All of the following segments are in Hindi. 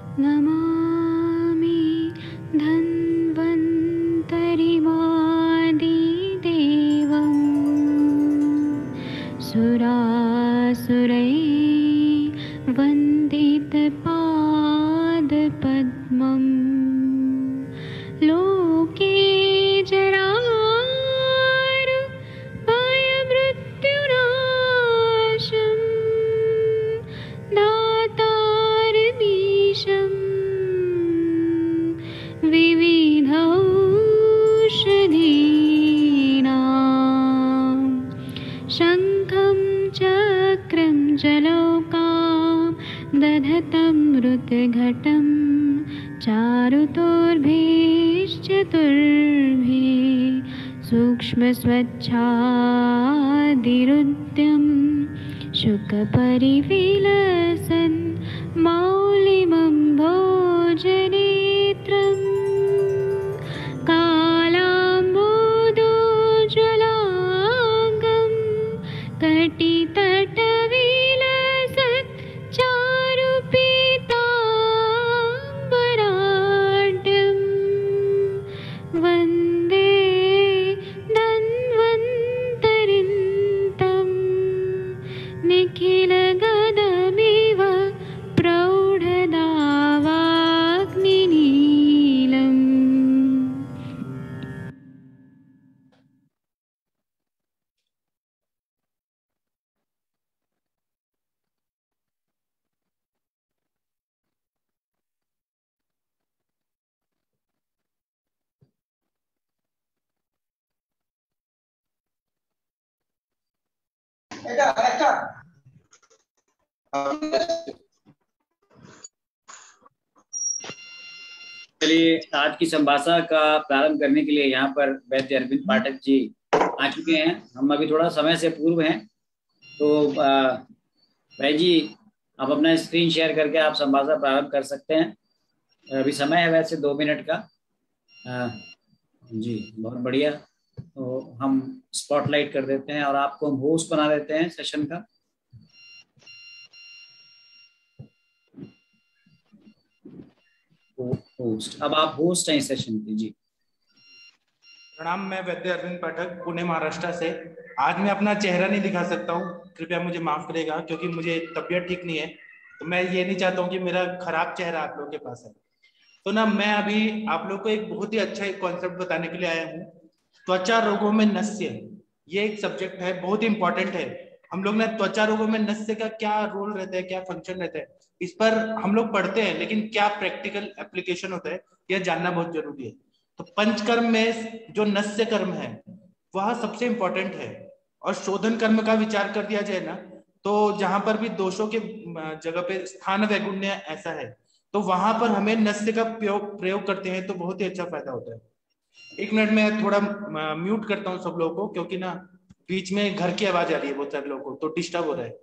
नमामि धन्वन्तरिमादिदेवं सुरासुरैर्वन्दितपादपद्मं लोके जरामृत्युनाशं दातारमीशं विविधौषधीनां शङ्खं चक्रं जलौकां दधतं मृतघटं चारुतोर्भिश्चतुर्भिः सूक्ष्मस्वच्छादिरुद्यं शुकपरिविलसन् मौलिमं भोजनेत्रम् कालाम्बोदोज्ज्वलाङ्गं कटितटविलसत् चारुपीताम्बराढ्यं वन्दे धन्वन्तरिन्तं निखिलगदमिव प्रौढदावाग्निनीलम्। चलिए, आज की संभाषा का प्रारंभ करने के लिए यहाँ पर वैद्य अरविंद पाठक जी आ चुके हैं। हम अभी थोड़ा समय से पूर्व हैं, तो भाई जी आप अपना स्क्रीन शेयर करके आप संभाषा प्रारंभ कर सकते हैं। अभी समय है वैसे 2 मिनट का। जी बहुत बढ़िया। तो हम स्पॉटलाइट कर देते हैं और आपको हम होस्ट बना देते हैं सेशन का। होस्ट, अब आप होस्ट हैं सेशन के। जी प्रणाम, मैं वैद्य अरविंद पाठक पुणे महाराष्ट्र से। आज मैं अपना चेहरा नहीं दिखा सकता हूँ, कृपया मुझे माफ करेगा, क्योंकि मुझे तबीयत ठीक नहीं है। तो मैं ये नहीं चाहता हूँ कि मेरा खराब चेहरा आप लोगों के पास है। तो ना मैं अभी आप लोग को एक बहुत ही अच्छा एक कॉन्सेप्ट बताने के लिए आया हूँ। त्वचा रोगों में नस्य, ये एक सब्जेक्ट है, बहुत इंपॉर्टेंट है। हम लोग ना त्वचा रोगों में नस्य का क्या रोल रहता है, क्या फंक्शन रहता है, इस पर हम लोग पढ़ते हैं, लेकिन क्या प्रैक्टिकल एप्लीकेशन होता है यह जानना बहुत जरूरी है। तो पंचकर्म में जो नस्य कर्म है वह सबसे इंपॉर्टेंट है। और शोधन कर्म का विचार कर दिया जाए ना, तो जहां पर भी दोषों के जगह पे स्थान वैगुण्य ऐसा है, तो वहां पर हमें नस्य का प्रयोग करते हैं तो बहुत ही अच्छा फायदा होता है। 1 मिनट में थोड़ा म्यूट करता हूँ सब लोगों को, क्योंकि ना बीच में घर की आवाज आ रही है बहुत सारे लोगों को, तो डिस्टर्ब हो रहा है।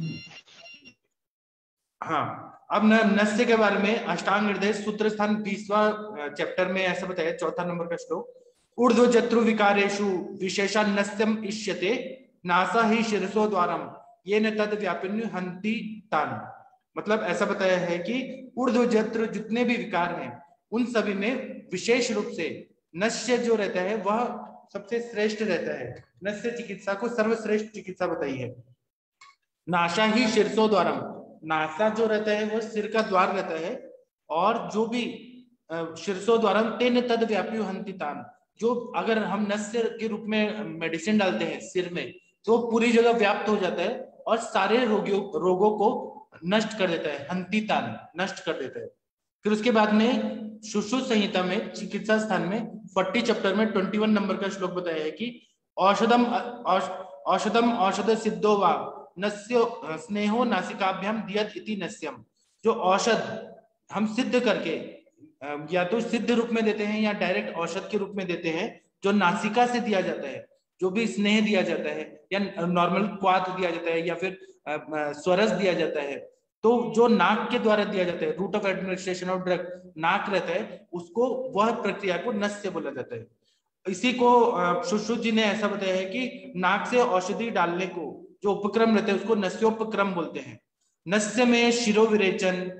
हाँ, अब नस्य के बारे में अष्टांग हृदय सूत्र स्थान 20वां चैप्टर में ऐसा बताया, 4था नंबर का श्लोक। ऊर्ध्व जत्रु विकारेषु विशेषा नस्यम इष्यते नासा ही शिरसो द्वारम ये न तद व्यापिन्य हंति तान। मतलब ऐसा बताया है कि ऊर्ध्व जत्र जितने भी विकार हैं उन सभी में विशेष रूप से नस्य जो रहता है वह सबसे श्रेष्ठ रहता है। नस्य चिकित्सा को सर्वश्रेष्ठ चिकित्सा बताई है। नासा ही शिरसो द्वारम, नासा जो रहता है वो सिर का द्वार रहता है, और जो भी शिरसो द्वारम तेन तद व्याप्यु हंति तान, जो अगर हम नस्य के रूप में मेडिसिन डालते हैं सिर में तो पूरी जगह व्याप्त हो जाता है और सारे रोगों को नष्ट कर देता है, हंति तान नष्ट कर देता है। फिर उसके बाद में सुश्रुत संहिता में चिकित्सा स्थान में 40 चैप्टर में 21 नंबर का श्लोक बताया है कि औषधम औषधम औषध सिद्धो वा नस्यो स्नेहो नासिकाभ्याम दियत इति नस्यम। जो औषध हम सिद्ध करके या तो सिद्ध रूप में देते हैं या डायरेक्ट औषध के रूप में देते हैं, जो नासिका से दिया जाता है, जो भी स्नेह दिया जाता है या नॉर्मल क्वाथ दिया जाता है या फिर स्वरस दिया जाता है, तो जो नाक के द्वारा दिया जाता है, route of administration of drug नाक रहता है, उसको वह प्रक्रिया को नस्य बोला जाता है। इसी को सुश्रुत जी ने ऐसा बताया है कि नाक से औषधि डालने को जो उपक्रम रहते हैं उसको नस्योपक्रम बोलते हैं। नस्य में शिरो विरेचन,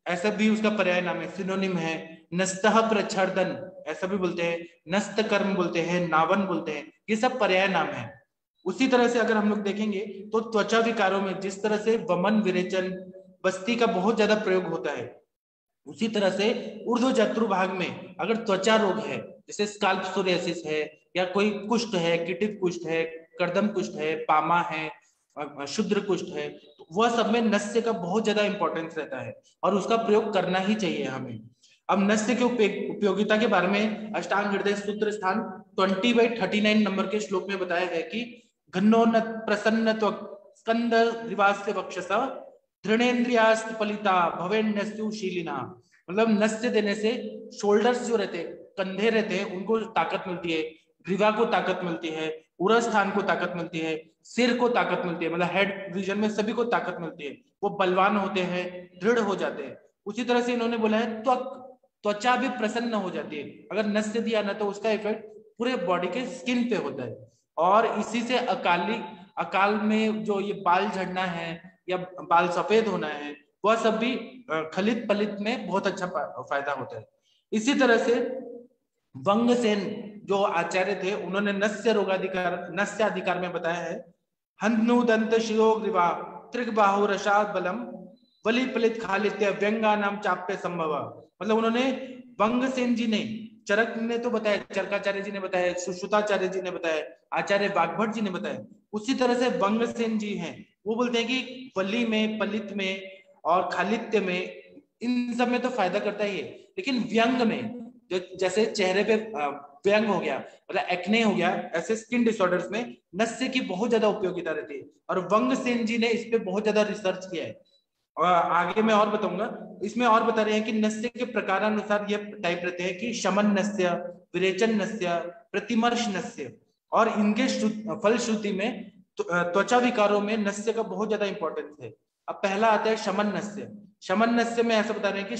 ऐसा भी उसका पर्याय नाम है, सिनोनिम है। नस्तः प्रच्छर्दन ऐसा भी बोलते हैं, नस्त कर्म बोलते हैं, नावन बोलते हैं, ये सब पर्याय नाम है। उसी तरह से अगर हम लोग देखेंगे तो त्वचा विकारों में जिस तरह से वमन, विरेचन, बस्ती का बहुत ज्यादा प्रयोग होता है, उसी तरह से ऊर्ध्वजत्रु भाग में अगर त्वचा रोग है, जैसे स्काल्प सोरियासिस है, या कोई कुष्ठ है, कीटित कुष्ठ है, कर्दम कुष्ठ है, पामा है, शुद्र कुष्ठ है, तो वह सब में नस्य का बहुत ज्यादा इंपॉर्टेंस रहता है और उसका प्रयोग करना ही चाहिए हमें। अब नस्य के उपयोगिता के बारे में अष्टांग हृदय सूत्र स्थान 20/39 नंबर के श्लोक में बताया है कि घन्नोन्नत प्रसन्न स्कंद ग्रीवास्य वक्षसा धृणेन्द्रियास्तपलिता भवेन्नस्युशीलिना। मतलब नस्य देने से शोल्डर्स जो रहते हैं, कंधे रहते हैं, उनको ताकत मिलती है, ग्रीवा को ताकत मिलती है, उरस स्थान को ताकत मिलती है, सिर को ताकत मिलती है, मतलब हेड रीजन में सभी को ताकत मिलती है, वो बलवान होते हैं, दृढ़ हो जाते हैं। उसी तरह से इन्होंने बोला है त्वचा भी प्रसन्न हो जाती है। अगर नस्य दिया ना तो उसका इफेक्ट पूरे बॉडी के स्किन पे होता है, और इसी से अकाल में जो ये बाल झड़ना है या बाल सफेद होना है, वह सब भी खलित पलित में बहुत अच्छा फायदा होता है। इसी तरह से वंगसेन जो आचार्य थे, उन्होंने नस्य अधिकार में बताया है, हनु दंत शिरोग्रीवा त्रिगबाहु रसाद बलम वली पलित खालित्य व्यंगा नाम चाप्य संभव। मतलब उन्होंने वंगसेन जी ने, चरक ने तो बताया, चरकाचार्य जी ने बताया, सुश्रुताचार्य जी ने बताया, आचार्य वाग्भट जी ने बताया, उसी तरह से वंगसेन जी हैं, वो बोलते हैं कि वली में, पलित में और खालित्य में, इन सब में तो फायदा करता ही है, लेकिन व्यंग में, जो जैसे चेहरे पे व्यंग हो गया, मतलब एक्ने हो गया, ऐसे स्किन डिसऑर्डर्स में नस्य की बहुत ज्यादा उपयोगिता रहती है। और वंगसेन जी ने इस पे बहुत ज्यादा रिसर्च किया है, और आगे मैं और बताऊंगा। इसमें और बता रहे हैं कि नस्य के प्रकारानुसार ये टाइप रहते हैं कि शमन नस्य, विरेचन नस्य, प्रतिमर्श नस्य, और इनके फलश्रुति में त्वचा विकारों में नस्य का बहुत ज्यादा इंपॉर्टेंस है। अब पहला आता है शमन नस्य। शमन नस्य में ऐसा बता रहे हैं कि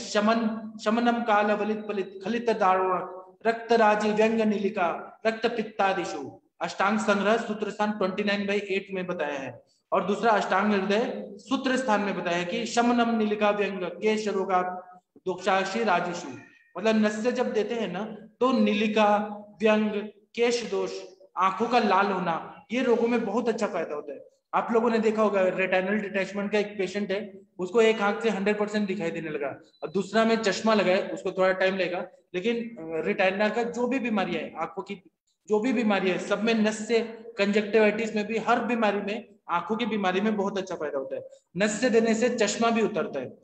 शमनम काल वलित पलित खलित दारुण रक्त राजी व्यंग नीलिका रक्त पित्तादिशु। अष्टांग संग्रह सूत्र स्थान 29/8 में बताया है। और दूसरा अष्टांग हृदय सूत्र स्थान में बताया है कि शमनम नीलिका व्यंग केश रोगा दोक्षाक्षी राजिशु। मतलब नस्य जब देते हैं ना, तो नीलिका, व्यंग, केश दोष, आंखों का लाल होना, ये रोगों में बहुत अच्छा फायदा होता है। आप लोगों ने देखा होगा, रेटिनल डिटैचमेंट का एक पेशेंट है, उसको एक आंख से 100% दिखाई देने लगा, और दूसरा में चश्मा लगाए, उसको थोड़ा टाइम लगेगा, लेकिन रेटिना का जो भी बीमारी है, आंखों की जो भी बीमारी है, सब में नस्य, कंजक्टिवाइटिस में भी, हर बीमारी में, आंखों की बीमारी में बहुत अच्छा फायदा होता है। नस्य देने से चश्मा भी उतरता है।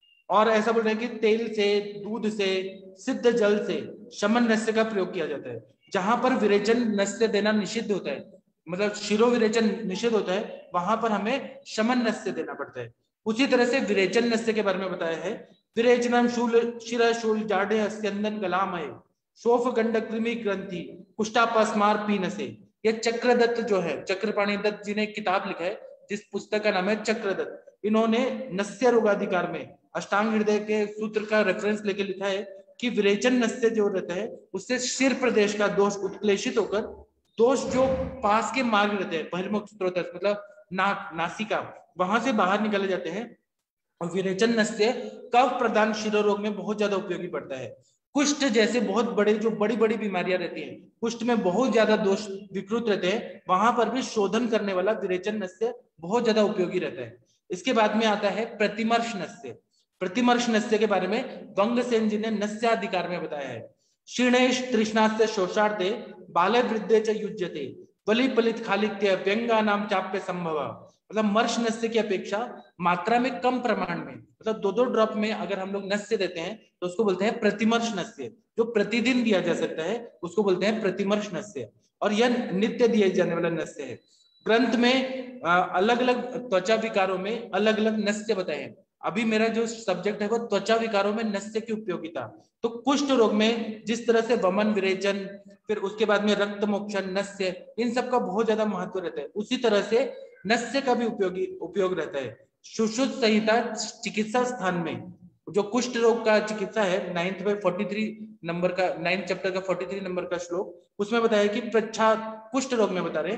और ऐसा बोल रहे हैं कि तेल से, दूध से, सिद्ध जल से शमन नस्य का प्रयोग किया जाता है। जहां पर विरेचन नस्य देना निषिद्ध होता है, मतलब शिरो विरेचन निषिद्ध होता है, वहां पर हमें शमन नस्य देना पड़ता है। उसी तरह से विरेचन नस्य के बारे में बताया है, विरेचनम शूल शिर शूल जाडे अस्यंदन गलामय शोफ गंड कृमि ग्रंथि कुष्ठापस्मार पीनसे। ये चक्रदत्त जो है, चक्रपाणी दत्त जी ने एक किताब लिखा है जिस पुस्तक का नाम है चक्रदत्त। इन्होंने नस्य रोगाधिकार में अष्टांग हृदय के सूत्र का रेफरेंस लेके लिखा है कि विरेचन नस्य जो रहता है, उससे शिर प्रदेश का दोष उत्क्लेशित होकर, दोष जो पास के मार्ग रहते हैं, बहिर्मुख स्रोत, मतलब नाक, नासिका, वहां से बाहर निकले जाते हैं। और विरेचन नस्य कफ प्रदान शिरो रोग में बहुत ज्यादा उपयोगी पड़ता है। कुष्ठ जैसे बहुत बड़े, जो बड़ी बड़ी बीमारियां रहती हैं, कुष्ठ में बहुत ज्यादा दोष विकृत रहते हैं, वहां पर भी शोधन करने वाला विरेचन नस्य बहुत ज्यादा उपयोगी रहता है। इसके बाद में आता है प्रतिमर्श नस्य। प्रतिमर्श नस्य के बारे में वंगसेन जी ने नस्याधिकार में बताया है, क्षीणेश तृष्णास्य शोषार्थे बाले वृद्धे च युज्यते बलि पलित खालित्य व्यंगा नाम चाप्य संभव। मतलब मर्श नस्य की अपेक्षा मात्रा में कम प्रमाण में, मतलब 2-2 ड्रॉप में अगर हम लोग नस्य देते हैं तो उसको बोलते हैं प्रतिमर्श नस्य। जो प्रतिदिन दिया जा सकता है उसको बोलते हैं प्रतिमर्श नस्य, और यह नित्य दिए जाने वाला नस्य है। ग्रंथ में अलग अलग त्वचा विकारों में अलग अलग नस्य बताए हैं। अभी मेरा जो सब्जेक्ट है वो त्वचा विकारों में नस्य की उपयोगिता। तो कुष्ठ रोग में जिस तरह से वमन, विरेचन, फिर उसके बाद में रक्त मोक्षण, नस्य, इन सब का बहुत ज्यादा महत्व रहता है, उसी तरह से नस्य का भी उपयोग रहता है। सुश्रुत संहिता चिकित्सा स्थान में जो कुष्ठ रोग का चिकित्सा है, 9th नंबर का 9th चैप्टर का 43 नंबर का श्लोक, उसमें बताया कि प्रच्छाद कुष्ठ रोग में बता रहे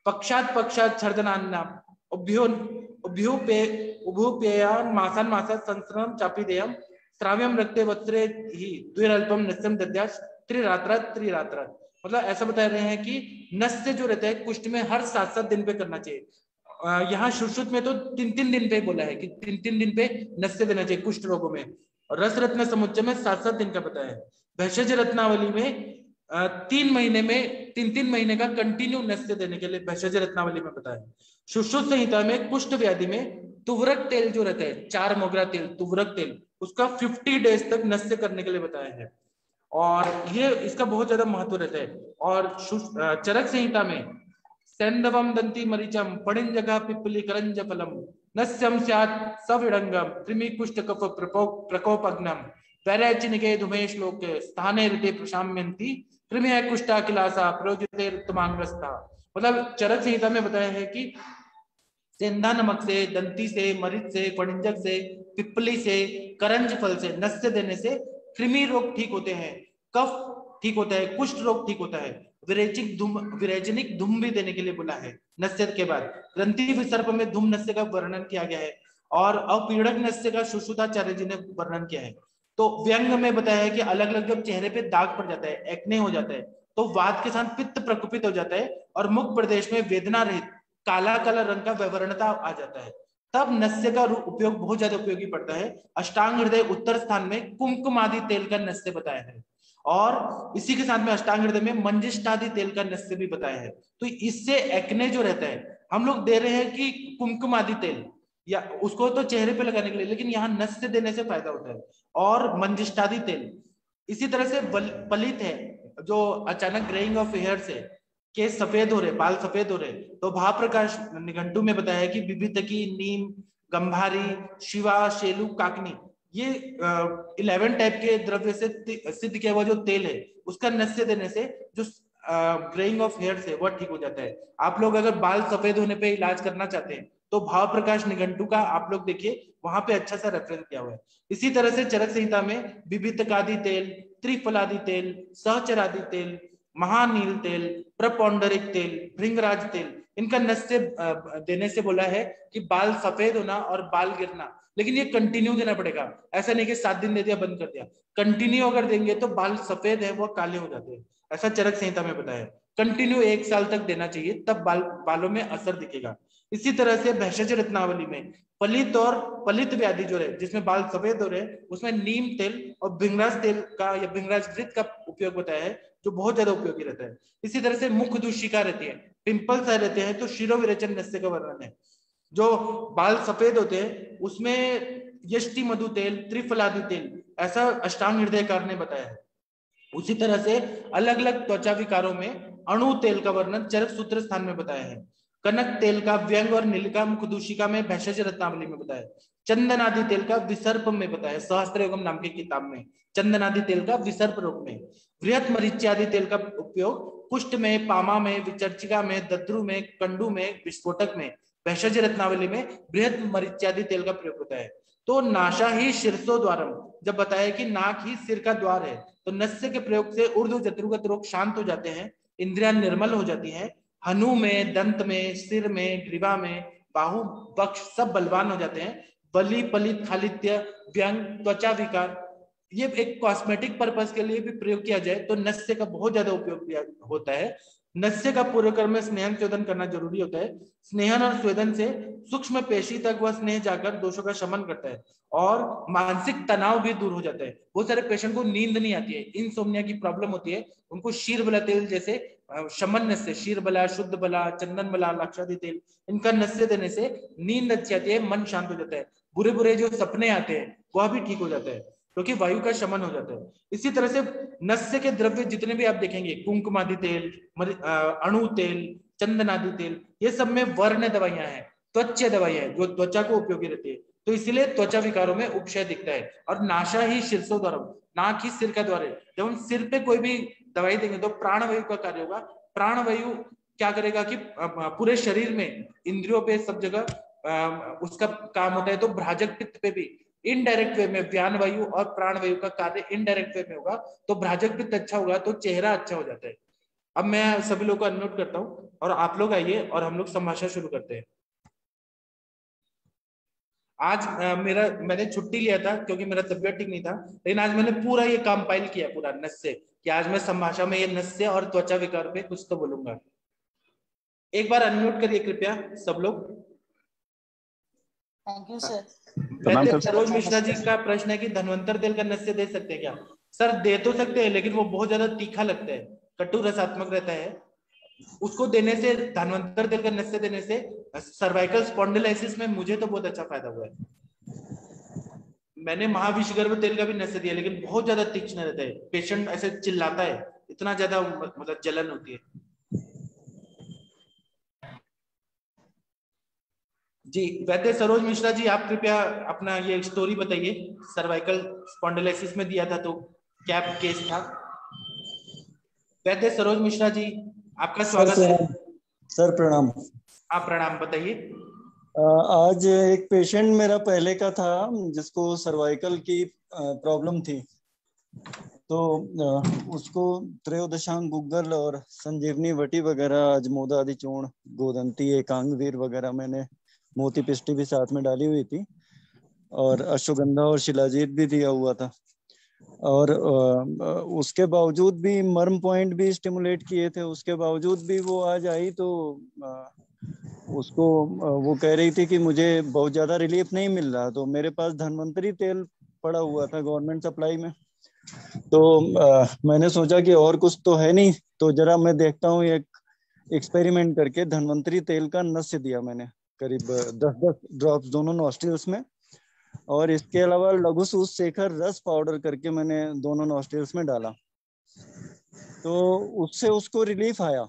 पक्षात छर्दनान्ना उभ्युपेयान मासान मासा संस्रम चापिदेयम श्राव्यम रक्ते वस्त्रे ही द्विरल्पम नस्यम दद्याश त्रिरात्रा त्रिरात्रा। मतलब ऐसा बता रहे हैं कि नस्य जो रहता है कुष्ठ में हर 7-7 दिन पे करना चाहिए। यहाँ सुश्रुत में तो 3-3 दिन पे बोला है कि 3-3 दिन पे नस्य देना चाहिए कुष्ठ रोगों में। और रस रत्न समुच्चय में 7-7 दिन का बताया है। भेषज रत्नावली में 3 महीने में 3-3 महीने का कंटिन्यू नस्य देने के लिए भेषज रत्नावली में बताया है। सुश्रुत संहिता में कुष्ठ व्याधि में तुवरक तेल जो रहता है 4 मोगरा तेल तुवरक तेल उसका 50 डेज तक नस्य करने के लिए बताया है। और ये इसका बहुत ज्यादा महत्व रहता है। और चरक संहिता में सेंदवम दंती मरीचम पणिंजगा पिप्पली करंज फलम नस्यम स्यात् सविडंगम कृमि कुष्ठ कफ प्रकोपग्नम वैरचिनिके धुमे श्लोके स्थाने ऋते प्रशाम्यन्ति कृमि कुष्ठा किलासा प्रोजिते उत्तमांगस्था। मतलब चरक संहिता में बताया है कि सेंधा नमक से, दंती से, मरीच से, पणिंजक से, पिप्पली से, करंज फल से नस्य देने से कृमि रोग ठीक होते हैं, कफ ठीक होता है, कुष्ठ रोग ठीक होता है। विरेचनिक धूम भी देने के लिए बोला है नस्य के बाद। ग्रंथि विसर्प में धूम नस्य का वर्णन किया गया है और अपीड़क नस्य का सुश्रुताचार्य जी ने वर्णन किया है। तो व्यंग में बताया है कि अलग अलग जब चेहरे पे दाग पड़ जाता है, एक्ने हो जाता है, तो वात के साथ पित्त प्रकोपित हो जाता है और मुख प्रदेश में वेदना रहित काला काला रंग का व्यवरणता आ जाता है, तब नस्य का उपयोग बहुत ज्यादा उपयोगी पड़ता है। अष्टांग हृदय उत्तर स्थान में कुमकुम आदि तेल का नस्य बताया है और इसी के साथ में अष्टांग हृदय में मंजिष्ठ आदि तेल का नस्य भी बताया है। तो इससे एक्ने जो रहता है हम लोग दे रहे हैं कि कुमकुम आदि तेल या उसको तो चेहरे पे लगाने के लिए, लेकिन यहाँ नस्य देने से फायदा होता है और मंजिष्ठादि तेल। इसी तरह से पलित है जो अचानक ग्रेइंग ऑफ हेयर से केस सफेद हो रहे, बाल सफेद हो रहे, तो भाप्रकाश निघंटु में बताया है कि बिबितकी, नीम, गंभारी, शिवा, शेलू, काकनी ये 11 टाइप के द्रव्य से सिद्ध किया हुआ जो तेल है उसका नस्य देने से जो ग्रेइंग ऑफ हेयर है वह ठीक हो जाता है। आप लोग अगर बाल सफेद होने पे इलाज करना चाहते हैं तो भाव प्रकाश निघंटु का आप लोग देखिए, वहां पे अच्छा सा रेफरेंस किया हुआ है। इसी तरह से चरक संहिता में बिबितकादि तेल, त्रिफलादि तेल, सहचरादि तेल, महानील तेल, प्रपौंडरिक तेल, भृंगराज तेल, इनका नस्य देने से बोला है कि बाल सफेद होना और बाल गिरना, लेकिन ये कंटिन्यू देना पड़ेगा। ऐसा नहीं कि 7 दिन दे दिया बंद कर दिया, कंटिन्यू अगर देंगे तो बाल सफेद है वो काले हो जाते हैं, ऐसा चरक संहिता में बताया। कंटिन्यू 1 साल तक देना चाहिए, तब बालों में असर दिखेगा। इसी तरह से भेषज रत्नावली में पलित और पलित व्याधि जो है जिसमें बाल सफेद हो रहे हैं उसमें नीम तेल और भृंगराज तेल का या भृंगराज घृत का उपयोग बताया है जो बहुत ज्यादा उपयोगी रहता है। इसी तरह से मुख दूषिका रहती है, पिंपल्स रहते हैं तो शिरो विरेचन नस्य का वर्णन है। जो बाल सफेद होते हैं उसमें यष्टि मधु तेल, त्रिफलादि तेल, ऐसा अष्टांग हृदयकार ने बताया है। उसी तरह से अलग अलग त्वचा विकारों में अणु तेल का वर्णन चरक सूत्र स्थान में बताया है। कनक तेल का व्यंग और नीलिका मुख दूषिका में भेषज रत्नावली में बताया। चंदन आदि तेल का विसर्प में बताया, सहस्त्र योगम नाम की किताब में चंदन आदि तेल का विसर्प रोग में। बृहत मरीच आदि तेल का उपयोग कुष्ठ में, पामा में, विचर्चिका में, दद्रु में, कंडू में, विस्फोटक में। भेषज रत्नावली में बृहत मरीच आदि तेल का प्रयोग होता है। तो नाशा ही शीर्षो द्वारम, जब बताया कि नाक ही सिर का द्वार है, तो नस्य के प्रयोग से ऊर्ध्व जत्रुगत रोग शांत हो जाते हैं, इंद्रियां निर्मल हो जाती हैं। हनु में, दंत में, सिर में, ग्रीवा में, बाहु, बक्ष सब बलवान हो जाते हैं। बलि, पलित, खालित्य, व्यंग, त्वचा विकार, ये एक कॉस्मेटिक पर्पस के लिए भी प्रयोग किया जाए तो नस्य का बहुत ज्यादा उपयोग होता है। नस्य का पूर्व कर्म में स्नेहन स्वेदन करना जरूरी होता है। स्नेहन और स्वेदन से सूक्ष्म पेशी तक वह स्नेह जाकर दोषों का शमन करता है और मानसिक तनाव भी दूर हो जाता है। बहुत सारे पेशेंट को नींद नहीं आती है, इंसोम्निया की प्रॉब्लम होती है, उनको शीरबला तेल जैसे शमन नस्य, शीरबला, शुद्ध बला, चंदन बला, लाक्षादि तेल, इनका नस्य देने से नींद अच्छी आती है, मन शांत हो जाता है। बुरे बुरे जो सपने आते हैं वह भी ठीक हो जाता है क्योंकि वायु का शमन हो जाता है। इसी तरह से नस्य के द्रव्य जितने भी आप देखेंगे, कुंकुम आदि तेल, अणु तेल, चंदन आदि तेल, ये सब में वर्ण दवाइयां हैं, त्वचा दवाइयां हैं जो त्वचा को उपयोगी रहती है। तो इसलिए त्वचा विकारों में उपशय दिखता है। और नाशा ही शीर्षो द्वारम, नाक ही सिर का द्वार है। जब हम सिर पे कोई भी दवाई देंगे तो प्राणवायु का कार्य होगा। प्राणवायु क्या करेगा कि पूरे शरीर में, इंद्रियों पे, सब जगह उसका काम होता है। तो भ्राजक पित्त पे भी इनडायरेक्ट वे में व्यान वायु और प्राण वायु का कार्य इनडायरेक्ट वे में होगा, तो भ्राजक पित्त अच्छा होगा तो चेहरा अच्छा हो जाता है। अब मैं सभी लोगों को अनम्यूट करता हूं और आप लोग आइए और हम लोग संभाषण शुरू करते हैं। आज मैंने छुट्टी लिया था क्योंकि मेरा तबियत ठीक नहीं था, लेकिन आज मैंने पूरा ये कंपाइल किया पूरा नस्य, कि आज मैं संभाषा में ये नस्य और त्वचा विकार पे कुछ तो बोलूंगा। एक बार अनम्यूट करिए कृपया सब लोग। Thank you sir. वैसे सरोज मिश्रा जी का प्रश्न है कि धन्वंतर तेल का नस्य दे सकते हैं क्या? सर दे तो सकते हैं, लेकिन वो बहुत ज्यादा तीखा लगता है, कटु रसात्मक रहता है। उसको देने से, धन्वंतर तेल का नस्य देने से सर्वाइकल स्पॉन्डिलाइसिस में मुझे तो बहुत अच्छा फायदा हुआ है। मैंने महाविषगर्भ तेल का भी नस्य दिया, लेकिन बहुत ज्यादा तीक्ष्ण रहता है, पेशेंट ऐसे चिल्लाता है, इतना ज्यादा मतलब जलन होती है। जी वैद्य सरोज मिश्रा जी, आप कृपया अपना ये स्टोरी बताइए। सर्वाइकल स्पॉन्डिलाइसिस में दिया था तो क्या केस था? वैद्य सरोज मिश्रा जी, आपका स्वागत है। सर प्रणाम। आप प्रणाम, बताइए। आज एक पेशेंट मेरा पहले का था जिसको सर्वाइकल की प्रॉब्लम थी, तो उसको त्रयोदशांग गुग्गल और संजीवनी वटी वगैरह, अजमोदा आदि चूर्ण, गोदंती, एकांगवीर वगैरह मैंने मोती पिष्टी भी साथ में डाली हुई थी, और अश्वगंधा और शिलाजीत भी दिया हुआ था। और उसके बावजूद भी मर्म पॉइंट भी स्टिमुलेट किए थे, उसके बावजूद भी वो आज आई तो उसको वो कह रही थी कि मुझे बहुत ज्यादा रिलीफ नहीं मिल रहा। तो मेरे पास धन्वंतरी तेल पड़ा हुआ था गवर्नमेंट सप्लाई में, तो मैंने सोचा कि और कुछ तो है नहीं, तो जरा मैं देखता हूँ, एक एक्सपेरिमेंट करके धन्वंतरी तेल का नस्य दिया मैंने, करीब 10-10 ड्रॉप्स दोनों नॉस्ट्रिल्स में, और इसके अलावा लघु सूत शेखर रस पाउडर करके मैंने दोनों नॉस्ट्रिल्स में डाला, तो उससे उसको रिलीफ आया।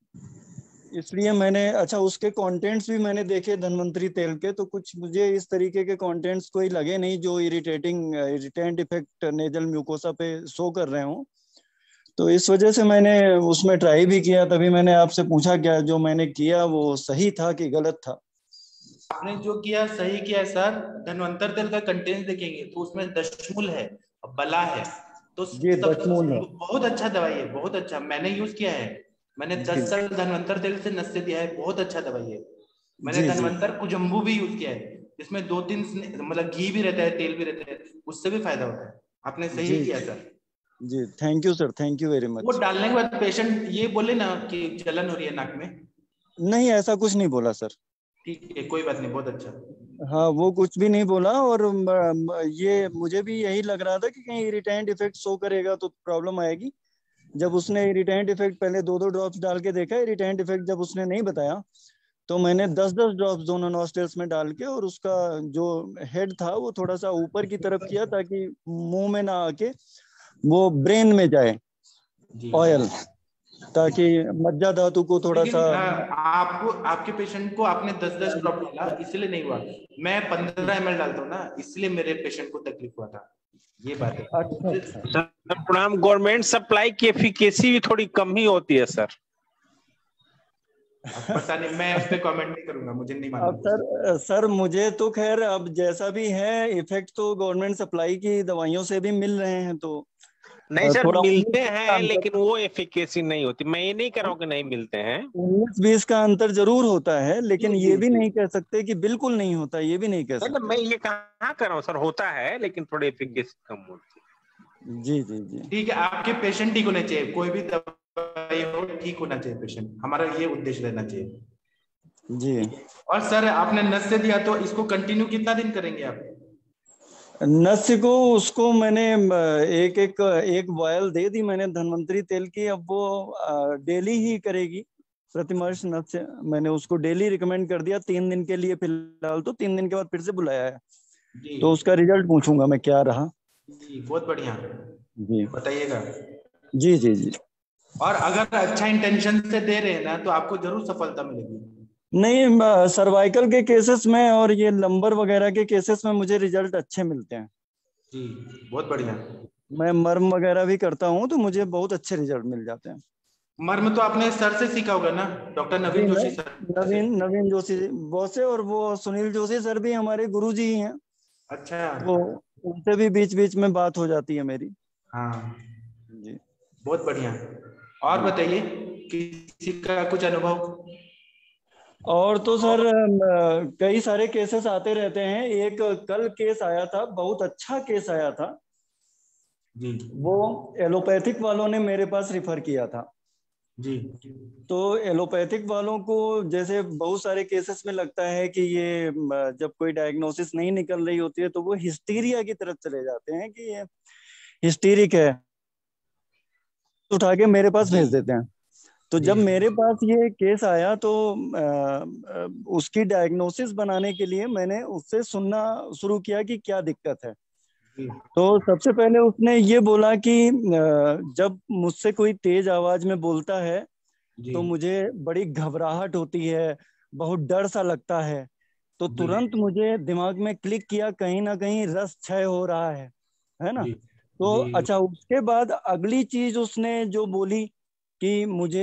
इसलिए मैंने, अच्छा उसके कंटेंट्स भी मैंने देखे धन्वंतरी तेल के, तो कुछ मुझे इस तरीके के कंटेंट्स कोई लगे नहीं जो इरिटेंट इफेक्ट नेजल म्यूकोसा पे शो कर रहे हो। तो इस वजह से मैंने उसमें ट्राई भी किया, तभी मैंने आपसे पूछा क्या जो मैंने किया वो सही था कि गलत था। आपने जो किया सही किया सर। धन्वंतर तेल का कंटेंट देखेंगे तो उसमें दशमूल है, बला है, तो ये दशमूल है, बहुत अच्छा दवाई है, बहुत अच्छा। मैंने यूज किया है, मैंने 10 साल धन्वंतर तेल से नस्य दिया है, बहुत अच्छा दवाई है। मैंने धन्वंतर कुजम्बू भी यूज किया है, जिसमें 2-3 मतलब घी भी रहता है, तेल भी रहता है, उससे भी फायदा होता है। आपने सही किया सर। जी thank you sir, thank you very much. वो डालने के बाद पेशेंट ये बोले ना कि जलन हो रही है नाक में? नहीं, ऐसा कुछ नहीं बोला सर। ठीक है, कोई बात नहीं, बहुत अच्छा। हाँ वो कुछ भी नहीं बोला, और ये मुझे भी यही लग रहा था कि कहीं इरिटेंट इफेक्ट शो करेगा तो प्रॉब्लम आएगी। जब उसने इरिटेंट इफेक्ट पहले 2-2 ड्रॉप्स डाल के देखा, इरिटेंट इफेक्ट जब उसने नहीं बताया, तो मैंने 10-10 ड्रॉप्स दोनों नॉस्ट्रल्स में डाल के, और उसका जो हेड था वो थोड़ा सा ऊपर की तरफ किया ताकि मुंह में ना आके वो ब्रेन में जाए ऑयल, ताकि मज्जा धातु को थोड़ा सा। आपको, आपके पेशेंट को आपने 10-10 ड्रॉप डाला इसलिए नहीं हुआ, मैं 15 ml डालता हूँ ना, इसलिए मेरे पेशेंट को तकलीफ हुआ था, ये बात है। अच्छा प्रणाम। गवर्नमेंट सप्लाई की एफिकेसी भी थोड़ी कम ही होती है सर। पता नहीं, मैं उस पे कमेंट नहीं करूंगा, मुझे नहीं मालूम। अब सर मुझे तो खैर अब जैसा भी है, इफेक्ट तो गवर्नमेंट सप्लाई की दवाइयों से भी मिल रहे हैं, तो नहीं सर मिलते हैं, लेकिन वो एफिकेसी नहीं होती। मैं ये नहीं कह रहा हूँ कि नहीं मिलते हैं, 19-20 का अंतर जरूर होता है, लेकिन ये भी नहीं कह सकते कि बिल्कुल नहीं होता, ये भी नहीं कह सकते। मैं ये कहाँ कर रहा हूँ सर, होता है लेकिन थोड़ी एफिकेसी कम होती है। जी जी जी ठीक है, आपके पेशेंट ठीक होने चाहिए, कोई भी दवाई हो ठीक होना चाहिए पेशेंट, हमारा ये उद्देश्य रहना चाहिए जी। और सर आपने नस्य दिया तो इसको कंटिन्यू कितना दिन करेंगे आप? नस्य को उसको मैंने एक वायल दे दी मैंने धन्वंतरी तेल की, अब वो डेली ही करेगी प्रतिमर्श नस्य। मैंने उसको डेली रिकमेंड कर दिया 3 दिन के लिए फिलहाल, तो 3 दिन के बाद फिर से बुलाया है, तो उसका रिजल्ट पूछूंगा मैं क्या रहा। जी बहुत बढ़िया जी बताइएगा। जी जी जी। और अगर अच्छा इंटेंशन से दे रहे हैं ना तो आपको जरूर सफलता मिलेगी। नहीं, सर्वाइकल के केसेस में और ये लंबर वगैरह के केसेस में मुझे रिजल्ट अच्छे मिलते हैं। जी बहुत बढ़िया। मैं मर्म वगैरह भी करता हूँ तो मुझे बहुत अच्छे रिजल्ट मिल जाते हैं। मर्म तो आपने सर से सीखा होगा ना, doctor Naveen Joshi sir? Naveen Joshi boss है, और वो सुनील जोशी सर भी हमारे गुरुजी ही हैं। अच्छा, वो उनसे भी बीच बीच में बात हो जाती है मेरी। हाँ जी बहुत बढ़िया। और बताइए किसी का कुछ अनुभव? और तो सर कई सारे केसेस आते रहते हैं। एक कल केस आया था, बहुत अच्छा केस आया था। जी वो एलोपैथिक वालों ने मेरे पास रिफर किया था। जी तो एलोपैथिक वालों को जैसे बहुत सारे केसेस में लगता है कि ये जब कोई डायग्नोसिस नहीं निकल रही होती है तो वो हिस्टीरिया की तरफ चले जाते हैं कि ये हिस्टीरिक है, उठा के मेरे पास जी भेज देते हैं। तो जी जब मेरे पास ये केस आया तो उसकी डायग्नोसिस बनाने के लिए मैंने उससे सुनना शुरू किया कि क्या दिक्कत है। जी तो सबसे पहले उसने ये बोला कि जब मुझसे कोई तेज आवाज में बोलता है जी तो मुझे बड़ी घबराहट होती है, बहुत डर सा लगता है। तो जी तुरंत मुझे दिमाग में क्लिक किया कहीं ना कहीं रस क्षय हो रहा है ना। जी तो जी अच्छा, उसके बाद अगली चीज उसने जो बोली कि मुझे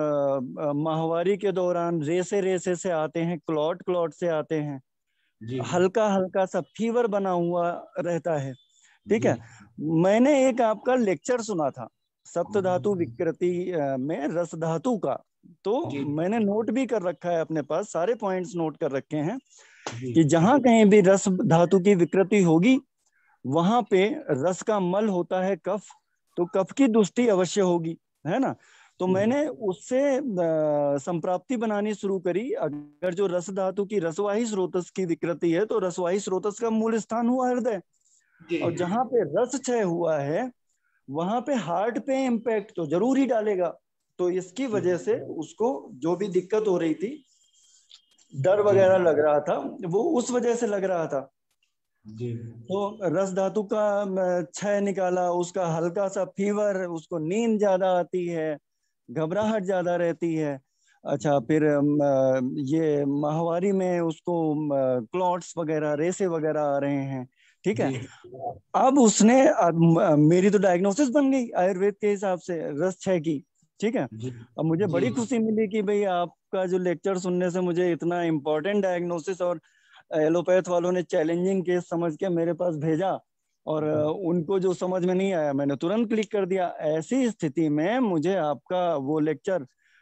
माहवारी के दौरान रेसे रेसे से आते हैं, क्लॉट क्लॉट से आते हैं, जी हल्का हल्का सा फीवर बना हुआ रहता है। ठीक जी है। मैंने एक आपका लेक्चर सुना था सप्त धातु विकृति में रस धातु का। तो जी मैंने नोट भी कर रखा है, अपने पास सारे पॉइंट्स नोट कर रखे हैं जी कि जहां कहीं भी रस धातु की विकृति होगी वहां पे रस का मल होता है कफ, तो कफ की दुष्टि अवश्य होगी, है ना। तो मैंने उससे संप्राप्ति बनानी शुरू करी। अगर जो रस धातु की रसवाही स्रोतस की विकृति है तो रसवाही स्रोतस का मूल स्थान हुआ हृदय, जी और जहां पे रस क्षय हुआ है वहां पे हार्ट पे इम्पैक्ट तो जरूर ही डालेगा। तो इसकी वजह से उसको जो भी दिक्कत हो रही थी, डर जी वगैरह लग रहा था, वो उस वजह से लग रहा था। जी तो रस धातु का क्षय निकाला, उसका हल्का सा फीवर, उसको नींद ज्यादा आती है, घबराहट ज्यादा रहती है। अच्छा, फिर ये माहवारी में उसको क्लॉट्स वगैरह रेसे वगैरह आ रहे हैं। ठीक है। जी अब उसने मेरी तो डायग्नोसिस बन गई आयुर्वेद के हिसाब से रस क्षय की। ठीक है। जी अब मुझे जी बड़ी खुशी मिली कि भाई आपका जो लेक्चर सुनने से मुझे इतना इम्पोर्टेंट डायग्नोसिस, और एलोपैथ वालों ने चैलेंजिंग केस समझ के मेरे पास भेजा, और उनको जो समझ में नहीं आया मैंने तुरंत क्लिक कर दिया। ऐसी स्थिति में मुझे आपका वो लेक्चर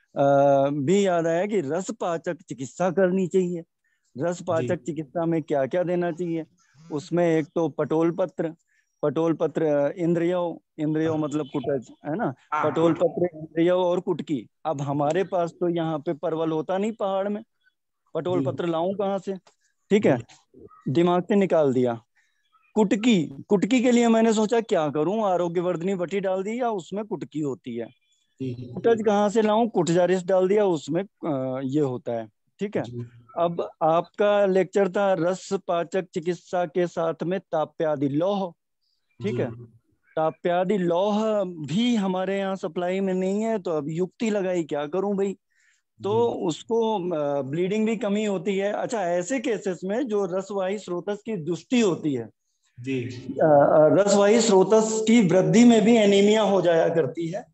भी याद आया कि रस पाचक चिकित्सा करनी चाहिए। रस जी पाचक चिकित्सा में क्या क्या देना चाहिए? उसमें एक तो पटोल पत्र, पटोल पत्र इंद्रियो, इंद्रियो मतलब कुटज, है ना। हाँ पटोल हाँ पत्र इंद्रियो और कुटकी। अब हमारे पास तो यहाँ पे परवल होता नहीं पहाड़ में, पटोल जी पत्र लाऊं कहाँ से? ठीक है। जी दिमाग से निकाल दिया। कुटकी, कुटकी के लिए मैंने सोचा क्या करूं, आरोग्यवर्धनी बटी डाल दी या उसमें कुटकी होती है। जी कुटज कहाँ से लाऊं? कुटजारिस डाल दिया, उसमें ये होता है। ठीक है। जी अब आपका लेक्चर था रस पाचक चिकित्सा के साथ में ताप्यादि लौह। जी ठीक है। ताप्यादि लौह भी हमारे यहाँ सप्लाई में नहीं है, तो अब युक्ति लगाई क्या करूं भाई। तो जी उसको ब्लीडिंग भी कमी होती है। अच्छा, ऐसे केसेस में जो रसवाही स्रोतस की दुष्टि होती है, जी रसवाही स्रोतस की वृद्धि में भी एनीमिया हो जाया करती है।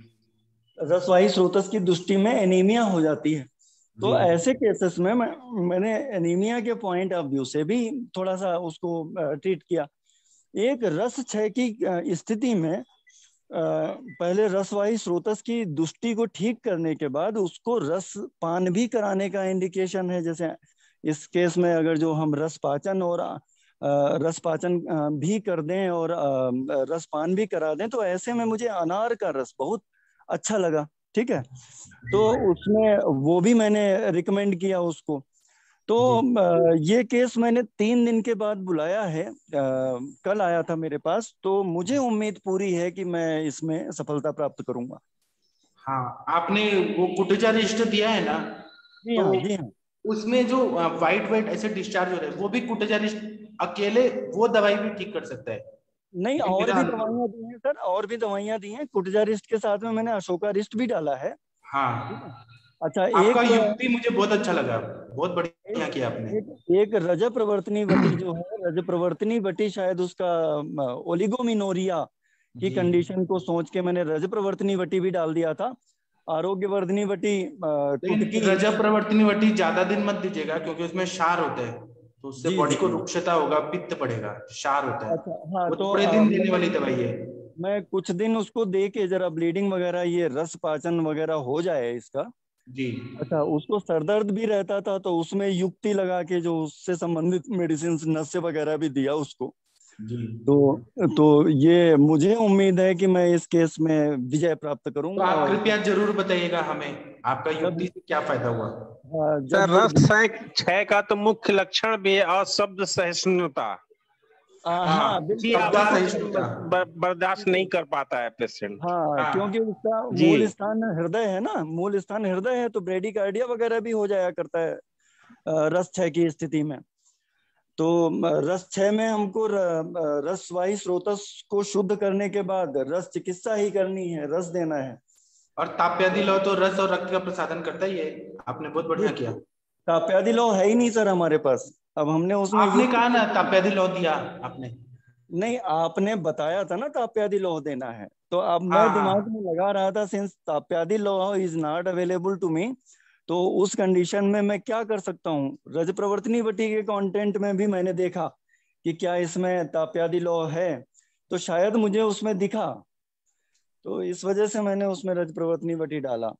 रसवाही स्रोतस की दुष्टि में एनीमिया हो जाती है। जी तो ऐसे केसेस में मैंने एनीमिया के पॉइंट ऑफ व्यू से भी थोड़ा सा उसको ट्रीट किया। एक रस क्षय की स्थिति में पहले रसवाही स्रोतस की दुष्टि को ठीक करने के बाद उसको रस पान भी कराने का इंडिकेशन है। जैसे इस केस में अगर जो हम रस पाचन और रस पाचन भी कर दें और रस पान भी करा दें, तो ऐसे में मुझे अनार का रस बहुत अच्छा लगा। ठीक है। तो उसमें वो भी मैंने रिकमेंड किया उसको। तो जी ये केस मैंने 3 दिन के बाद बुलाया है, कल आया था मेरे पास। तो मुझे उम्मीद पूरी है कि मैं इसमें सफलता प्राप्त करूंगा। हाँ, आपने वो कुटचा रिस्ट दिया है ना, जी तो हाँ, जी हाँ। उसमें जो वाइट वाइट ऐसे डिस्चार्ज हो रहे हैं वो भी कुटचा रिस्ट अकेले वो दवाई भी ठीक कर सकता है। नहीं, ये और मेरा भी अनुभव। दवाइयां दी हैं सर, और भी दवाइयां दी हैं। कुटजा रिस्ट के साथ में मैंने अशोका रिस्ट भी डाला है। ठीक है। हाँ, अच्छा, आपका एक युक्ति मुझे बहुत अच्छा लगा, बहुत बढ़िया एक किया आपने। एक रज प्रवर्तनी वटी जो है, रज प्रवर्तनी वटी शायद उसका ओलिगोमिनोरिया की जी कंडीशन को सोच के मैंने रज प्रवर्तनी वटी भी डाल दिया था। आरोग्यवर्धनी वटी लेकिन कुटकी। रजब प्रवर्तनी वटी ज्यादा दिन मत दीजिएगा क्योंकि उसमें क्षार होते हैं, तो उससे जी बॉडी जी को जी। रुक्षता होगा, पित्त बढ़ेगा, क्षार होता है। अच्छा हाँ, वो तो थोड़े दिन देने वाली दवाई है। मैं कुछ दिन उसको दे के जरा ब्लीडिंग वगैरह, ये रस पाचन वगैरह हो जाए इसका, जी। अच्छा, उसको सर दर्द भी रहता था तो उसमें युक्ति लगा के जो उससे संबंधित मेडिसिन नशे वगैरह भी दिया उसको। जी। तो ये मुझे उम्मीद है कि मैं इस केस में विजय प्राप्त तो करूंगा। आप और कृपया जरूर बताइएगा हमें आपका जब युक्ति से क्या फायदा हुआ। हाँ, सर जब वो रस क्षय का तो मुख्य लक्षण भी है अशब्द सहिष्णुता, हाँ कि शब्द आवाज सहिष्णुता। बर्दाश्त नहीं कर पाता है पेशेंट। हाँ, हाँ। क्योंकि उसका जी। मूल स्थान हृदय है ना, मूल स्थान हृदय है, तो ब्रेडिकार्डिया वगैरह भी हो जाया करता है रस क्षय की स्थिति में। तो रस क्षय में हमको रसवाही स्रोतस को शुद्ध करने के बाद रस चिकित्सा ही करनी है, रस देना है। और ताप्यादि लौ तो रस और रक्त का प्रसादन करता ही है। आपने बहुत बढ़िया किया। ताप्यादि लौ है ही नहीं सर हमारे पास। अब हमने उसमें आपने युक्त कहा ना ताप्यादि लौ दिया आपने। नहीं, आपने बताया था ना ताप्यादि लौह देना है, तो अब हाँ मैं हाँ। दिमाग में लगा रहा था since Tapyadi Lauh is not available to me, तो उस कंडीशन में मैं क्या कर सकता हूँ। रज प्रवर्तनी वटी के कंटेंट में भी मैंने देखा कि क्या इसमें ताप्यादि लौह है, तो शायद मुझे उसमें दिखा, तो इस वजह से मैंने उसमें रज प्रवर्तनी वटी डाला।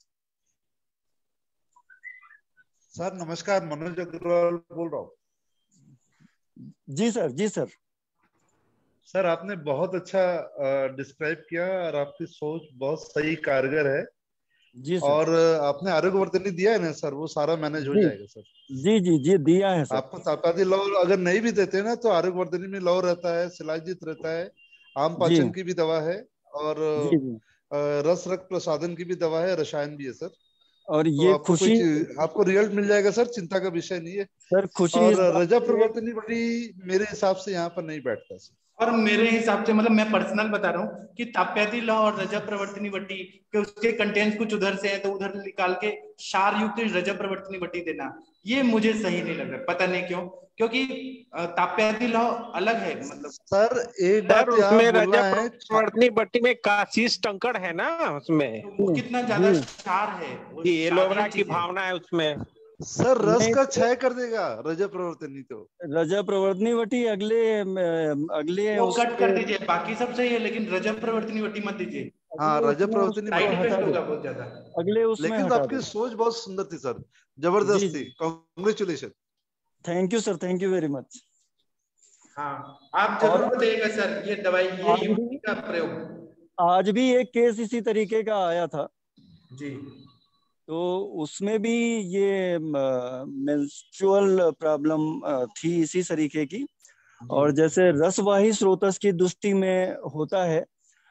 सर नमस्कार, मनोज अग्रवाल बोल रहा हूँ। जी सर, जी सर। सर आपने बहुत अच्छा डिस्क्राइब किया और आपकी सोच बहुत सही कारगर है। जी सर। और आपने आरोग्यवर्धिनी दिया है ना सर, वो सारा मैनेज हो जी जाएगा सर। जी जी जी दिया है सर। आपको तापादी लौ अगर नहीं भी देते ना तो आरोग्यवर्धिनी में लौ रहता है, शिलाजित रहता है, आम जी पाचन की भी दवा है, और जी जी। रस रक्त प्रसादन की भी दवा है, रसायन भी है सर। और तो ये आपको खुशी, आपको रिजल्ट मिल जाएगा सर, चिंता का विषय नहीं है। सर खुशी और इस बात रजा की है। प्रवर्तनी बड़ी मेरे हिसाब से यहाँ पर नहीं बैठता सर। और मेरे हिसाब से मतलब मैं पर्सनल बता रहा हूँ कि ताप्यादि लौ और रजब प्रवर्तनी वटी के उसके कंटेंट्स कुछ उधर से है तो उधर निकाल के क्षार युक्त रजब प्रवर्तनी वटी देना, ये मुझे सही नहीं लग रहा। पता नहीं क्यों, क्योंकि ताप्यादि लौ अलग है मतलब। सर एक सर बात यहाँ उसमें बोलना रजब है, प्रवर्तनी बट्टी में काशीस टंकड़ है ना उसमें, तो वो कितना ज्यादा जी क्षार है, वो कि एलोवेरा क्षारीय की चीज है। भावना है उसमें। सर रस नहीं, का क्षय कर देगा रजब प्रवर्तनी तो। रजा प्रवर्तनी वटी अगले अगले वो कट उसके कर दीजिए, बाकी सब सही है लेकिन रजब प्रवर्तनी वटी मत दीजिए। हाँ, अगले रजब उसमें प्रवर्तनी उसको साइड मत हटा इफेक्ट दो, होगा बहुत ज्यादा। अगले उसमें लेकिन हटा आपकी दो। सोच बहुत सुंदर थी सर, जी जबरदस्त थी, जी। Congratulation. Thank you sir, thank you very much. हाँ, आप जरूर और बताइएगा सर ये दवाई, ये आज युक्ति भी का प्रयोग। आज भी एक केस इसी तरीके का आया था, जी। तो उसमें भी ये मेंस्ट्रुअल प्रॉब्लम थी इसी तरीके की। जी। और जैसे रसवाही स्रोतस की दृष्टि में होता है,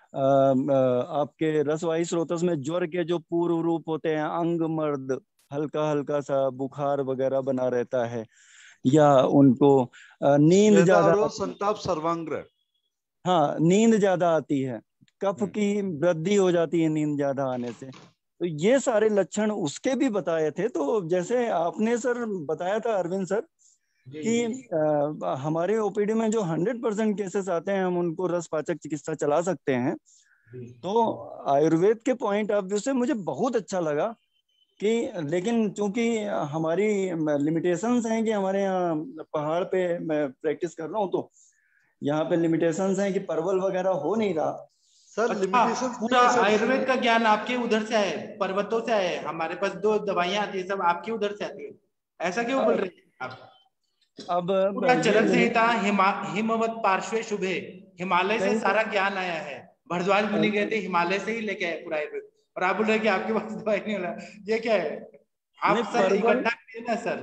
आपके रसवाही स्रोतस में ज्वर के जो पूर्व रूप होते हैं, अंग मर्द, हल्का हल्का सा बुखार वगैरह बना रहता है, या उनको नींद स्वेदा ज्यादा और आती, संताप सर्वांग्र। हाँ नींद ज्यादा आती है, कफ हम्म। की वृद्धि हो जाती है नींद ज्यादा आने से, तो ये सारे लक्षण उसके भी बताए थे। तो जैसे आपने सर बताया था अरविंद सर जी। कि हमारे ओपीडी में जो 100% केसेस आते हैं हम उनको रसपाचक चिकित्सा चला सकते हैं, जी। तो आयुर्वेद के पॉइंट ऑफ व्यू से मुझे बहुत अच्छा लगा कि, लेकिन चूंकि हमारी लिमिटेशंस हैं कि हमारे यहाँ पहाड़ पे मैं प्रैक्टिस कर रहा हूँ, तो यहाँ पे लिमिटेशंस हैं कि परवल वगैरह हो नहीं रहा। सर अच्छा, लिमिटेशन पूरा नहीं है सर। आयुर्वेद का ज्ञान आपके उधर से है, पर्वतों से है। हमारे पास 2 दवाइयां आती है, सब आपके उधर से आती है। ऐसा क्यों बोल रहे हैं आप? अब पूरा ये चरक संहिता हिमवत पार्श्वे शुभे, हिमालय से नहीं सारा ज्ञान आया है। भरद्वाज मुनि गए थे, हिमालय से ही लेके आए पूरा आयुर्वेद, और आप बोल रहे हैं कि आपके पास दवाई नहीं हो रहा, ये क्या है? नहीं, आप सर परवल, इकट्ठा किए ना सर।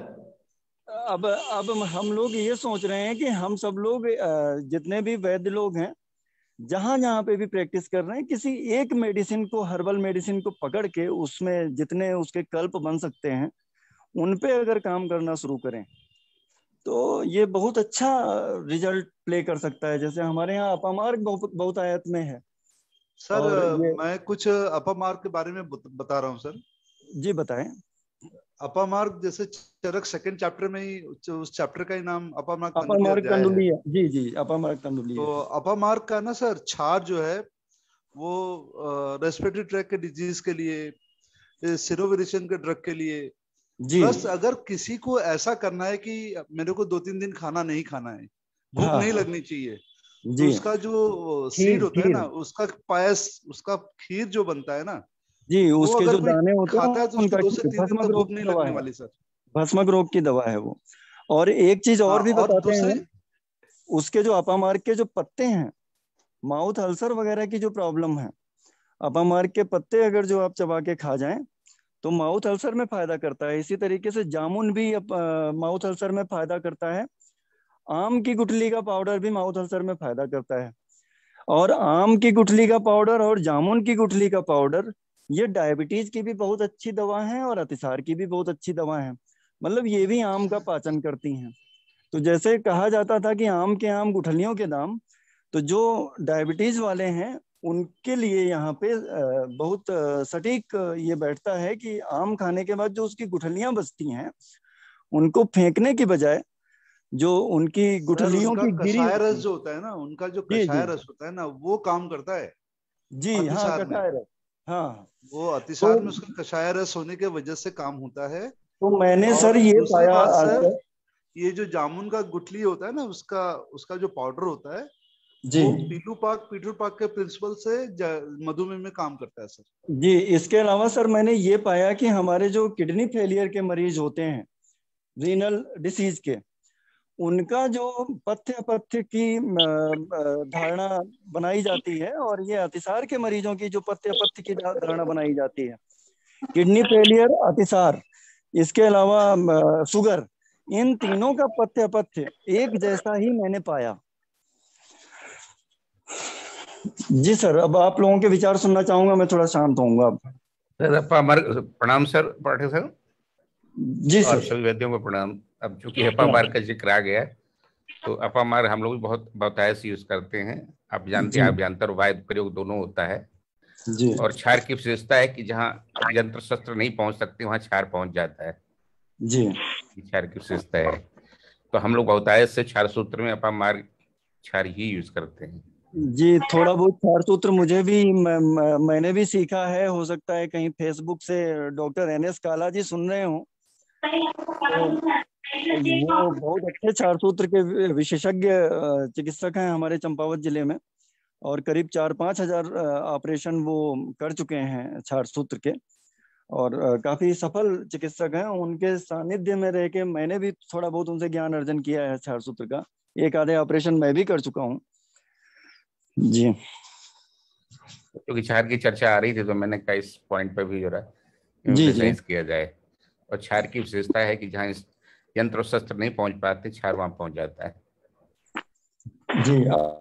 अब हम लोग ये सोच रहे हैं कि हम सब लोग जितने भी वैद्य लोग हैं, जहां जहां पे भी प्रैक्टिस कर रहे हैं, किसी एक मेडिसिन को, हर्बल मेडिसिन को पकड़ के उसमें जितने उसके कल्प बन सकते हैं उन पे अगर काम करना शुरू करें तो ये बहुत अच्छा रिजल्ट प्ले कर सकता है। जैसे हमारे यहाँ अपामार्ग बहुत आयत में है। सर और ये, मैं कुछ अपमार्ग के बारे में बता रहा हूँ सर। जी बताएं। अपमार्ग जैसे चरक सेकंड चैप्टर में ही उस चैप्टर का ही नाम अपमार्ग तंडुली अपामार्ग अध्याय है। तंडुली, जी जी अपामार्ग तंडुली तो है। अपमार्ग का ना सर क्षार जो है वो रेस्पिरेटरी ट्रैक के डिजीज के लिए, सिरोवेरिएशन के ड्रग के लिए, जी प्लस अगर किसी को ऐसा करना है कि मेरे को 2-3 दिन खाना नहीं खाना है, भूख हाँ नहीं हाँ, लगनी चाहिए, तो जी उसका जो खीर सीड होता है खीर, ना, उसका पायस, उसका खीर जो बनता है ना, जी, वो उसके अगर जो कोई दाने होते हैं खाता है तो उसको उनका 2 से 3 दिन भस्मक तक रोग भूख की नहीं दवा लगने है, वाली सर। भस्मक रोग की दवा है वो। और एक चीज हाँ, और भी और बताते दूसरे हैं, उसके जो अपामार्क के जो पत्ते हैं, माउथ अल्सर वगैरह की जो प्रॉब्लम है, अपामार्क के पत्ते अगर जो आप चबा के खा जाएं तो माउथ अल्सर में फायदा करता है। इसी तरीके से जामुन भी माउथ अल्सर में फायदा करता है। आम की गुठली का पाउडर भी माउथ अल्सर में फायदा करता है। और आम की गुठली का पाउडर और जामुन की गुठली का पाउडर, ये डायबिटीज की भी बहुत अच्छी दवा है और अतिसार की भी बहुत अच्छी दवा है। मतलब ये भी आम का पाचन करती हैं। तो जैसे कहा जाता था कि आम के आम गुठलियों के दाम, तो जो डायबिटीज वाले हैं उनके लिए यहाँ पे बहुत सटीक ये बैठता है कि आम खाने के बाद जो उसकी गुठलियां बचती हैं उनको फेंकने की बजाय जो उनकी सर गुठलियों उनका की गिरी कषाय होती रस है। जो होता है ना, उनका जो जी कषाय जी रस होता है ना, वो काम करता है जी, हाँ अतिसार में। कसाय रस, हाँ। वो तो अतिसार में उसका कषाय रस होने के वजह से काम होता है। तो मैंने और सर ये दूसरी पाया बात आज सर, तक। ये जो जामुन का गुठली होता है ना, उसका उसका जो पाउडर होता है, जी वो पीटू पाक के प्रिंसिपल से मधुमेह में काम करता है सर। जी, इसके अलावा सर मैंने ये पाया कि हमारे जो किडनी फेलियर के मरीज होते हैं, रीनल डिसीज के, उनका जो पथ्य अपथ्य की धारणा बनाई जाती है, और ये अतिसार के मरीजों की जो पथ्य अपथ्य की धारणा बनाई जाती है, किडनी फेलियर, अतिसार, इसके अलावा शुगर, इन तीनों का पथ्य अपथ्य एक जैसा ही मैंने पाया। जी सर, अब आप लोगों के विचार सुनना चाहूंगा, मैं थोड़ा शांत होऊंगा अब। सर अपा हमारे प्रणाम सर पाठक सर, जी और सर। सभी वैद्यों को प्रणाम। अब चूंकि हेपा प्रणाम। मार का जिक्र आ गया, तो अपा मार हम लोग भी बहुत बहुतायत यूज करते हैं। आप जानते हैं, जी आप जानते और वायु प्रयोग दोनों होता है। जी और क्षार की विशेषता है कि जहाँ यंत्र शस्त्र नहीं पहुंच सकते वहां क्षार पहुंच जाता है। जी ये क्षार की विशेषता है। तो हम लोग बहुतायत से क्षार सूत्र में अपा मार क्षार ही यूज करते हैं। जी, थोड़ा बहुत क्षार सूत्र मुझे भी मैंने भी सीखा है। हो सकता है कहीं फेसबुक से डॉक्टर NS काला जी सुन रहे हो, तो वो बहुत अच्छे क्षार सूत्र के विशेषज्ञ चिकित्सक हैं हमारे चंपावत जिले में, और करीब 4-5 हजार ऑपरेशन वो कर चुके हैं क्षार सूत्र के, और काफी सफल चिकित्सक हैं। उनके सानिध्य में रह के मैंने भी थोड़ा बहुत उनसे ज्ञान अर्जन किया है क्षार सूत्र का। एक आधे ऑपरेशन मैं भी कर चुका हूँ। जी क्योंकि क्षार की चर्चा आ रही थी तो मैंने कहा इस पॉइंट पर भी जरा जी जी एम्फेसाइज किया जाए। और क्षार की विशेषता है कि जहाँ यंत्र और शस्त्र नहीं पहुंच पाते, क्षार वहां पहुंच जाता है। जी।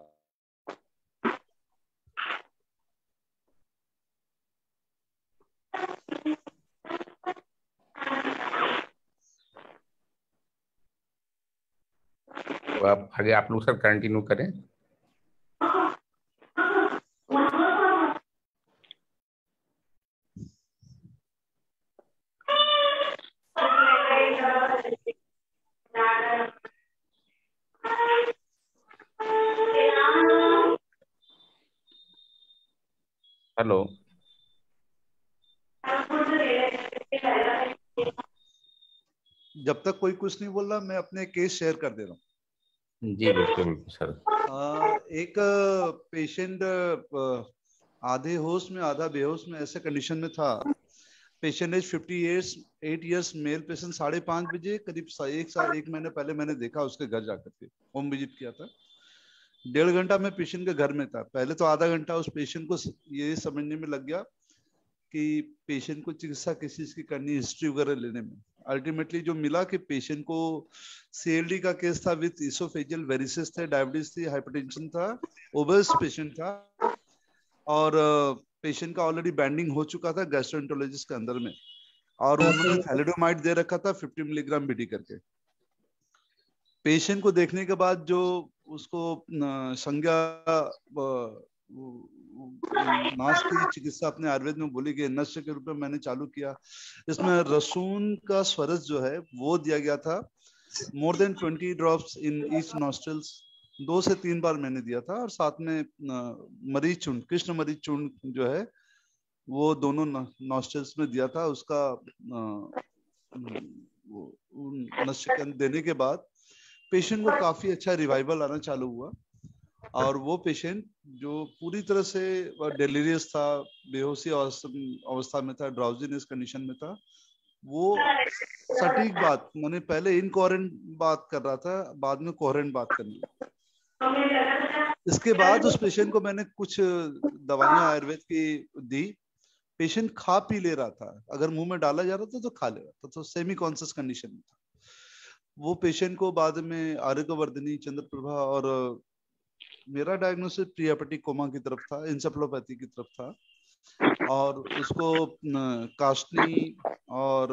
तो आप आगे आप लोग सर कंटिन्यू करें। हेलो। जब तक कोई कुछ नहीं बोल रहा, मैं अपने केस शेयर कर दे रहा हूँ। जी बिल्कुल बिल्कुल सर। एक पेशेंट आधे होश में आधा बेहोश में ऐसे कंडीशन में था। Patient age 8 years, male patient. 5:30 बजे करीब एक महीने पहले मैंने देखा उसके घर जाकर के, होम विजिट किया था। 1.5 घंटा मैं पेशेंट के घर में था। पहले तो आधा घंटा उस पेशेंट को ये समझने में लग गया कि पेशेंट को चिकित्सा किस चीज की करनी, हिस्ट्री वगैरह लेने में। अल्टीमेटली जो मिला कि पेशेंट को CLD का केस था विद इसोफेजियल वेरिसेस थे, डायबिटीज थी, हाइपरटेंशन था, ओबेस पेशेंट था, और पेशेंट का ऑलरेडी बैंडिंग हो चुका था गैस्ट्रोएंटरोलॉजिस्ट के अंदर में, और उन्होंने थैलिडोमाइड दे रखा था 50 मिलीग्राम BD करके। पेशेंट को देखने के बाद जो उसको संज्ञा नाश की चिकित्सा अपने आयुर्वेद में बोली गई, नश्य के रूप में मैंने चालू किया। इसमें रसून का स्वरस जो है वो दिया गया था, more than 20 drops in each nostrils, 2 से 3 बार मैंने दिया था। और साथ में मरीच चूर्ण, कृष्ण मरीच चूर्ण जो है वो दोनों नॉस्ट्रल्स में दिया था। उसका नश्य देने के बाद पेशेंट को काफी अच्छा रिवाइवल आना चालू हुआ। और वो पेशेंट जो पूरी तरह से डेलीरियस था, बेहोशी अवस्था में था, ड्राउजीनेस कंडीशन में था, वो सटीक बात मैंने पहले इनकोहेरेंट बात कर रहा था, बाद में कोहेरेंट बात करनी। इसके बाद उस पेशेंट को मैंने कुछ दवाइयां आयुर्वेद की दी। पेशेंट खा पी ले रहा था, अगर मुंह में डाला जा रहा था तो खा ले रहा था, तो सेमी कॉन्शियस कंडीशन में था। वो पेशेंट को बाद में आर्यवर्धिनी, चंद्रप्रभा और मेरा डायग्नोसिस प्री हेपेटिक कोमा की तरफ था, इंसेफेलोपैथी की तरफ था, और उसको कास्टनी और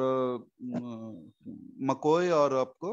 मकोय और आपको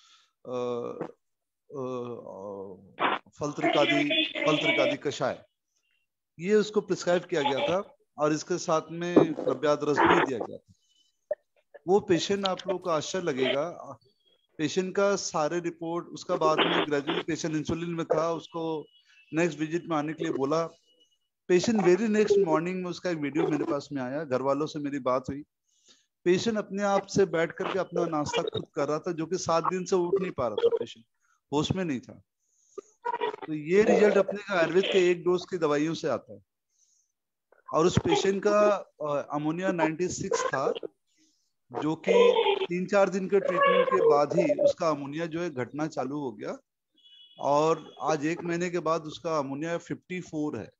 फलत्रिकादि कषाय, ये उसको प्रिस्क्राइब किया गया था, और इसके साथ में प्रव्याद रस भी दिया गया था। वो पेशेंट, आप लोग को आश्चर्य लगेगा, पेशेंट का सारे रिपोर्ट, उसका बाद में ग्रेजुअली पेशेंट इंसुलिन में था, उसको नेक्स्ट विजिट में आने के लिए बोला। पेशेंट वेरी नेक्स्ट मॉर्निंग में उसका एक वीडियो मेरे पास में आया, घर वालों से मेरी बात हुई, पेशेंट अपने आप से बैठ करके अपना नाश्ता खुद कर रहा था, जो कि 7 दिन से उठ नहीं पा रहा था, पेशेंट होश में नहीं था। तो ये रिजल्ट अपने आयुर्वेद के 1 डोज की दवाइयों से आता है। और उस पेशेंट का अमोनिया 96 था, जो कि 3-4 दिन के ट्रीटमेंट के बाद ही उसका अमोनिया जो है घटना चालू हो गया, और आज 1 महीने के बाद उसका अमोनिया 54 है।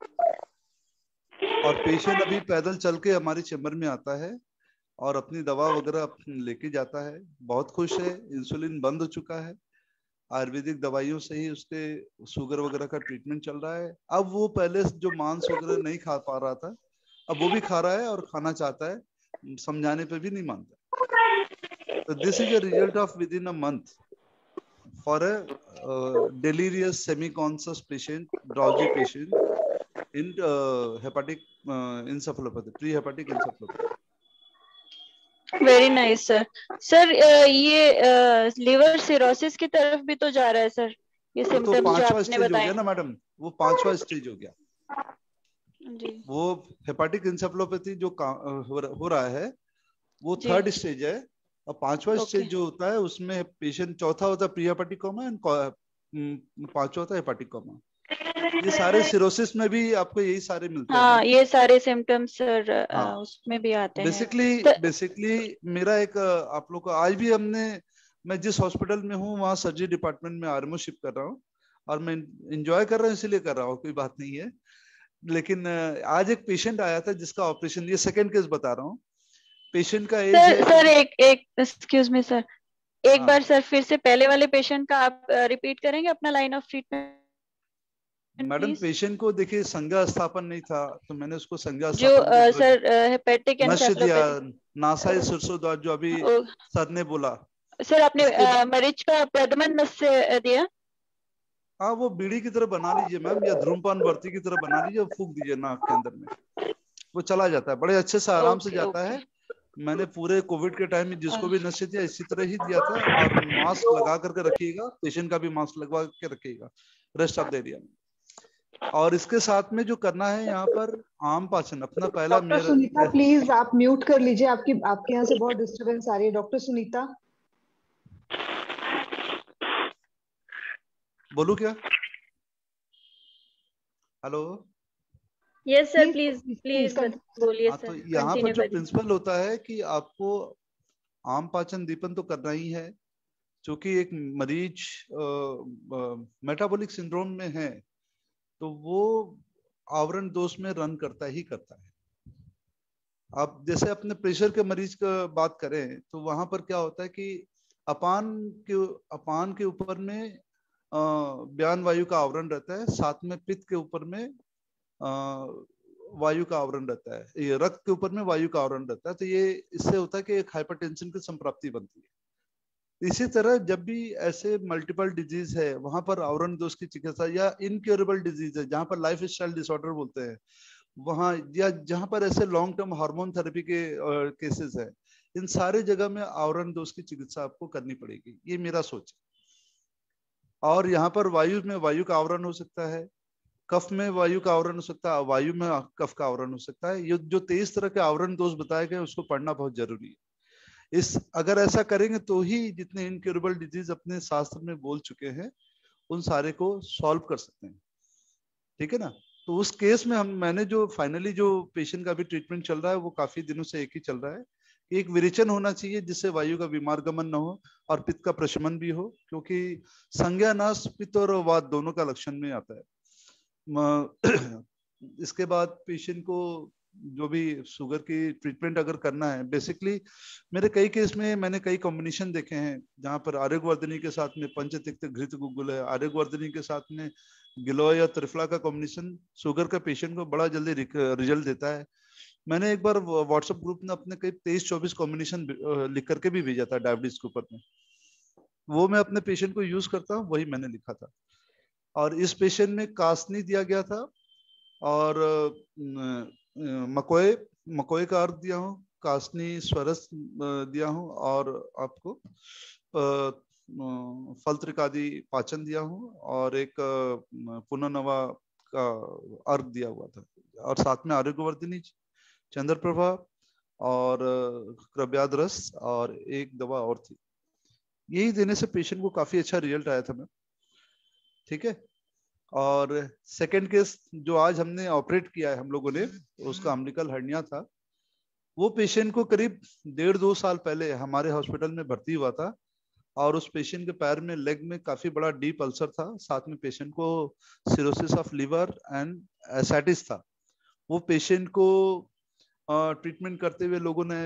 और पेशेंट अभी पैदल चल के हमारे चैम्बर में आता है और अपनी दवा वगैरह लेके जाता है, बहुत खुश है। इंसुलिन बंद हो चुका है, आयुर्वेदिक दवाइयों से ही उसके शुगर वगैरह का ट्रीटमेंट चल रहा है। अब वो पहले जो मांस वगैरह नहीं खा पा रहा था, अब वो भी खा रहा है और खाना चाहता है, समझाने पे भी नहीं मानता। तो this is a result of within a month for a delirious semi-conscious patient, drowsy patient in hepatic encephalopathy, pre-hepatic encephalopathy. Very nice sir. Sir ये लिवर सिरोसिस की तरफ भी तो जा रहा है सर, ये तो सिम्टम्स जो 5वां आपने स्टेज हो बताए। गया ना मैडम, वो 5वां स्टेज हो गया जी। वो हेपाटिक इंसेफेलोपैथी जो हो रहा है वो जी। 3rd स्टेज है, और 5वां ओके। स्टेज जो होता है उसमें पेशेंट, चौथा होता है प्री हेपाटिक कोमा एंड 5वां होता है हेपाटिक कोमा। ये सारे सिरोसिस में भी आपको यही सारे मिलते हैं। हाँ, ये सारे सिम्टम्स सर हाँ। उसमें भी आते हैं। बेसिकली मेरा एक आप लोग को आज भी मैं जिस हॉस्पिटल में हूँ वहाँ सर्जरी डिपार्टमेंट में आरएमओ शिप कर रहा हूँ, और मैं एंजॉय कर रहा हूँ इसलिए कर रहा हूँ, कोई बात नहीं है। लेकिन आज एक पेशेंट आया था जिसका ऑपरेशन, ये 2nd केस बता रहा हूँ। पेशेंट का एज है सर एक एक्सक्यूज मी सर, एक बार सर फिर से पहले वाले पेशेंट का आप रिपीट करेंगे अपना line of treatment? Madam patient को देखिए संज्ञा स्थापन नहीं था, तो मैंने उसको संज्ञा जो सर हेपेटिक एन्सेफेलोपैथी नासाई शीर्षोद्वार जो अभी सर ने बोला। सर आपने मरीज का प्रदमन नस से दिया? हाँ, वो बीड़ी की तरह बना लीजिए मैम, या धूम्रपान वर्ती की तरह बना लीजिए, फूंक दीजिए नाक के अंदर में, वो चला जाता है, बड़े अच्छे से आराम से जाता है। मैंने पूरे कोविड के टाइम में जिसको भी नशे दिया इसी तरह ही दिया था। और मास्क लगा करके रखिएगा, पेशेंट का भी मास्क लगवा के रखिएगा रेस्ट ऑफ द एरिया में। और इसके साथ में जो करना है यहाँ पर आम पाचन अपना पहला। डॉक्टर सुनीता प्लीज आप म्यूट कर लीजिए, आपके यहाँ से बहुत डिस्टरबेंस आ रही है। डॉक्टर सुनीता बोलू क्या? हेलो। यस सर, प्लीज बोलिए सर। तो यहाँ पर जो प्रिंसिपल होता है कि आपको आम पाचन दीपन तो करना ही है, क्योंकि एक मरीज मेटाबॉलिक सिंड्रोम में है तो वो आवरण दोष में रन करता ही करता है। आप जैसे अपने प्रेशर के मरीज का बात करें तो वहां पर क्या होता है कि अपान के ऊपर में व्यान वायु का आवरण रहता है, साथ में पित्त के ऊपर में वायु का आवरण रहता है, ये रक्त के ऊपर में वायु का आवरण रहता है। तो ये इससे होता है कि एक हाइपरटेंशन की संप्राप्ति बनती है। इसी तरह जब भी ऐसे मल्टीपल डिजीज है वहां पर आवरण दोष की चिकित्सा, या इनक्योरेबल डिजीज है जहां पर लाइफ स्टाइल डिसऑर्डर बोलते हैं वहां, या जहां पर ऐसे लॉन्ग टर्म हार्मोन थेरेपी के केसेस है, इन सारे जगह में आवरण दोष की चिकित्सा आपको करनी पड़ेगी, ये मेरा सोच है। और यहाँ पर वायु में वायु का आवरण हो सकता है, कफ में वायु का आवरण हो सकता है, वायु में कफ का आवरण हो सकता है। ये जो 23 तरह के आवरण दोष बताए गए उसको पढ़ना बहुत जरूरी है। अगर ऐसा करेंगे तो ही जितने इनक्योरेबल डिजीज अपने शास्त्र में बोल चुके हैं उन सारे को सॉल्व कर सकते हैं। ठीक है ना। तो उस केस में मैंने जो फाइनली जो पेशेंट का भी ट्रीटमेंट चल रहा है वो काफी दिनों से एक ही चल रहा है। एक विरेचन होना चाहिए जिससे वायु का विमार्गमन न हो और पित्त का प्रशमन भी हो, क्योंकि संज्ञानाश पित्त और वात दोनों का लक्षण में आता है। इसके बाद पेशेंट को जो भी शुगर की ट्रीटमेंट अगर करना है, बेसिकली मेरे कई केस में मैंने कई कॉम्बिनेशन देखे हैं जहां पर आरोग्यवर्धिनी के साथ में पंचतिक्त घृत गुग्गुल है, आरोग्यवर्धिनी के साथ में गिलोय या त्रिफला का कॉम्बिनेशन शुगर का पेशेंट को बड़ा जल्दी रिजल्ट देता है। मैंने एक बार व्हाट्सएप ग्रुप में अपने कई 23-24 कॉम्बिनेशन लिख करके भी भेजा था डायबिटीज के ऊपर में, वो मैं अपने पेशेंट को यूज करता हूँ, वही मैंने लिखा था। और इस पेशेंट में कासनी दिया गया था और मकोए का अर्थ दिया हूँ, कासनी स्वरस दिया हूँ और आपको फलत्रिक आदि पाचन दिया हूँ और एक पुनर्नवा का अर्घ दिया हुआ था और साथ में आरोग्यवर्धिनी, चंद्रप्रभा और कृव्याद रस और एक दवा और थी। यही देने से पेशेंट को काफी अच्छा रिजल्ट आया था मैम। ठीक है। और सेकंड केस जो आज हमने ऑपरेट किया है हम लोगों ने, उसका अम्बिलिकल हर्निया था। वो पेशेंट को करीब 1.5-2 साल पहले हमारे हॉस्पिटल में भर्ती हुआ था और उस पेशेंट के पैर में लेग में काफी बड़ा डीप अल्सर था, साथ में पेशेंट को cirrhosis of liver and ascites था। वो पेशेंट को ट्रीटमेंट करते हुए लोगों ने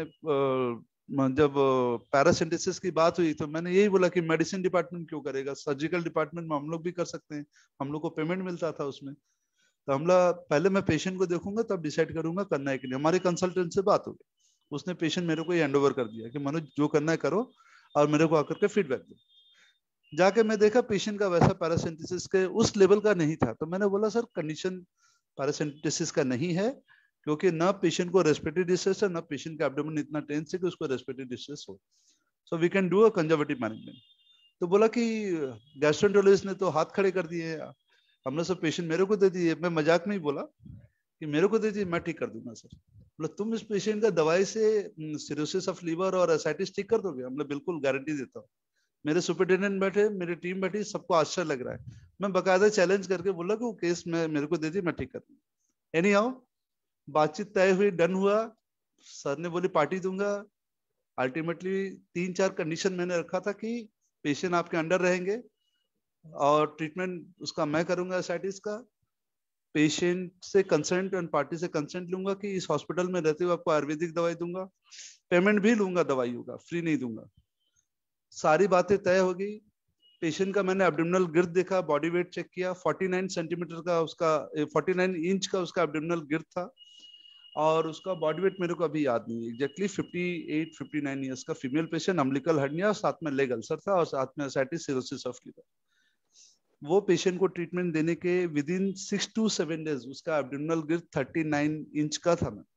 जब पैरासिंथेसिस की बात हुई तो मैंने यही बोला कि मेडिसिन डिपार्टमेंट क्यों करेगा, सर्जिकल डिपार्टमेंट में हम लोग भी कर सकते हैं, हम लोग को पेमेंट मिलता था उसमें। तो पहले मैं पेशेंट को देखूंगा तब डिसाइड करूंगा करना है कि नहीं। हमारे कंसल्टेंट से बात हो गई, उसने पेशेंट मेरे को हैंड ओवर कर दिया कि मनोज जो करना है करो और मेरे को आकर के फीडबैक दो। जाके मैं देखा पेशेंट का वैसा पैरासिंथेसिस के उस लेवल का नहीं था। तो मैंने बोला सर कंडीशन पैरासिंथेसिस का नहीं है, क्योंकि ना पेशेंट को रेस्पिरेटरी डिस्ट्रेस है, ना पेशेंट का एब्डोमेन इतना टेंस है कि उसको रेस्पिरेटरी डिस्ट्रेस हो, so we can do a conservative management. तो बोला कि गैस्ट्रोएंटरोलॉजिस्ट ने तो हाथ खड़े कर दिए, हमने सब पेशेंट मेरे को दे दिए। मैं मजाक में ही बोला कि मेरे को दे दिए, मैं ठीक कर दूंगा सर। बोला तुम इस पेशेंट का दवाई से सिरोसिस ऑफ लिवर और एसाइटिस ठीक कर दोगे? हमने बिल्कुल गारंटी देता हूँ। मेरे सुपरिटेंडेंट बैठे, मेरी टीम बैठी, सबको आश्चर्य लग रहा है। मैं बकायदा चैलेंज करके बोला कि वो केस मेरे को दे दी, मैं ठीक कर दूंगा। एनी हाउ बातचीत तय हुई, डन हुआ। सर ने बोली पार्टी दूंगा। अल्टीमेटली 3-4 कंडीशन मैंने रखा था कि पेशेंट आपके अंडर रहेंगे और ट्रीटमेंट उसका मैं करूंगा एसाइटिस का। पेशेंट से कंसेंट एंड पार्टी से कंसेंट लूंगा कि इस हॉस्पिटल में रहते हुए आपको आयुर्वेदिक दवाई दूंगा, पेमेंट भी लूंगा दवाइयों का, फ्री नहीं दूंगा। सारी बातें तय हो गई। पेशेंट का मैंने एब्डोमिनल girth देखा, बॉडी वेट चेक किया, 49 सेंटीमीटर का उसका 49 इंच का उसका एब्डोमिनल girth था और उसका बॉडी वेट मेरे को अभी याद नहीं एग्जैक्टली 58-59 ईयर्स का फीमेल पेशेंट, अम्बिलिकल हर्निया, साथ में लेग अल्सर था और साथ में एसाइटिस, सिरोसिस ऑफ लिवर। वो पेशेंट को ट्रीटमेंट देने के विद इन 6 to 7 डेज उसका एब्डोमिनल girth 39 इंच का था मैं।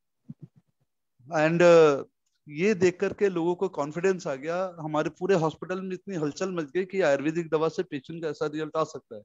एंड ये देख करके लोगों को कॉन्फिडेंस आ गया, हमारे पूरे हॉस्पिटल में इतनी हलचल मच गई कि आयुर्वेदिक दवा से पेशेंट का ऐसा रिजल्ट आ सकता है।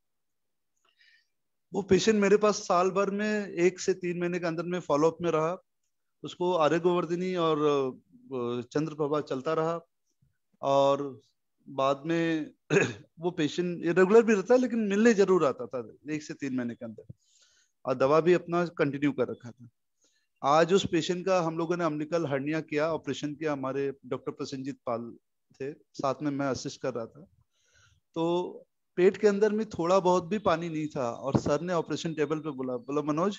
वो पेशेंट मेरे पास साल भर में 1 से 3 महीने के अंदर में फॉलोअप में रहा। उसको आरोग्यवर्धिनी और चंद्रप्रभा चलता रहा और बाद में वो पेशेंट रेगुलर भी रहता है लेकिन मिलने जरूर आता था 1 से 3 महीने के अंदर, और दवा भी अपना कंटिन्यू कर रखा था। आज उस पेशेंट का हम लोगों ने अम्बिलिकल हर्निया किया, ऑपरेशन किया, हमारे डॉक्टर प्रसेनजीत पाल थे, साथ में मैं असिस्ट कर रहा था। तो पेट के अंदर में थोड़ा बहुत भी पानी नहीं था और सर ने ऑपरेशन टेबल पे बोला मनोज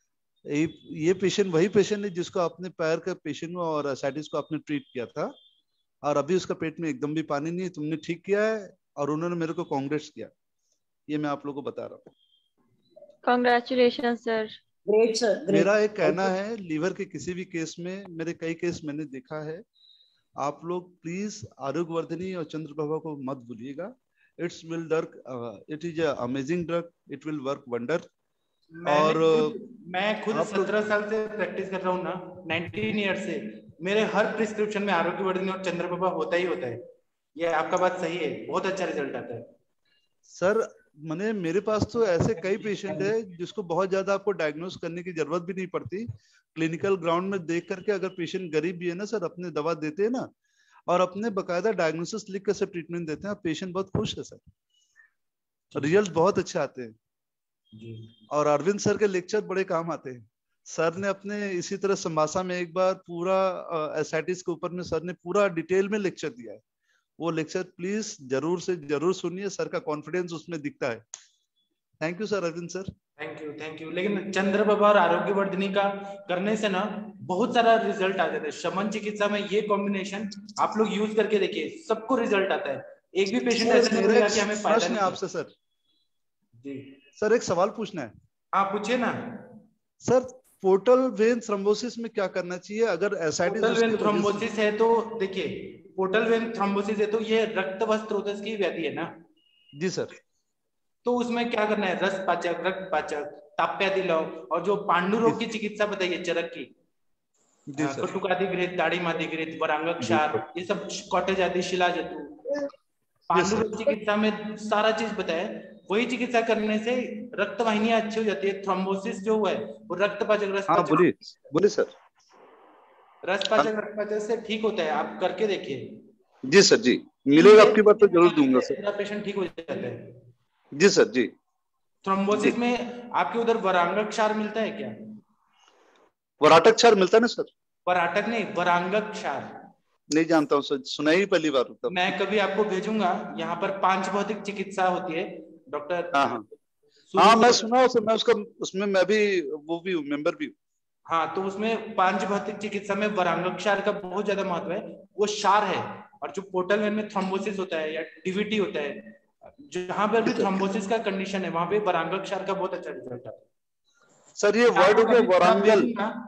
ये पेशेंट वही पेशेंट है जिसको आपने पैर का पेशेंट और एसाइटिस को आपने ट्रीट किया था और अभी उसका पेट में एकदम भी पानी नहीं है, तुमने ठीक किया है। और उन्होंने मेरे को कांग्रेट्स किया। ये मैं आप लोगों को बता रहा हूँ। Congratulation sir. Great sir. मेरा एक कहना है, लीवर के किसी भी केस में, मेरे कई केस मैंने देखा है, आप लोग प्लीज आरोग्यवर्धिनी और चंद्रप्रभा को मत भूलिएगा। It's will work, it is a amazing drug, it will work wonder. और मैं खुद 17 साल से प्रैक्टिस कर रहा हूँ ना, 19 ईयर से, मेरे हर प्रिस्क्रिप्शन में आरोग्यवर्धिनी और चंद्रप्रभा होता ही होता है। ये आपका बात सही है, बहुत अच्छा रिजल्ट आता है सर। मैंने मेरे पास तो ऐसे कई पेशेंट है जिसको बहुत ज्यादा आपको डायग्नोस करने की जरूरत भी नहीं पड़ती। क्लिनिकल ग्राउंड में देख करके अगर पेशेंट गरीब भी है ना सर, अपने दवा देते हैं ना और अपने बकायदा डायग्नोसिस लिख कर सब ट्रीटमेंट देते हैं, पेशेंट बहुत खुश है सर। रिजल्ट बहुत अच्छे आते हैं जी। और अरविंद सर के लेक्चर बड़े काम आते हैं। सर ने अपने इसी तरह संभाषा में एक बार पूरा एसआईटीज के ऊपर में सर ने पूरा डिटेल में लेक्चर दिया है। वो लेक्चर प्लीज जरूर से जरूर सुनिए, सर का कॉन्फिडेंस उसमें दिखता है। Thank you sir Arvind sir. Thank you. लेकिन चंद्र बाबा और आरोग्यवर्धिनी का करने से ना बहुत सारा रिजल्ट आ जाता है। शमन चिकित्सा में ये कॉम्बिनेशन आप लोग यूज करके देखिए, सबको रिजल्ट आता है। एक भी पेशेंट ऐसा नहीं होगा कि हमें फायदा प्रश्न नहीं है है। आपसे सर। जी सर एक सवाल पूछना है। हाँ पूछिए ना। सर पोर्टल वेन थ्रोम्बोसिस में क्या करना चाहिए अगर एसआईटीज पोर्टल वेन उसकी वजह से? थ्रोम्बोसिस है तो देखिए, पोर्टल वेन थ्रोम्बोसिस है तो ये रक्त वस्त्रोदस की व्याधि है ना। जी सर। तो उसमें क्या करना है, रस पाचक, रक्त पाचक, ताप्यादिलव और जो पांडु रोग की चिकित्सा बताइए चरक की, कटुकादिगृहित, दाढ़ीमादिगृहित, वरांगक्षार, ये सब कॉटेज आदि, शिलाजतु, पांडु रोग चिकित्सा में सारा चीज बताया। वही चिकित्सा करने से रक्त वाहिनियां अच्छी हो जाती है। थ्रोम्बोसिस जो हुआ है वो रक्त पाचक, रस हाँ पाचक, बोलिए बोलिए सर। रस पाचक, रक्त पाचक से ठीक होता है। आप करके देखिए। जी सर जी, मिलेगा आपकी बात तो जरूर दूंगा सर। पूरा पेशेंट ठीक हो जाता है। जी सर जी। थ्रोम्बोसिस में आपके उधर वरांगक्षार मिलता है क्या? वराटक मिलता है ना सर? वराटक नहीं, वरांगक्षार। नहीं जानता हूँ सर, सुना ही पहली बार होता। मैं कभी आपको भेजूंगा। यहाँ पर पांच भौतिक चिकित्सा होती है डॉक्टर। हाँ हाँ हाँ, मैं सुना हूँ, मैं उसका उसमें मैं भी वो भी हूँ, मेंबर भी हूँ। हाँ, तो उसमें पांच भौतिक चिकित्सा में वरांगक्षार का बहुत ज्यादा महत्व है। वो क्षार है। और जो पोर्टल वेन में थ्रोम्बोसिस होता है या डीवीटी होता है, जहां पर भी थ्रोम्बोसिस का कंडीशन है वहां पे वरांगक्षार का बहुत अच्छा रिजल्ट आता है। सर ये वर्ड हो गया वरांगल।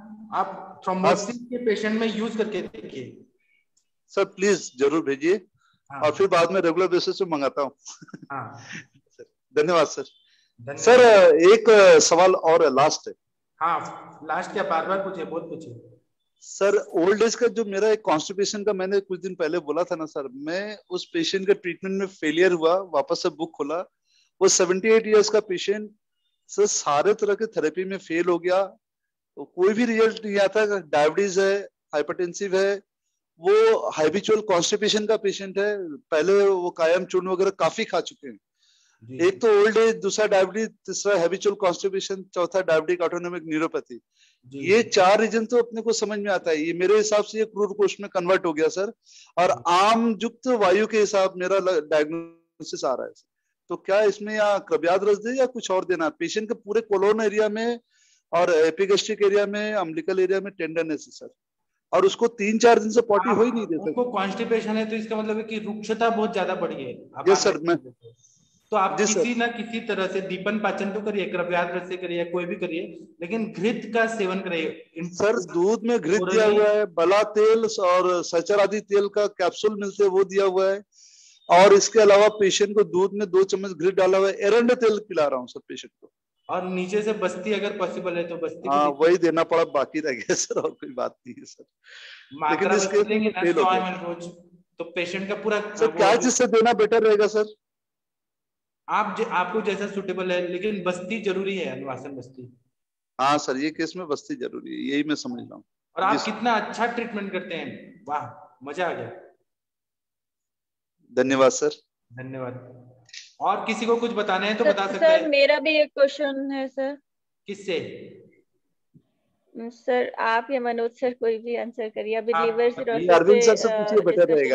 आप थ्रोम्बोसिस के पेशेंट में यूज करके देखिए सर, प्लीज जरूर भेजिए। हाँ। और फिर बाद में रेगुलर बेसिस पे मंगाता हूँ। हाँ। धन्यवाद सर। सर एक सवाल और लास्ट है। हाँ लास्ट क्या, बार बार पूछिए, बहुत पूछिए सर। ओल्ड एज का जो मेरा एक कॉन्स्टिपेशन का मैंने कुछ दिन पहले बोला था ना सर, मैं उस पेशेंट का ट्रीटमेंट में फेलियर हुआ, वापस से बुक खोला। वो 78 इयर्स का पेशेंट सर, सारे तरह के थेरेपी में फेल हो गया, तो कोई भी रिजल्ट नहीं आता। डायबिटीज है, हाइपरटेंसिव है, वो हाइबिचुअल कॉन्स्टिपेशन का पेशेंट है। पहले वो कायम चूर्ण वगैरह काफी खा चुके हैं। एक तो ओल्ड एज, दूसरा डायबिटीज, तीसरा हैबिचुअल कॉन्स्टिपेशन, चौथा डायबिटिक ऑटोनोमिक न्यूरोपैथी। ये चार रीजन तो अपने को समझ में आता है। ये मेरे हिसाब से ये क्रूर कोष में कन्वर्ट हो गया सर। और आम युक्त वायु के हिसाब मेरा डायग्नोसिस आ रहा है। तो क्या इसमें या कब्याद रस दे या कुछ और देना? पेशेंट के पूरे कोलोन एरिया में और एपिगेस्ट्रिक एरिया में, अम्बिलिकल एरिया में टेंडरनेस है सर। और उसको 3-4 दिन से पॉटी हो ही नहीं देता। उनको कॉन्स्टिपेशन है तो इसका मतलब है कि रुक्षता बहुत ज्यादा बढ़ी है। Yes sir. मैं तो आप किसी ना किसी तरह से दीपन पाचन तो करिए, कृपयाद रस से करिए, कोई भी करिए, लेकिन घृत का सेवन करिए। सर दूध में घृत दिया हुआ है, बला तेल और सचर आदि तेल का कैप्सूल मिलते हैं, वो दिया हुआ है। और इसके अलावा पेशेंट को दूध में 2 चम्मच घृत डाला हुआ है। एरंड तेल पिला रहा हूँ सर पेशेंट को। और नीचे से बस्ती अगर पॉसिबल है तो बस्ती। हाँ वही देना पड़ा, बाकी रह गया सर, और कोई बात नहीं है सर। लेकिन इसके देंगे ना 100 ml रोज, तो पेशेंट का पूरा सर क्या चीज से देना बेटर रहेगा सर? आपको जैसा सुटेबल है, लेकिन बस्ती जरूरी है, अनुवासन बस्ती। हाँ सर, ये केस में बस्ती जरूरी है, यही मैं समझ रहा हूँ। और आप कितना अच्छा ट्रीटमेंट करते हैं, वाह, मजा आ गया। धन्यवाद सर। धन्यवाद। और किसी को कुछ बताना है तो बता सकते हैं। सर मेरा भी एक क्वेश्चन है सर। किससे? सर आप या मनोज सर, कोई भी आंसर करिए। अभी लीवर सिरोसिस अरविंद सर से पूछिए, बेटर रहेगा।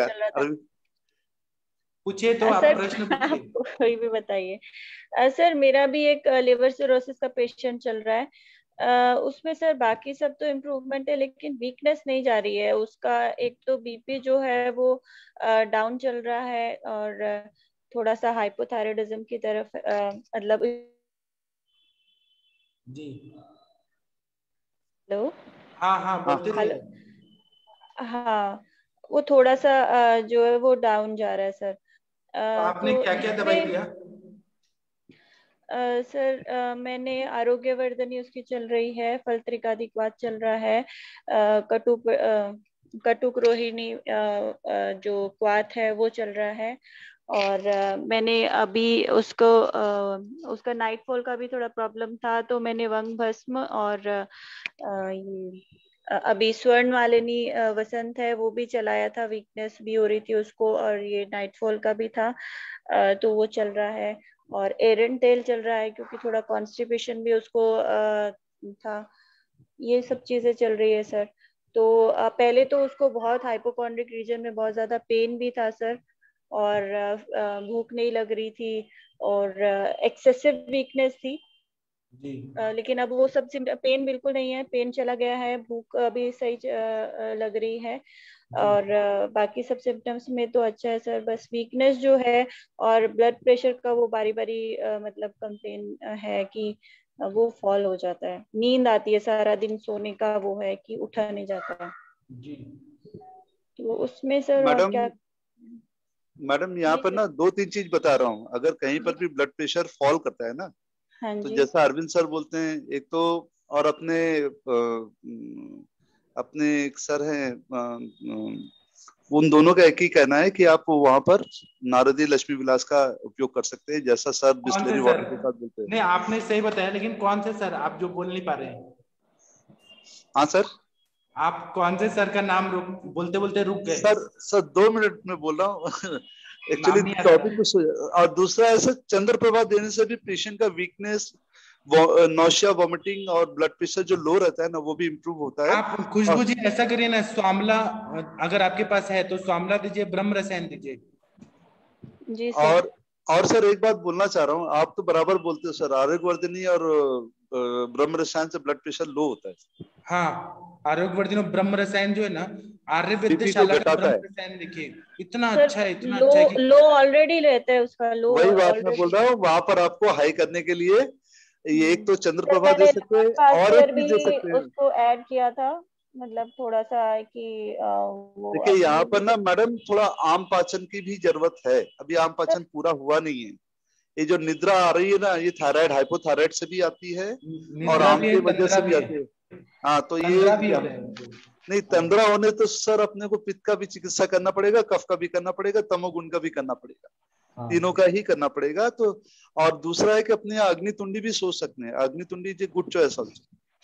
पूछिए तो आप प्रश्न पूछिए। कोई भी बताइए। सर मेरा भी एक लिवर सिरोसिस का पेशेंट चल रहा है। उसमें सर बाकी सब तो इम्प्रूवमेंट है, लेकिन वीकनेस नहीं जा रही है उसका। एक तो बीपी जो है वो डाउन चल रहा है, और थोड़ा सा हाइपोथायराइडिज्म की तरफ मतलब। जी हेलो। हाँ हाँ बोलते रहिए। हाँ, वो थोड़ा सा जो है वो डाउन जा रहा है सर। तो आपने तो क्या क्या दवाई दिया? सर मैंने आरोग्यवर्धनी उसकी चल रही है, फलत्रिकादिक्वाथ चल रहा है, कटुक रोहिणी जो क्वाथ है वो चल रहा है। और मैंने अभी उसका नाइटफॉल का भी थोड़ा प्रॉब्लम था, तो मैंने वंग भस्म और अभी स्वर्ण मालिनी वसंत है वो भी चलाया था। वीकनेस भी हो रही थी उसको, और ये नाइटफॉल का भी था, तो वो चल रहा है। और एरन तेल चल रहा है क्योंकि थोड़ा कॉन्स्टिपेशन भी उसको था। ये सब चीजें चल रही है सर। तो पहले तो उसको बहुत हाइपोकॉन्ड्रिक रीजन में बहुत ज्यादा पेन भी था सर, और भूख नहीं लग रही थी, और एक्सेसिव वीकनेस थी। जी लेकिन अब वो सब पेन बिल्कुल नहीं है, पेन चला गया है, भूख अभी सही लग रही है, और बाकी सब सिम्टम्स में तो अच्छा है सर। बस वीकनेस जो है और ब्लड प्रेशर का वो बारी बारी मतलब कंप्लेन है कि वो फॉल हो जाता है, नींद आती है सारा दिन, सोने का वो है कि उठा नहीं जाता है। जी तो उसमें सर और मैडम, क्या? मैडम यहाँ जी पर सर। ना 2-3 चीज बता रहा हूँ। अगर कहीं पर भी ब्लड प्रेशर फॉल करता है ना, हाँ तो जी। जैसा अरविंद सर बोलते हैं एक तो, और अपने एक सर हैं, उन दोनों का एक ही कहना है कि आप वहां पर नारदी लक्ष्मी विलास का उपयोग कर सकते हैं, जैसा सर कौन से बिस्लेरी सर? वाटर के साथ बोलते हैं। नहीं, आपने सही बताया, लेकिन कौन से सर आप जो बोल नहीं पा रहे हैं? हाँ सर। आप कौन से सर का नाम बोलते बोलते रुक गए? सर 2 मिनट में बोल रहा हूँ। एक्चुअली नाम नहीं आता टॉपिक कुछ, और दूसरा ऐसा चंद्र प्रभा देने से भी पेशेंट का वीकनेस, नौशिया, वॉमिटिंग और ब्लड प्रेशर जो लो रहता है ना, वो भी इम्प्रूव होता है। आप खुशबू और जी ऐसा करिए ना, स्वामला अगर आपके पास है तो स्वामला दीजिए, ब्रह्म रसायन दीजिए। जी सर। और सर एक बात बोलना चाह रहा हूँ, आप तो बराबर बोलते हो सर, आरोग्यवर्धिनी और ब्रह्म रसायन से ब्लड प्रेशर लो होता है। हाँ, आरोग्यवर्धिनी और ब्रह्म रसायन जो है ना, आर्य बीपी को विद्याशाला का घटाता ब्रह्म है। रसायन देखिए, इतना सर अच्छा है, इतना लो अच्छा है कि लो ऑलरेडी रहता है उसका, लो वही बात मैं बोल ऑलरेडी। रहा हूँ, वहां पर आपको हाई करने के लिए ये एक तो चंद्र सर प्रभा दे मैंने सकते लवन हैं, और एक भास्कर चीज दे भी सकते हैं। उसको ऐड किया था, मतलब थोड़ा सा कि वो देखिए अभी यहाँ पर ना मुझे। मैडम थोड़ा आम पाचन की भी जरूरत है, अभी आम सर पाचन पूरा हुआ नहीं है। ये जो निद्रा आ रही है ना, ये थायराइड, हाइपोथायराइड से भी आती है और निद्रा आम भी है, की वजह तंद्रा से भी भी आती है। है। हाँ तो ये तंद्रा भी होता है उनको। नहीं, हाँ तंद्रा होने तो सर अपने को पित्त का भी चिकित्सा करना पड़ेगा, कफ का भी करना पड़ेगा, तमोगुण का भी करना पड़ेगा, तीनों हाँ। का ही करना पड़ेगा। तो और दूसरा है कि अपने यहाँ अग्नितुंडी भी सोच सकते हैं, अग्नितुंडी जी गुड चॉइस ऑल्सो।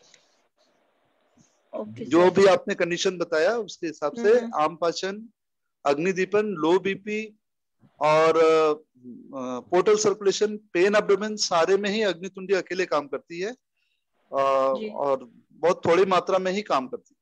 ओके जो सर। भी आपने कंडीशन बताया उसके हिसाब से हम्म। आम पाचन, अग्निदीपन, लो बीपी और पोर्टल सर्कुलेशन, पेन एब्डोमेन, सारे में ही अग्नितुंडी अकेले काम करती है, जी। और बहुत थोड़ी मात्रा में ही काम करती है।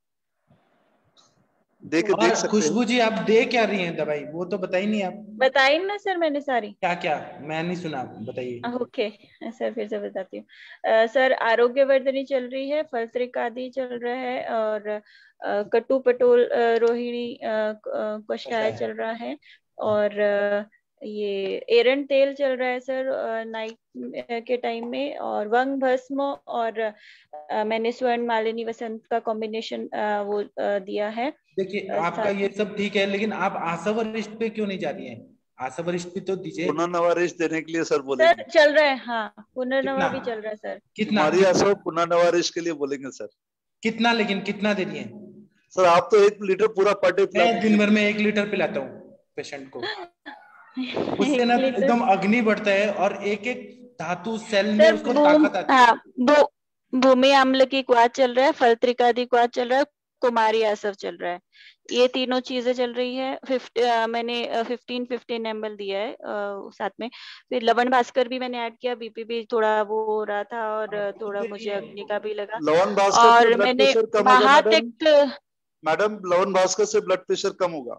देख और सकते हैं। खुशबू जी आप दे क्या रही हैं दवाई, वो तो बताई नहीं आप। बताई ना सर मैंने सारी। क्या क्या? मैं नहीं सुना, बताइए। ओके सर, फिर से बताती हूँ। सर आरोग्यवर्धिनी चल रही है, फलत्रिक आदि चल रहा है, और कटु पटोल रोहिणी कैसा कषाय है? चल रहा है, और ये एरंड तेल चल रहा है सर नाइट के टाइम में, और वंग भस्म, और मैंने स्वर्ण मालिनी वसंत का कॉम्बिनेशन वो दिया है। देखिए आपका साथ ये सब ठीक है, लेकिन आप आशा वरिष्ठ पे क्यों नहीं जा रही हैं? आशा वरिष्ठ पे तो दीजिए। पुनर्नवारिश देने के लिए सर बोलेंगे। सर चल रहा है, हाँ पुनर्नवा कितना? भी चल रहा है सर। कितना तुम्हारी कितना? आशा पुनर्नवारिश के लिए बोलेंगे सर। कितना, लेकिन कितना दे रही हैं? सर आप तो 1 लीटर पूरा पर डे पिला मैं दिन दीजिए। भर में 1 लीटर पिलाता हूँ पेशेंट को, उससे ना 1 लीटर। एकदम अग्नि बढ़ता है और एक एक धातु सेल में सर उसको ताकत आती है। हाँ भूमि अम्ल की क्वाथ चल रहा है, फलत्रिकादि क्वाथ चल रहा है, कुमारी आसव चल रहा है, ये तीनों चीजें चल रही है। मैंने 15 ml दिया है साथ में। फिर लवण भास्कर भी मैंने ऐड किया, बीपी भी थोड़ा वो हो रहा था, और आप खुद थोड़ा दे रही मुझे हैं। अग्नि का भी लगा। लवन भास्कर से और ब्लड मैंने प्रेशर कम होगा मैडम। महातिक्त। मैडम लवन भास्कर से ब्लड प्रेशर कम होगा,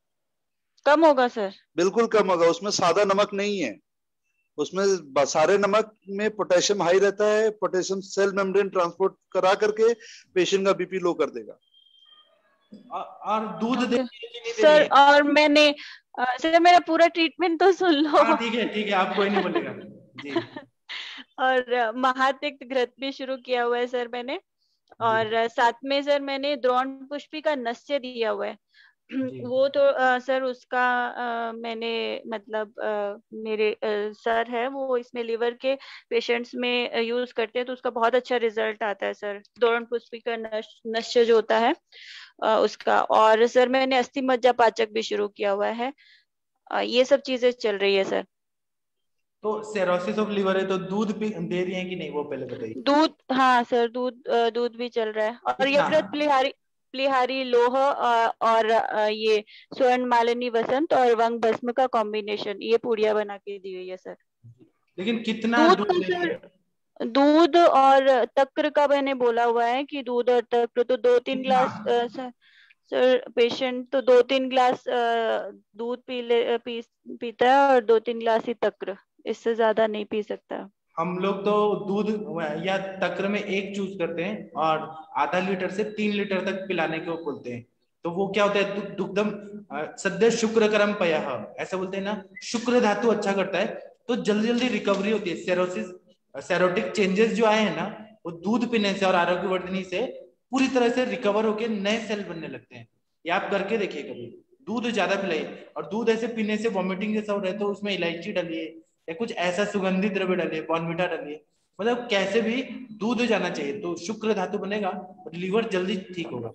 कम होगा सर? बिल्कुल कम होगा। उसमें सादा नमक नहीं है, उसमें सारे नमक में पोटेशियम हाई रहता है। पोटेशियम सेल मेम्ब्रेन ट्रांसपोर्ट करा करके पेशेंट का बीपी लो कर देगा। और दूध दे ओके रही है कि नहीं दे रही सर, है? और मैंने सर मेरा पूरा ट्रीटमेंट तो सुन लो। हाँ ठीक है, आप कोई नहीं बोलेगा जी। और महातिक्त घृत भी शुरू किया हुआ है सर मैंने, जी और साथ में सर मैंने द्रोण पुष्पी का नस्य दिया हुआ है। जी वो तो सर उसका मैंने मतलब मेरे सर है वो इसमें लिवर के पेशेंट्स में यूज करते हैं, तो उसका बहुत अच्छा रिजल्ट आता है सर, द्रोण पुष्पी का नस्य जो होता है उसका। और सर मैंने अस्थि मज्जा पाचक भी शुरू किया हुआ है। ये सब चीजें चल रही है सर। तो सेरोसिस ऑफ लिवर है तो दूध भी दे रही है कि नहीं, वो पहले बताइए। दूध, हाँ सर दूध भी चल रहा है, और कितना? यकृत प्लिहारी प्लिहारी लोह और ये स्वर्ण मालिनी वसंत और वंग भस्म का कॉम्बिनेशन, ये पुड़िया बना के दी हुई है सर। लेकिन कितना दूध दूध तो लेंगे? सर, दूध और तक्र का मैंने बोला हुआ है कि दूध और तक्र तो 2-3 कितना? ग्लास सर पेशेंट तो 2-3 ग्लास दूध पीता है और 2-3 ग्लास ही तक्र, इससे ज्यादा नहीं पी सकता। हम लोग तो दूध या तक्र में एक चूज करते हैं और आधा लीटर से 3 लीटर तक पिलाने को बोलते हैं। तो वो क्या होता है, दुग्धम सद्य शुक्रकरम पयः, ऐसा बोलते हैं ना, शुक्र धातु अच्छा करता है, तो जल्दी जल्दी रिकवरी होती है। सेरोटिक चेंजेस जो आए हैं ना, वो दूध पीने से और आरोग्यवर्धनी से पूरी तरह से रिकवर होके नए सेल बनने लगते हैं। ये आप करके देखिए कभी, दूध ज्यादा पिलाइए। और दूध ऐसे पीने से वॉमिटिंग जैसा हो रहा है तो उसमें इलायची डालिए या कुछ ऐसा सुगंधित द्रव्य डालिए, बॉर्नविटा डालिए, मतलब कैसे भी दूध जाना चाहिए, तो शुक्र धातु बनेगा और लीवर जल्दी ठीक होगा।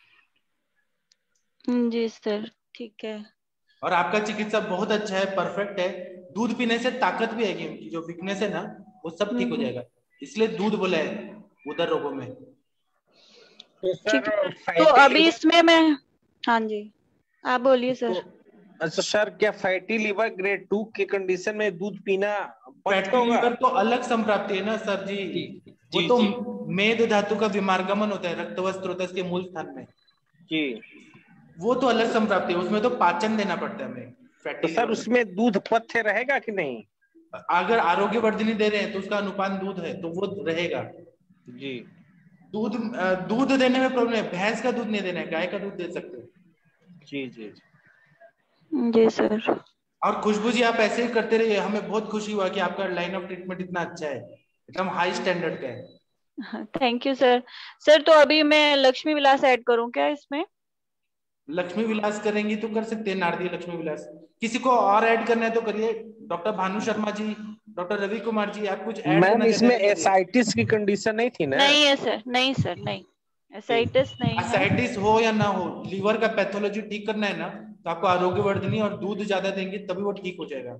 जी सर, ठीक है। और आपका चिकित्सा बहुत अच्छा है, परफेक्ट है। दूध पीने से ताकत भी आएगी, उनकी जो वीकनेस है ना वो सब ठीक हो जाएगा, इसलिए दूध बोला है उदर रोगों में। तो ठीक सर है, तो अभी इसमें मैं, हाँ जी आप बोलिए सर। अच्छा सर, क्या फैटी लिवर ग्रेड 2 की कंडीशन में दूध पीना मस्त फैटी होगा? लीवर तो अलग संप्राप्ति है ना सर जी, वो जी तो जी मेद धातु का विमार्गमन होता है रक्तवत स्रोतस के मूल स्थान में जी। वो तो अलग संप्राप्ति है, उसमें तो पाचन देना पड़ता है हमें। तो फैटी सर लीवर उसमें दूध पथ्य रहेगा कि नहीं? अगर आरोग्यवर्धनी दे रहे हैं तो उसका अनुपान दूध है तो वो रहेगा। जी दूध देने में प्रॉब्लम है, भैंस का दूध नहीं देना है, गाय का दूध दे सकते हो। जी जी जी सर। और खुशबू जी आप ऐसे ही करते रहिए, हमें बहुत खुशी हुआ कि आपका लाइन ऑफ ट्रीटमेंट इतना अच्छा है, एकदम हाई स्टैंडर्ड का है। Thank you sir. सर तो अभी मैं लक्ष्मी विलास ऐड करूं क्या इसमें? लक्ष्मी विलास करेंगी तो कर सकते हैं, नारदीय लक्ष्मी विलास। किसी को और ऐड करना है तो करिए, डॉक्टर भानु शर्मा जी, डॉक्टर रवि कुमार जी, आप कुछ ऐड मैम, करना चाहते इसमें हैं तो करिए। एसाइटिस की कंडीशन नहीं थी ना? नहीं है सर, नहीं सर, नहीं एसाइटिस नहीं है। असाइटिस हो या ना हो, लीवर का पैथोलॉजी ठीक करना है ना, तो आपको आरोग्यवर्धनी और दूध ज्यादा देंगे तभी वो ठीक हो जाएगा।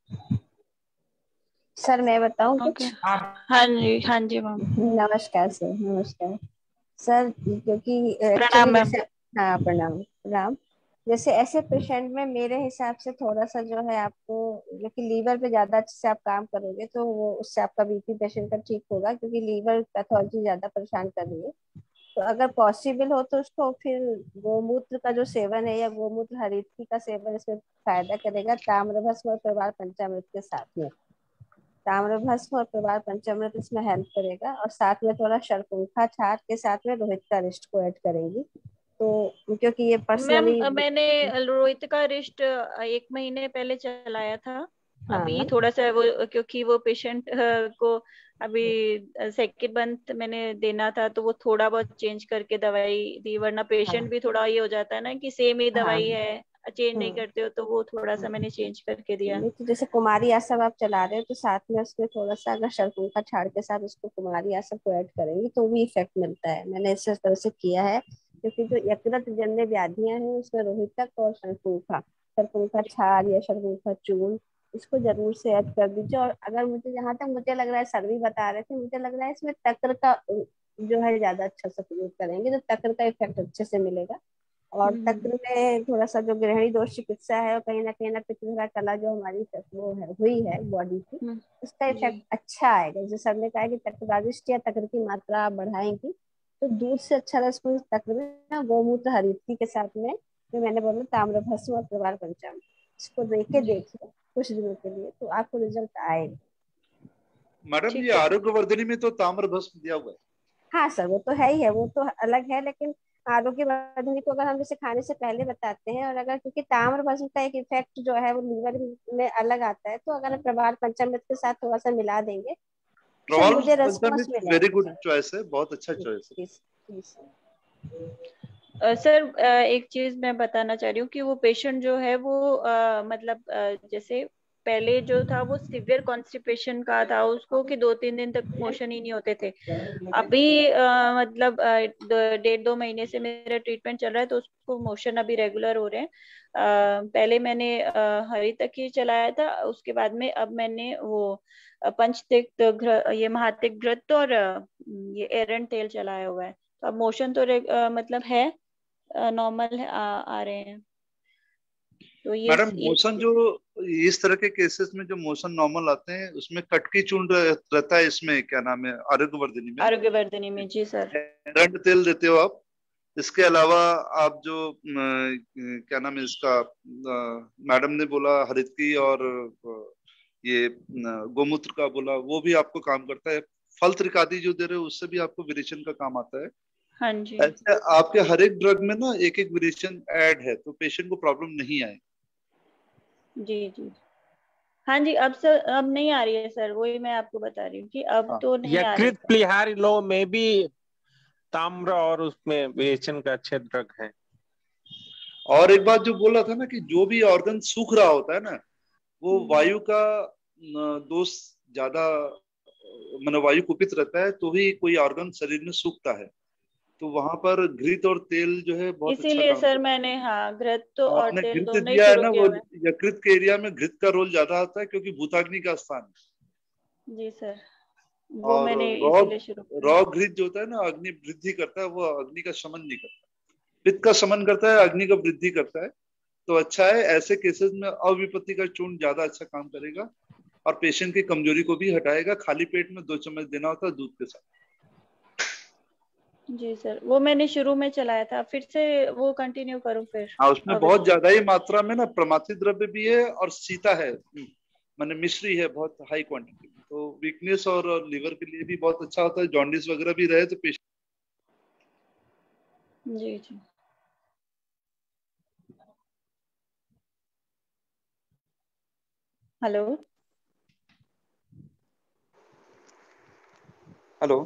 सर मैं बताऊं कुछ? हाँ जी, हाँ जी मैम। नमस्कार सर, नमस्कार सर। क्योंकि प्रणाम एक्चुअली मैम। जैसे, हाँ प्रणाम प्रणाम। जैसे ऐसे पेशेंट में मेरे हिसाब से थोड़ा सा जो है आपको, क्योंकि लीवर पे ज्यादा अच्छे से आप काम करोगे तो वो उससे आपका बीपी पेशेंट का ठीक होगा, क्योंकि लीवर पैथोलॉजी ज्यादा परेशान कर रही है। तो अगर पॉसिबल हो तो उसको फिर गोमूत्र का जो सेवन है या गोमूत्र हरितकी का सेवन इसमें फायदा करेगा, ताम्रभस्म और प्रवाल पंचामृत के साथ में। ताम्रभस्म और प्रवाल पंचामृत इसमें हेल्प करेगा, और साथ में थोड़ा शरपुंखा छाट के साथ में रोहित का रिष्ट को ऐड करेंगी। तो क्योंकि ये मैम पर्सनली, मैंने रोहित का रिस्ट 1 महीने पहले चलाया था। हाँ अभी ना, थोड़ा सा वो, क्योंकि वो पेशेंट को अभी सेकेंड मंथ मैंने देना था तो वो थोड़ा बहुत चेंज करके दवाई दी, वरना पेशेंट हाँ भी थोड़ा ये हो जाता है ना कि सेम ही हाँ। दवाई है, चेंज नहीं हम्म करते हो, तो वो थोड़ा सा मैंने चेंज करके दिया। नहीं तो जैसे कुमारी आसव आप चला रहे हो तो साथ में उसमें थोड़ा सा अगर शरपुंखा छाड़ के साथ उसको कुमारी आसव को ऐड करेंगे तो भी इफेक्ट मिलता है। मैंने इस तरह से किया है, क्योंकि जो यकृत जन्य व्याधियां हैं उसमें रोहितक और शरपुंखा, शरपुंखा छाल या शरपुंखा चूर्ण, इसको जरूर से ऐड कर दीजिए। और अगर मुझे, जहाँ तक मुझे लग रहा है, सर भी बता रहे थे, मुझे लग रहा है इसमें तक्र का जो है ज्यादा अच्छा से प्रयोग करेंगे तो तक्र का इफेक्ट अच्छे से मिलेगा। और तक्र में थोड़ा सा जो गृहिणी दोष चिकित्सा है और कहीं ना पित्तधरा कला जो हमारी वो है हुई है बॉडी की, उसका इफेक्ट अच्छा आएगा। जैसे सर ने कहा कि तक्रराजिष्ट या तक्र की मात्रा आप बढ़ाएंगी तो दूध से अच्छा रेस्पॉन्स तक्र में ना गोमूत्र हरितकी के साथ में, जो मैंने बोला ताम्रभस्म और प्रवाल पंचामृत, इसको देखिए कुछ दिनों के लिए तो आपको रिजल्ट आएगा। मैडम ये आरोग्यवर्धनी में तो ताम्रभस्म दिया हुआ है। हाँ सर वो तो है ही है, वो तो अलग है, लेकिन आरोग्यवर्धनी को अगर हम जैसे खाने से पहले बताते हैं, और अगर क्योंकि ताम्रभस्म का एक इफेक्ट जो है वो लीवर में अलग आता है, तो अगर प्रवाल पंचामृत के साथ थोड़ा सा मिला देंगे तो प्रवाल मुझे response Panchamrit very good choice है, बहुत अच्छा चॉइस है। सर एक चीज मैं बताना चाह रही हूँ कि वो पेशेंट जो है वो मतलब जैसे पहले जो था वो सिवियर कॉन्स्टिपेशन का था उसको, कि 2-3 दिन तक मोशन ही नहीं होते थे। अभी मतलब 1.5-2 महीने से मेरा ट्रीटमेंट चल रहा है तो उसको मोशन अभी रेगुलर हो रहे हैं। पहले मैंने हरी तक ही चलाया था, उसके बाद में अब मैंने वो पंचतिक्त ये महातिक घृत और ये एरंड तेल चलाया हुआ है। तो अब मोशन तो मतलब है नॉर्मल है, आ रहे हैं। तो ये मैडम मोशन जो इस तरह के केसेस में जो मोशन नॉर्मल आते हैं उसमें कटकी चूर्ण रहता है, इसमें क्या नाम है, आरोग्यवर्धिनी में। आरोग्यवर्धिनी में जी सर। दंड तेल देते हो आप। इसके अलावा आप जो क्या नाम है इसका, मैडम ने बोला हरितकी और ये गोमूत्र का बोला, वो भी आपको काम करता है। फल त्रिकादि जो दे रहे हो उससे भी आपको विरेचन का काम आता है। हाँ जी। ऐसे आपके हर एक ड्रग में ना एक एक विरेचन ऐड है, तो पेशेंट को प्रॉब्लम नहीं आए। जी जी हाँ जी। अब सर अब नहीं आ रही है सर, वही मैं आपको बता रही हूँ कि अब तो नहीं आ रही यकृत प्लीहारी लो में भी ताम्र और उसमें विरेचन का अच्छे ड्रग है। और एक बात जो बोला था ना कि जो भी ऑर्गन सूख रहा होता है ना, वो वायु का दोष ज्यादा, मतलब वायु कुपित रहता है तो ही कोई ऑर्गन शरीर में सूखता है। तो वहां पर घृत और तेल जो है बहुत इसीलिए अच्छा सर मैंने हाँ घृत तो और आपने तेल घृत दोनों ही दिया है शुरू ना, किए वो हुए हैं। यकृत के एरिया में घृत का रोल ज्यादा आता है क्योंकि भूताग्नि का स्थान है। जी सर, वो और मैंने इसीलिए शुरू किया। रॉ घृत जो होता है ना, अग्नि वृद्धि करता है, वो अग्नि का शमन नहीं करता। पित्त का शमन करता है, अग्नि का वृद्धि करता है। तो अच्छा है, ऐसे केसेस में अविपत्ति का चूर्ण ज्यादा अच्छा काम करेगा और पेशेंट की कमजोरी को भी हटाएगा। खाली पेट में 2 चम्मच देना होता है दूध के साथ। जी सर, वो मैंने शुरू में चलाया था, फिर से वो कंटिन्यू करूं फिर? हाँ, उसमें बहुत ज्यादा ही मात्रा में ना प्रमाथित द्रव्य भी है और सीता है, माने मिश्री है बहुत हाई क्वांटिटी में। तो वीकनेस और लिवर के लिए भी बहुत अच्छा होता है। जॉन्डिस वगैरह भी रहे तो पेशेंट। जी जी हेलो हेलो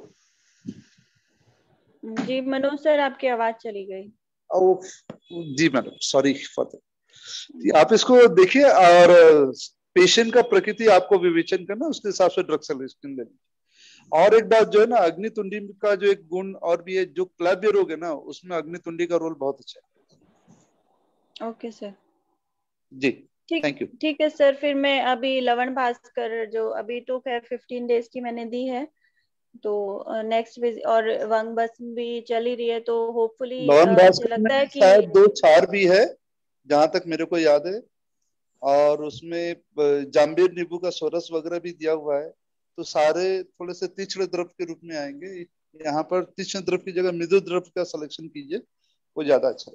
जी मनोज सर, आपकी आवाज चली गई। जी मैडम, सॉरी फॉर दैट। आप इसको देखिए और पेशेंट का प्रकृति आपको विवेचन करना, उसके हिसाब से ड्रग सजेशन देना। और एक बात जो है ना, अग्नितुंडी का जो एक गुण और भी है, जो क्लैव्य रोग है ना, उसमें अग्नितुंडी का रोल बहुत अच्छा है। ओके सर जी थैंक यू। ठीक है सर, फिर मैं अभी लवण भास्कर जो अभी तो खैर 15 डेज की मैंने दी है, तो नेक्स्ट और वंग बस भी चल ही रही है, तो होपफुली लवन मुझे भास्कर लगता है में कि शायद 2 क्षार भी है जहां तक मेरे को याद है, और उसमें जाम्बीर नींबू का सोरस वगैरह भी दिया हुआ है। तो सारे थोड़े से तीक्ष्ण द्रव के रूप में आएंगे। यहाँ पर तीक्ष्ण द्रव की जगह मृदु द्रव का सिलेक्शन कीजिए, वो ज्यादा अच्छा है।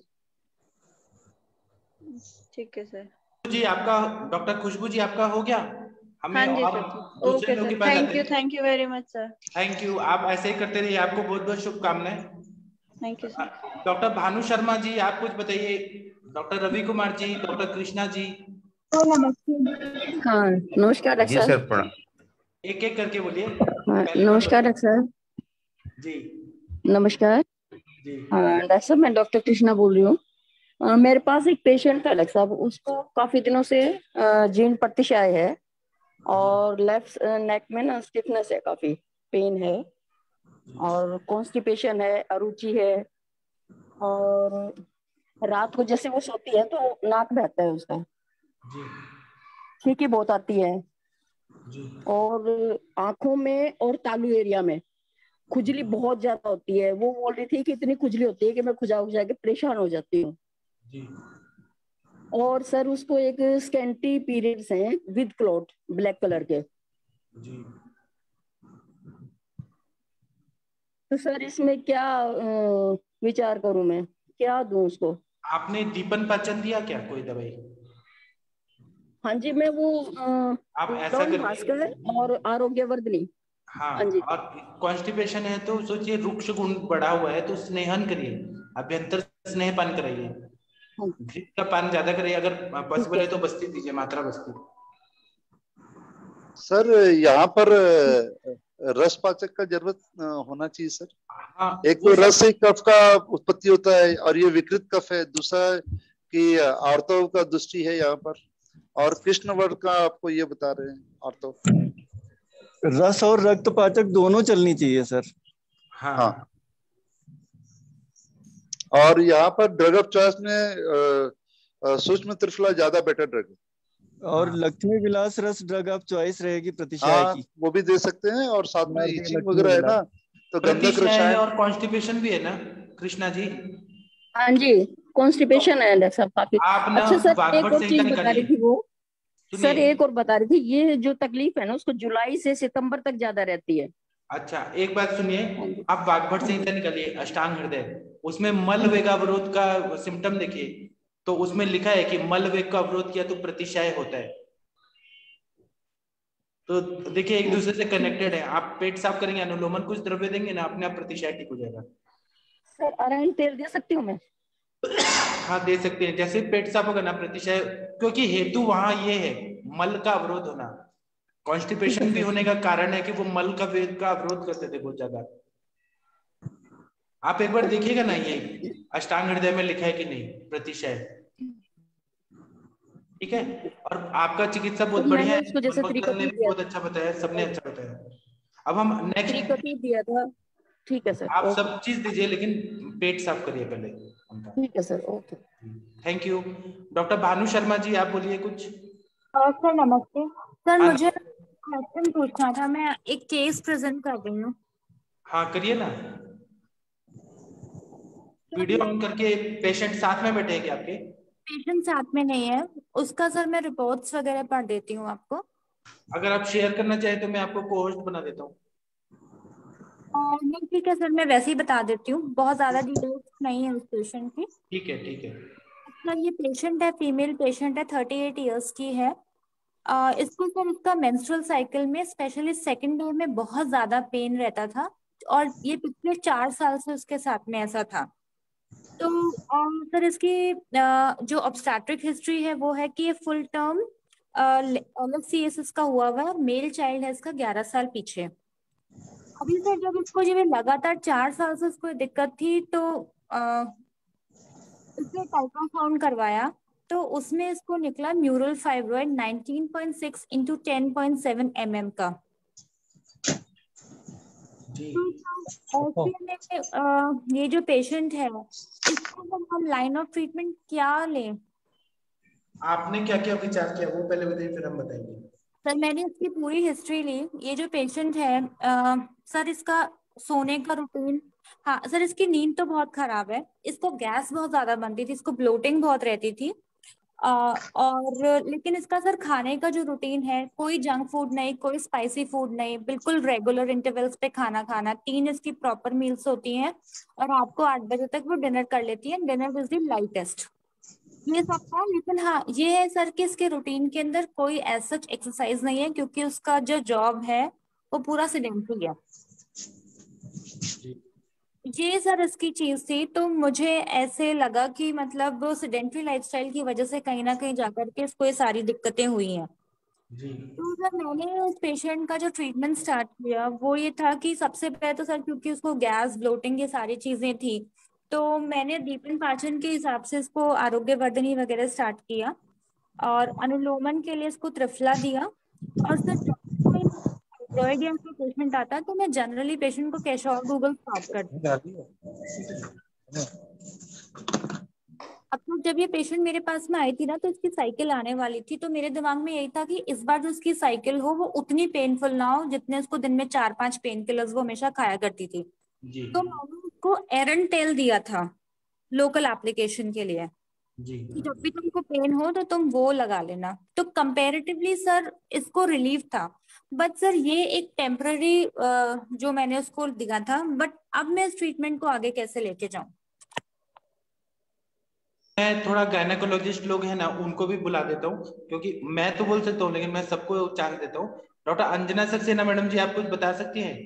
ठीक है सर। जी आपका, डॉक्टर खुशबू जी आपका हो गया? हमें हाँ जी और सर, दूसरे ओके लोग के सर, पास जाते हैं। Thank you very much sir. Thank you, आप ऐसे ही करते रहिए, आपको बहुत बहुत शुभकामनाएं। Thank you sir. Doctor Bhanu Sharma ji आप कुछ बताइए। Doctor Ravi Kumar ji, doctor Krishna ji. हाँ नमस्कार जी डॉक्टर सर, प्रणाम। एक एक करके बोलिए। हाँ, नमस्कार डॉक्टर साहब। जी नमस्कार। जी हाँ डॉक्टर साहब, मैं डॉक्टर कृष्णा बोल रही हूँ। मेरे पास एक पेशेंट है डॉक्टर साहब, उसको काफी दिनों से जीर्ण प्रतिशय है और लेफ्ट नेक में ना स्टिफनेस है, काफी पेन है और कॉन्स्टिपेशन है, अरुचि है, और रात को जैसे वो सोती है तो नाक बहता है उसका, छींकी बहुत आती है, और आंखों में और तालू एरिया में खुजली बहुत ज्यादा होती है। वो बोल रही थी कि इतनी खुजली होती है कि मैं खुजा खुजा के परेशान हो जाती हूँ। और सर उसको एक स्कैंटी पीरियड्स हैं विद क्लॉट ब्लैक कलर के। तो सर इसमें क्या विचार करूं मैं, क्या दूं उसको? आपने दीपन पाचन दिया क्या कोई दवाई? हाँ जी, मैं वो आप ऐसा लवन करिए। भास्कर और आरोग्यवर्धनी। हाँ, हाँ जी। और कॉन्स्टिपेशन है तो सोचिए रुक्ष गुण बढ़ा हुआ है तो स्नेहन करिए, अभ्यंतर स्नेह पान कराइए, घृत का पान ज्यादा करिए, अगर पॉसिबल है तो बस्ती दीजिए, मात्रा बस्ती। सर यहाँ पर रस पाचक का जरूरत होना चाहिए सर। हाँ, एक तो रस से कफ का उत्पत्ति होता है और ये विकृत कफ है। दूसरा कि आर्तव का दृष्टि है यहाँ पर, और कृष्ण वर्ग का आपको ये बता रहे हैं आर्तव। रस और रक्त पाचक दोनों चलनी चाहिए सर। हाँ। और यहाँ पर ड्रग ऑफ चॉइस में सूक्ष्म त्रिफला ज्यादा बेटर ड्रग है। और लक्ष्मी विलास रस ड्रग ऑफ चॉइस रहेगी प्रतिशय हाँ, की। वो भी दे सकते हैं, और साथ में इचिंग लक्ष्मी वगैरह है विलास। ना, तो गंधक रसायन और कॉन्स्टिपेशन भी है ना कृष्णा जी? हाँ जी, कॉन्स्टिपेशन है डॉक्टर साहब काफी। आप ना अच्छा सर, एक वाग्भट और संहिता चीज बता रही निकालिए। थी वो सर एक और बता रही थी, ये जो तकलीफ है ना उसको जुलाई से सितंबर तक ज्यादा रहती है। अच्छा एक बात सुनिए, आप वाग्भट संहिता निकालिए, अष्टांग हृदय, उसमें मल वेगावरोध का सिम्टम देखिए, तो उसमें लिखा है कि मल वेग का अवरोध किया तो प्रतिशय होता है। तो देखिए एक दूसरे से कनेक्टेड है। आप पेट साफ करेंगे, अनुलोमन कुछ द्रव्य देंगे ना, अपने आप प्रतिशय ठीक हो जाएगा। सर अरहर तेल दे सकती हूँ मैं? हाँ दे सकते हैं, जैसे पेट साफ होगा ना प्रतिशय, क्योंकि हेतु वहां ये है मल का अवरोध होना। कॉन्स्टिपेशन भी होने का कारण है कि वो मल का वेग का अवरोध करते थे बहुत ज्यादा। आप एक बार देखिएगा ना, ये अष्टांग हृदय में लिखा है कि नहीं प्रतिशय, ठीक है। और आपका चिकित्सा बहुत बढ़िया है, उसको जैसे ने भी बहुत अच्छा बताया, सबने अच्छा बताया। अब हम नेक्स्ट दिया था। ठीक है सर, आप सब चीज दीजिए, लेकिन पेट साफ करिए पहले। ठीक है sir, okay. Thank you. Doctor Bhanu Sharma ji आप बोलिए कुछ। सर नमस्ते सर, मुझे क्वेश्चन पूछना था। मैं एक केस प्रेजेंट कर रही हूँ। हाँ करिए ना, वीडियो ऑन करके। पेशेंट साथ में बैठे हैं क्या आपके? पेशेंट साथ में नहीं है उसका सर, मैं रिपोर्ट्स वगैरह पढ़ देती हूँ आपको। अगर आप शेयर करना चाहे तो मैं आपको को-होस्ट बना देता हूँ। नहीं ठीक है सर, मैं वैसे ही बता देती हूँ, बहुत ज्यादा डिटेल्स नहीं है उस पेशेंट की। ठीक है ठीक है। सर ये पेशेंट है, फीमेल पेशेंट है, 38 इयर्स की है। इसको सर इसका मेंस्ट्रुअल साइकिल में स्पेशली सेकेंड डे में बहुत ज्यादा पेन रहता था, और ये पिछले 4 साल से उसके साथ में ऐसा था। तो सर इसकी जो ऑब्स्टेट्रिक हिस्ट्री है वो है कि ये फुल टर्म LFCS का हुआ हुआ है, मेल चाइल्ड है इसका 11 साल पीछे। अभी सर जब इसको ये लगातार 4 साल से इसको दिक्कत थी, तो इसने अल्ट्रासाउंड करवाया, तो उसमें इसको निकला म्यूरल फाइब्रॉइड 19.6 इंटू 10.7 mm का। तो ये जो पेशेंट है इसको हम लाइन ऑफ ट्रीटमेंट क्या लें? आपने क्या क्या विचार किया वो पहले बताइए, फिर हम बताएंगे। सर मैंने इसकी पूरी हिस्ट्री ली। ये जो पेशेंट है सर इसका सोने का रूटीन, हाँ सर इसकी नींद तो बहुत खराब है, इसको गैस बहुत ज्यादा बनती थी, इसको ब्लोटिंग बहुत रहती थी। और लेकिन इसका सर खाने का जो रूटीन है, कोई जंक फूड नहीं, कोई स्पाइसी फूड नहीं, बिल्कुल रेगुलर इंटरवल्स पे खाना खाना, 3 इसकी प्रॉपर मील्स होती हैं, और रात को 8 बजे तक वो डिनर कर लेती है। डिनर इज द लाइटेस्ट, ये सब था। लेकिन हाँ ये है सर कि इसके रूटीन के अंदर कोई ऐसा एक्सरसाइज नहीं है, क्योंकि उसका जो जॉब है वो पूरा सेडेंटरी है। ये सर इसकी चीज थी। तो मुझे ऐसे लगा कि मतलब सेडेंटरी लाइफस्टाइल की वजह से कहीं ना कहीं जाकर के इसको ये सारी दिक्कतें हुई हैं। तो सर मैंने उस पेशेंट का जो ट्रीटमेंट स्टार्ट किया वो ये था कि सबसे पहले तो सर क्योंकि उसको गैस ब्लोटिंग ये सारी चीजें थी, तो मैंने दीपन पाचन के हिसाब से इसको आरोग्य वर्धनी वगैरह स्टार्ट किया, और अनुलोमन के लिए इसको त्रिफला दिया। और सर थायराइड या कोई पेशेंट आता है तो मैं जनरली पेशेंट को कैशोर गूगल स्टार्ट करती हूँ। अब तो जब ये पेशेंट मेरे पास में आई थी ना, तो इसकी साइकिल आने वाली थी, तो मेरे दिमाग में यही था कि इस बार जो इसकी साइकिल हो वो उतनी पेनफुल ना हो जितने उसको दिन में 4-5 पेन किलर्स वो हमेशा खाया करती थी। तो मैंने उसको एरन टेल दिया था लोकल एप्लीकेशन के लिए कि जब भी तुमको पेन हो तो तुम वो लगा लेना। तो कंपैरेटिवली सर इसको रिलीफ था। बट सर ये एक टेम्पररी जो मैंने उसको दिया था, बट अब मैं इस ट्रीटमेंट को आगे कैसे लेके जाऊं? मैं थोड़ा गायनेकोलॉजिस्ट लोग हैं ना उनको भी बुला देता हूँ, क्योंकि मैं तो बोल सकता हूँ लेकिन मैं सबको चांस देता हूँ। डॉक्टर अंजना सक्सेना मैडम जी आप कुछ बता सकती हैं?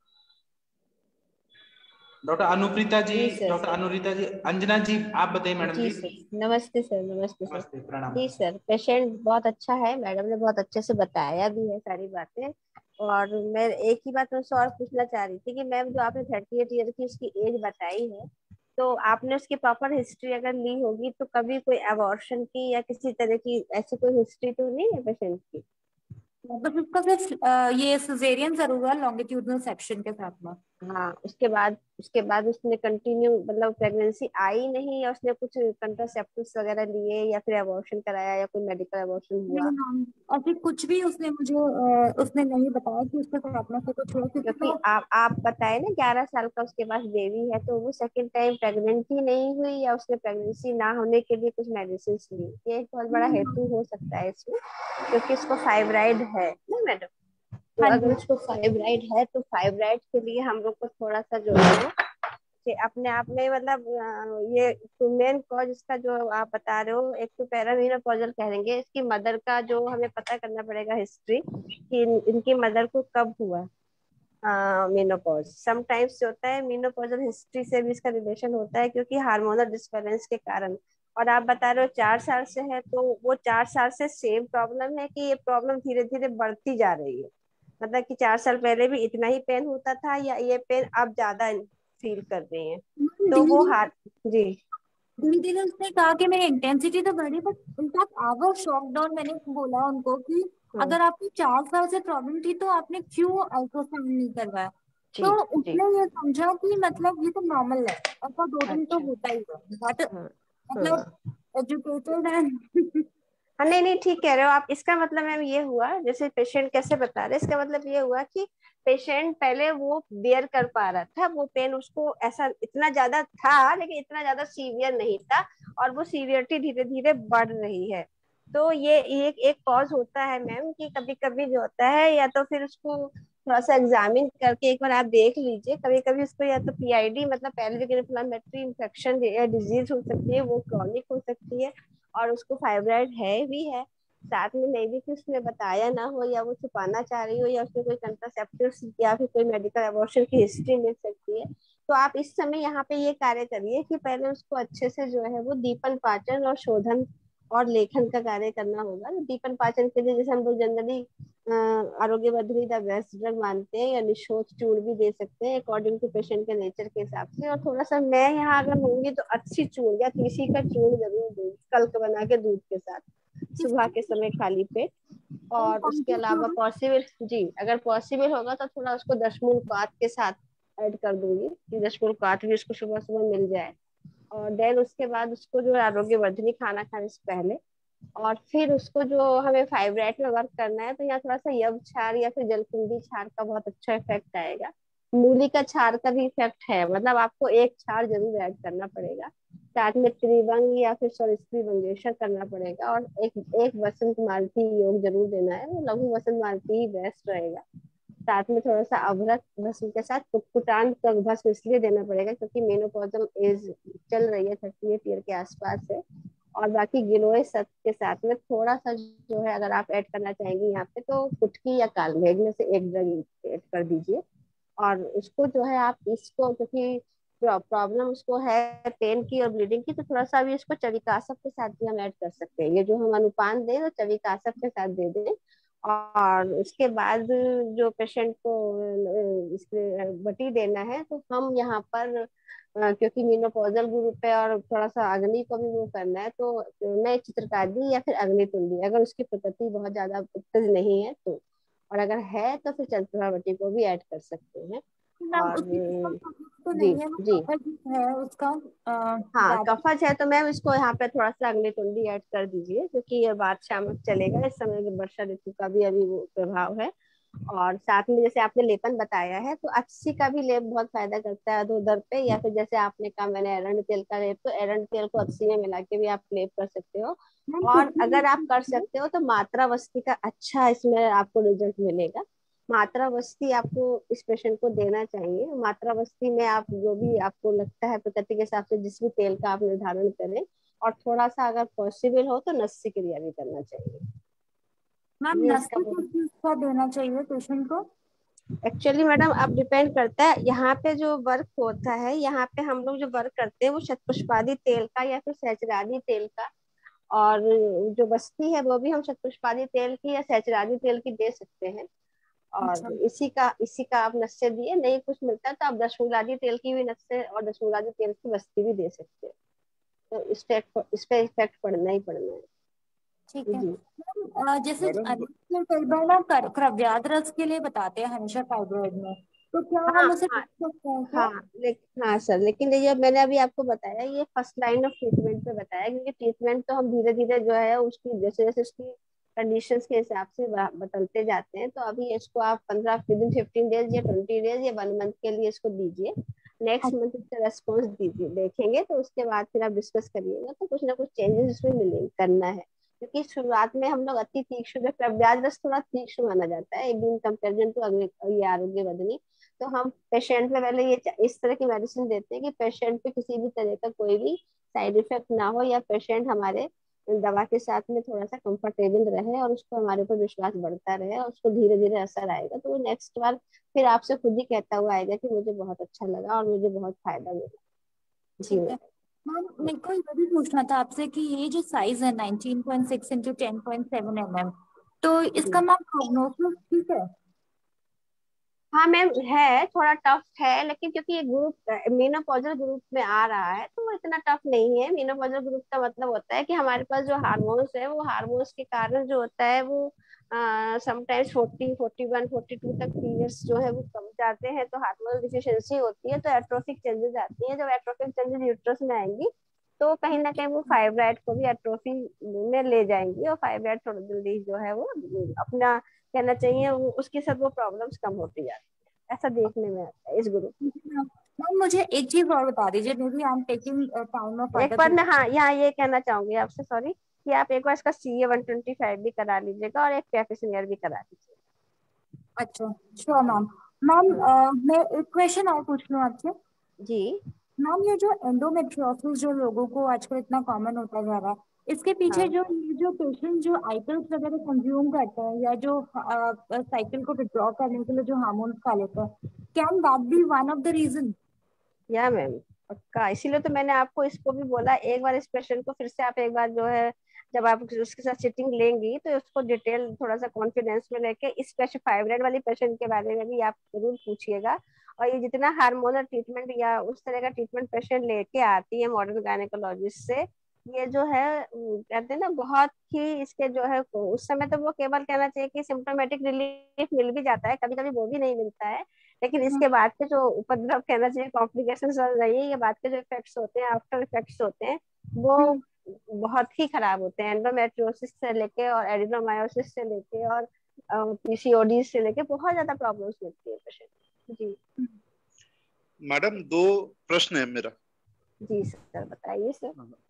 डॉक्टर अनुप्रीता जी, डॉक्टर अनुरीता जी, अंजना जी आप बताइए मैडम जी। सर नमस्ते सर। नमस्ते सर। नमस्ते, प्रणाम। जी सर, पेशेंट बहुत अच्छा है, मैडम ने बहुत अच्छे से बताया भी है सारी बातें। और मैं एक ही बात मुझसे और पूछना चाह रही थी कि मैम जो आपने 38 ईयर की उसकी एज बताई है, तो आपने उसकी प्रॉपर हिस्ट्री अगर ली होगी तो कभी कोई अबॉर्शन की या किसी तरह की ऐसी कोई हिस्ट्री तो नहीं है पेशेंट की? बस उसका सिर्फ ये सिजेरियन जरूर है लॉन्गिट्यूडनल सेक्शन के साथ में। हाँ उसके बाद उसके बाद उसने कंटिन्यू मतलब प्रेगनेंसी आई नहीं, या उसने कुछ कंट्रासेप्टिव्स वगैरह लिए, या फिर अबॉर्शन कराया, या कोई मेडिकल अबॉर्शन हुआ? नहीं मैम, अभी कुछ भी उसने मुझे उसने नहीं बताया कि उसके साथ में से कुछ हुआ, क्योंकि क्योंकि वो आप बताए ना 11 साल का उसके पास बेबी है, तो वो सेकंड टाइम प्रेग्नेंट ही नहीं हुई, या उसने प्रेगनेंसी ना होने के लिए कुछ मेडिसिन ली? ये एक बहुत बड़ा हेतु हो सकता है इसमें, क्योंकि इसको फाइब्राइड है ना मैडम। तो हाँ अगर जी। उसको फाइब्राइड है तो फाइब्राइड के लिए हम लोग को थोड़ा सा जो है कि अपने आप में मतलब ये तो मेन कॉज इसका जो आप बता रहे हो, एक तो पेरामीनोपॉजल कहेंगे, इसकी मदर का जो हमें पता करना पड़ेगा हिस्ट्री कि इनकी मदर को कब हुआ मेनोपॉज। समटाइम्स होता है मेनोपॉजल हिस्ट्री से भी इसका रिलेशन होता है, क्योंकि हार्मोनल डिसबैलेंस के कारण। और आप बता रहे हो 4 साल से है, तो वो 4 साल से सेम प्रॉब्लम है कि ये प्रॉब्लम धीरे धीरे बढ़ती जा रही है? मतलब कि 4 साल पहले भी इतना ही पेन होता था, या ये पेन अब ज्यादा फील कर रही है? तो वो हाथ जी धीरे धीरे उसने कहा कि मेरी इंटेंसिटी तो बढ़ी, but in fact I was shocked down. मैंने बोला उनको कि अगर आपको 4 साल से प्रॉब्लम थी तो आपने क्यों अल्ट्रासाउंड नहीं करवाया? जी तो जी उसने ये समझा कि मतलब ये तो नॉर्मल है, ऐसा 2 दिन तो अच्छा होता ही है, बट हाँ मतलब हाँ एजुकेटेड एंड हाँ, नहीं नहीं ठीक कह रहे हो आप। इसका मतलब मैम ये हुआ, जैसे पेशेंट कैसे बता रहे हैं, इसका मतलब ये हुआ कि पेशेंट पहले वो बेयर कर पा रहा था, वो पेन उसको ऐसा इतना ज्यादा था लेकिन इतना ज्यादा सीवियर नहीं था, और वो सीवियरिटी धीरे धीरे बढ़ रही है। तो ये एक कॉज होता है मैम कि कभी कभी जो होता है, या तो फिर उसको थोड़ा सा एग्जामिन करके एक बार आप देख लीजिए, कभी कभी उसको या तो पीआईडी मतलब पेल्विक इन्फ्लेमेटरी इंफेक्शन या डिजीज हो सकती है, वो क्रॉनिक हो सकती है, और उसको फाइब्राइड है भी है साथ में, नहीं भी कि उसने बताया ना हो, या वो छुपाना चाह रही हो, या उसमें कोई कंट्रासेप्टिव या फिर कोई मेडिकल अबॉर्शन की हिस्ट्री मिल सकती है। तो आप इस समय यहाँ पे ये कार्य करिए कि पहले उसको अच्छे से जो है वो दीपन पाचन और शोधन और लेखन का कार्य करना होगा। तो दीपन पाचन के लिए जैसे हम लोग जनरली आरोग्य वर्धिनी द बेस्ट ड्रग मानते हैं, या निशोच चूर्ण भी दे सकते हैं अकॉर्डिंग टू पेशेंट के नेचर के हिसाब से। और थोड़ा सा मैं यहाँ अगर लूंगी तो अच्छी चूर्ण या तीसी का चूर्ण जरूर दूँ, कल्क बना के दूध के साथ सुबह के समय खाली पेट। और उसके अलावा पॉसिबल जी अगर पॉसिबल होगा तो थोड़ा उसको दशमूलपात के साथ ऐड कर दूंगी कि दशमूलपात भी उसको सुबह सुबह मिल जाए। और देन उसके बाद उसको जो आरोग्य वर्धनी खाना खाने से पहले, और फिर उसको जो हमें फाइब्राइड में वर्क करना है, तो यहाँ थोड़ा सा यव क्षार या फिर जलकुंभी क्षार का बहुत अच्छा इफेक्ट आएगा। मूली का क्षार का भी इफेक्ट है, मतलब आपको एक क्षार जरूर ऐड करना पड़ेगा। साथ में त्रिभंग या फिर सरस्वती मंगेशर करना पड़ेगा, और एक एक वसंत मालती योग जरूर देना है, वो लघु वसंत मालती ही बेस्ट रहेगा। साथ में थोड़ा सा अभ्रक भस्म के साथ कुटकुटान का भस्म इसलिए देना पड़ेगा क्योंकि मेनोपॉजल एज चल रही है, 38 ईयर के आसपास है। और बाकी गिलोय सत के साथ में थोड़ा सा जो है अगर आप ऐड करना चाहेंगे यहाँ पे तो कुटकी या कालमेघ में से एक ड्रग ऐड कर दीजिए। और उसको जो है आप इसको, क्योंकि प्रॉब्लम उसको है पेन की और ब्लीडिंग की, तो थोड़ा सा भी इसको चविकासप के साथ भी हम ऐड कर सकते हैं। ये जो हम अनुपान दें तो चविकासप के साथ दे दें। और उसके बाद जो पेशेंट को इसके बटी देना है, तो हम यहाँ पर क्योंकि मेनोपॉजल ग्रुप है और थोड़ा सा अग्नि को भी वो करना है, तो नए चित्रकारी या फिर अग्नितुंडी, अगर उसकी प्रकृति बहुत ज्यादा उत्तेज नहीं है तो। और अगर है तो फिर चंद्रावती को भी ऐड कर सकते हैं। मैम और उसकी तो जी नहीं है, वो जी कफज है उसका हाँ ज्यादा। कफज है तो मैम इसको यहाँ पे थोड़ा सा अग्नितुंडी ऐड कर दीजिए, क्योंकि ये बात शामक चलेगा, इस समय की वर्षा ऋतु का भी अभी वो प्रभाव है। और साथ में जैसे आपने लेपन बताया है, तो अच्छी का भी लेप बहुत फायदा करता है अधोदर पे, या फिर जैसे आपने कहा मैंने एरंड तेल का लेप, तो एरंड तेल को अच्छी में मिला के भी आप लेप कर सकते हो। मैम और कुछ अगर आप कर सकते हो तो मात्रावस्ती का अच्छा इसमें आपको रिजल्ट मिलेगा। मात्रावस्ती आपको इस पेशेंट को देना चाहिए। मात्रावस्ती में आप जो भी आपको लगता है प्रकृति के हिसाब से जिस भी तेल का आप निर्धारण करें, और थोड़ा सा अगर पॉसिबल हो तो नस्य क्रिया भी करना चाहिए। मैम ये इसका नस्ल किस चीज का देना चाहिए पेशेंट को? एक्चुअली मैडम अब डिपेंड करता है, यहाँ पे जो वर्क होता है, यहाँ पे हम लोग जो वर्क करते हैं वो शतपुष्पादी तेल का या फिर सहचरादी तेल का, और जो बस्ती है वो भी हम शतपुष्पादी तेल की या सहचरादी तेल की दे सकते हैं। अच्छा और इसी का आप नस्से दिए, नहीं कुछ मिलता है तो आप दशमूलादी तेल की भी नस्से और दशमूलादी तेल की बस्ती भी दे सकते हैं। तो इस पे इफेक्ट पड़ना ही पड़ना है। ठीक है। जी मैम जैसे मैडम कई बार ना क्रव्याद रस के लिए बताते हैं हमेशा फाइब्रॉइड में, तो क्या हाँ हम उसे हाँ देख सकते हैं क्या? हाँ सर, लेकिन ये मैंने अभी आपको बताया, ये फर्स्ट लाइन ऑफ ट्रीटमेंट पे बताया, क्योंकि ट्रीटमेंट तो हम धीरे धीरे जो है उसकी जैसे जैसे उसकी कंडीशंस के हिसाब से बदलते जाते हैं। तो अभी इसको आप 15 दिन 15 डेज या 20 डेज या 1 मंथ के लिए इसको दीजिए। नेक्स्ट मंथ इसका रेस्पॉन्स दीजिए, देखेंगे तो उसके बाद फिर आप डिस्कस करिएगा, तो कुछ ना कुछ चेंजेस इसमें मिलेंगे, करना है। क्योंकि शुरुआत में हम लोग अति तीक्ष्ण, ब्याज रस थोड़ा तीक्ष्ण माना जाता है एक दिन कंपेरिजन टू अगले ये आरोग्य बदनी। तो हम पेशेंट में पहले ये इस तरह की मेडिसिन देते हैं कि पेशेंट पे किसी भी तरह का कोई भी साइड इफेक्ट ना हो, या पेशेंट हमारे दवा के साथ में थोड़ा सा कंफर्टेबल रहे और उसको हमारे ऊपर विश्वास बढ़ता रहे और उसको धीरे धीरे असर आएगा, तो वो नेक्स्ट बार फिर आपसे खुद ही कहता हुआ आएगा कि मुझे बहुत अच्छा लगा और मुझे बहुत फायदा मिला। जी ठीक है मैम, मेरे को ये भी पूछना था आपसे कि ये जो साइज है 19.6 इंटू 10.7 mm, तो इसका मैम प्रोग्नोसिस ठीक है? हाँ मैम, है थोड़ा टफ है, लेकिन क्योंकि ये ग्रुप मेनोपॉजल ग्रुप में आ रहा है तो वो इतना टफ नहीं है। मेनोपॉजल ग्रुप का मतलब होता है कि हमारे पास जो हार्मोन्स है वो हार्मोन्स के कारण जो होता है वो समटाइम्स 40, 41, 42 तक पीरियड्स जो है वो कम जाते हैं, तो हार्मोनल डिफिशियंसी होती है, तो एट्रोफिक चेंजेस आती हैं। जब एट्रोफिक चेंजेस यूट्रस में आएंगी तो कहीं ना कहीं वो फाइब्राइड को भी एट्रोफी में ले जाएंगी, और फाइब्राइड थोड़ा जल्दी जो है वो अपना कहना चाहिए उसके साथ वो प्रॉब्लम्स कम होती जाती है, ऐसा देखने में आता है इस ग्रुप। मैम मुझे एक चीज और बता दीजिए, maybe I am taking time of एक बार मैं हाँ यहाँ ये कहना चाहूंगी आपसे, सॉरी, कि आप एक बार इसका CA 125 भी करा लीजिएगा और एक पैपिस्मीयर भी करा लीजिएगा। अच्छा श्योर मैम। मैम मैं एक क्वेश्चन और पूछ लूँ आपसे? जी मैम, ये जो एंडोमेट्रियोसिस जो लोगों को आजकल इतना कॉमन होता जा रहा है, इसके पीछे हाँ। जो पेशेंट जो आइटम्स वगैरह कंज्यूम करते हैं या जो साइकिल को विड्रॉ करने के लिए जो हार्मोन्स खा लेते हैं, can that be one of the reason? या मैम पक्का, इसीलिए तो मैंने आपको इसको भी बोला, एक बार इस पेशेंट को फिर से आप एक बार जो है जब आप उसके साथ सिटिंग लेंगी तो उसको डिटेल थोड़ा सा कॉन्फिडेंस में लेके इस फाइब्राइड वाली पेशेंट के बारे में भी आप जरूर पूछिएगा। और ये जितना हार्मोनल ट्रीटमेंट या उस तरह का ट्रीटमेंट पेशेंट लेके आती है मॉडर्न गायनेकोलॉजिस्ट से, ये जो है कहते हैं ना बहुत ही इसके जो है उस समय तो वो केवल कहना चाहिए कि सिम्टोमेटिक रिलीफ मिल भी जाता है, कभी कभी वो भी नहीं मिलता है, लेकिन इसके बाद के जो उपद्रव कहना चाहिए कॉम्प्लिकेशन चल रही है, ये बाद के जो इफेक्ट्स होते हैं, आफ्टर इफेक्ट्स होते हैं, वो बहुत ही खराब होते हैं। एंडोमेट्रियोसिस से लेके और एडिनोमायोसिस से लेके और PCOD से लेके बहुत ज्यादा प्रॉब्लम्स मिलती है पेशेंट। जी मैडम, 2 प्रश्न है मेरा। जी सर, बताइए सर।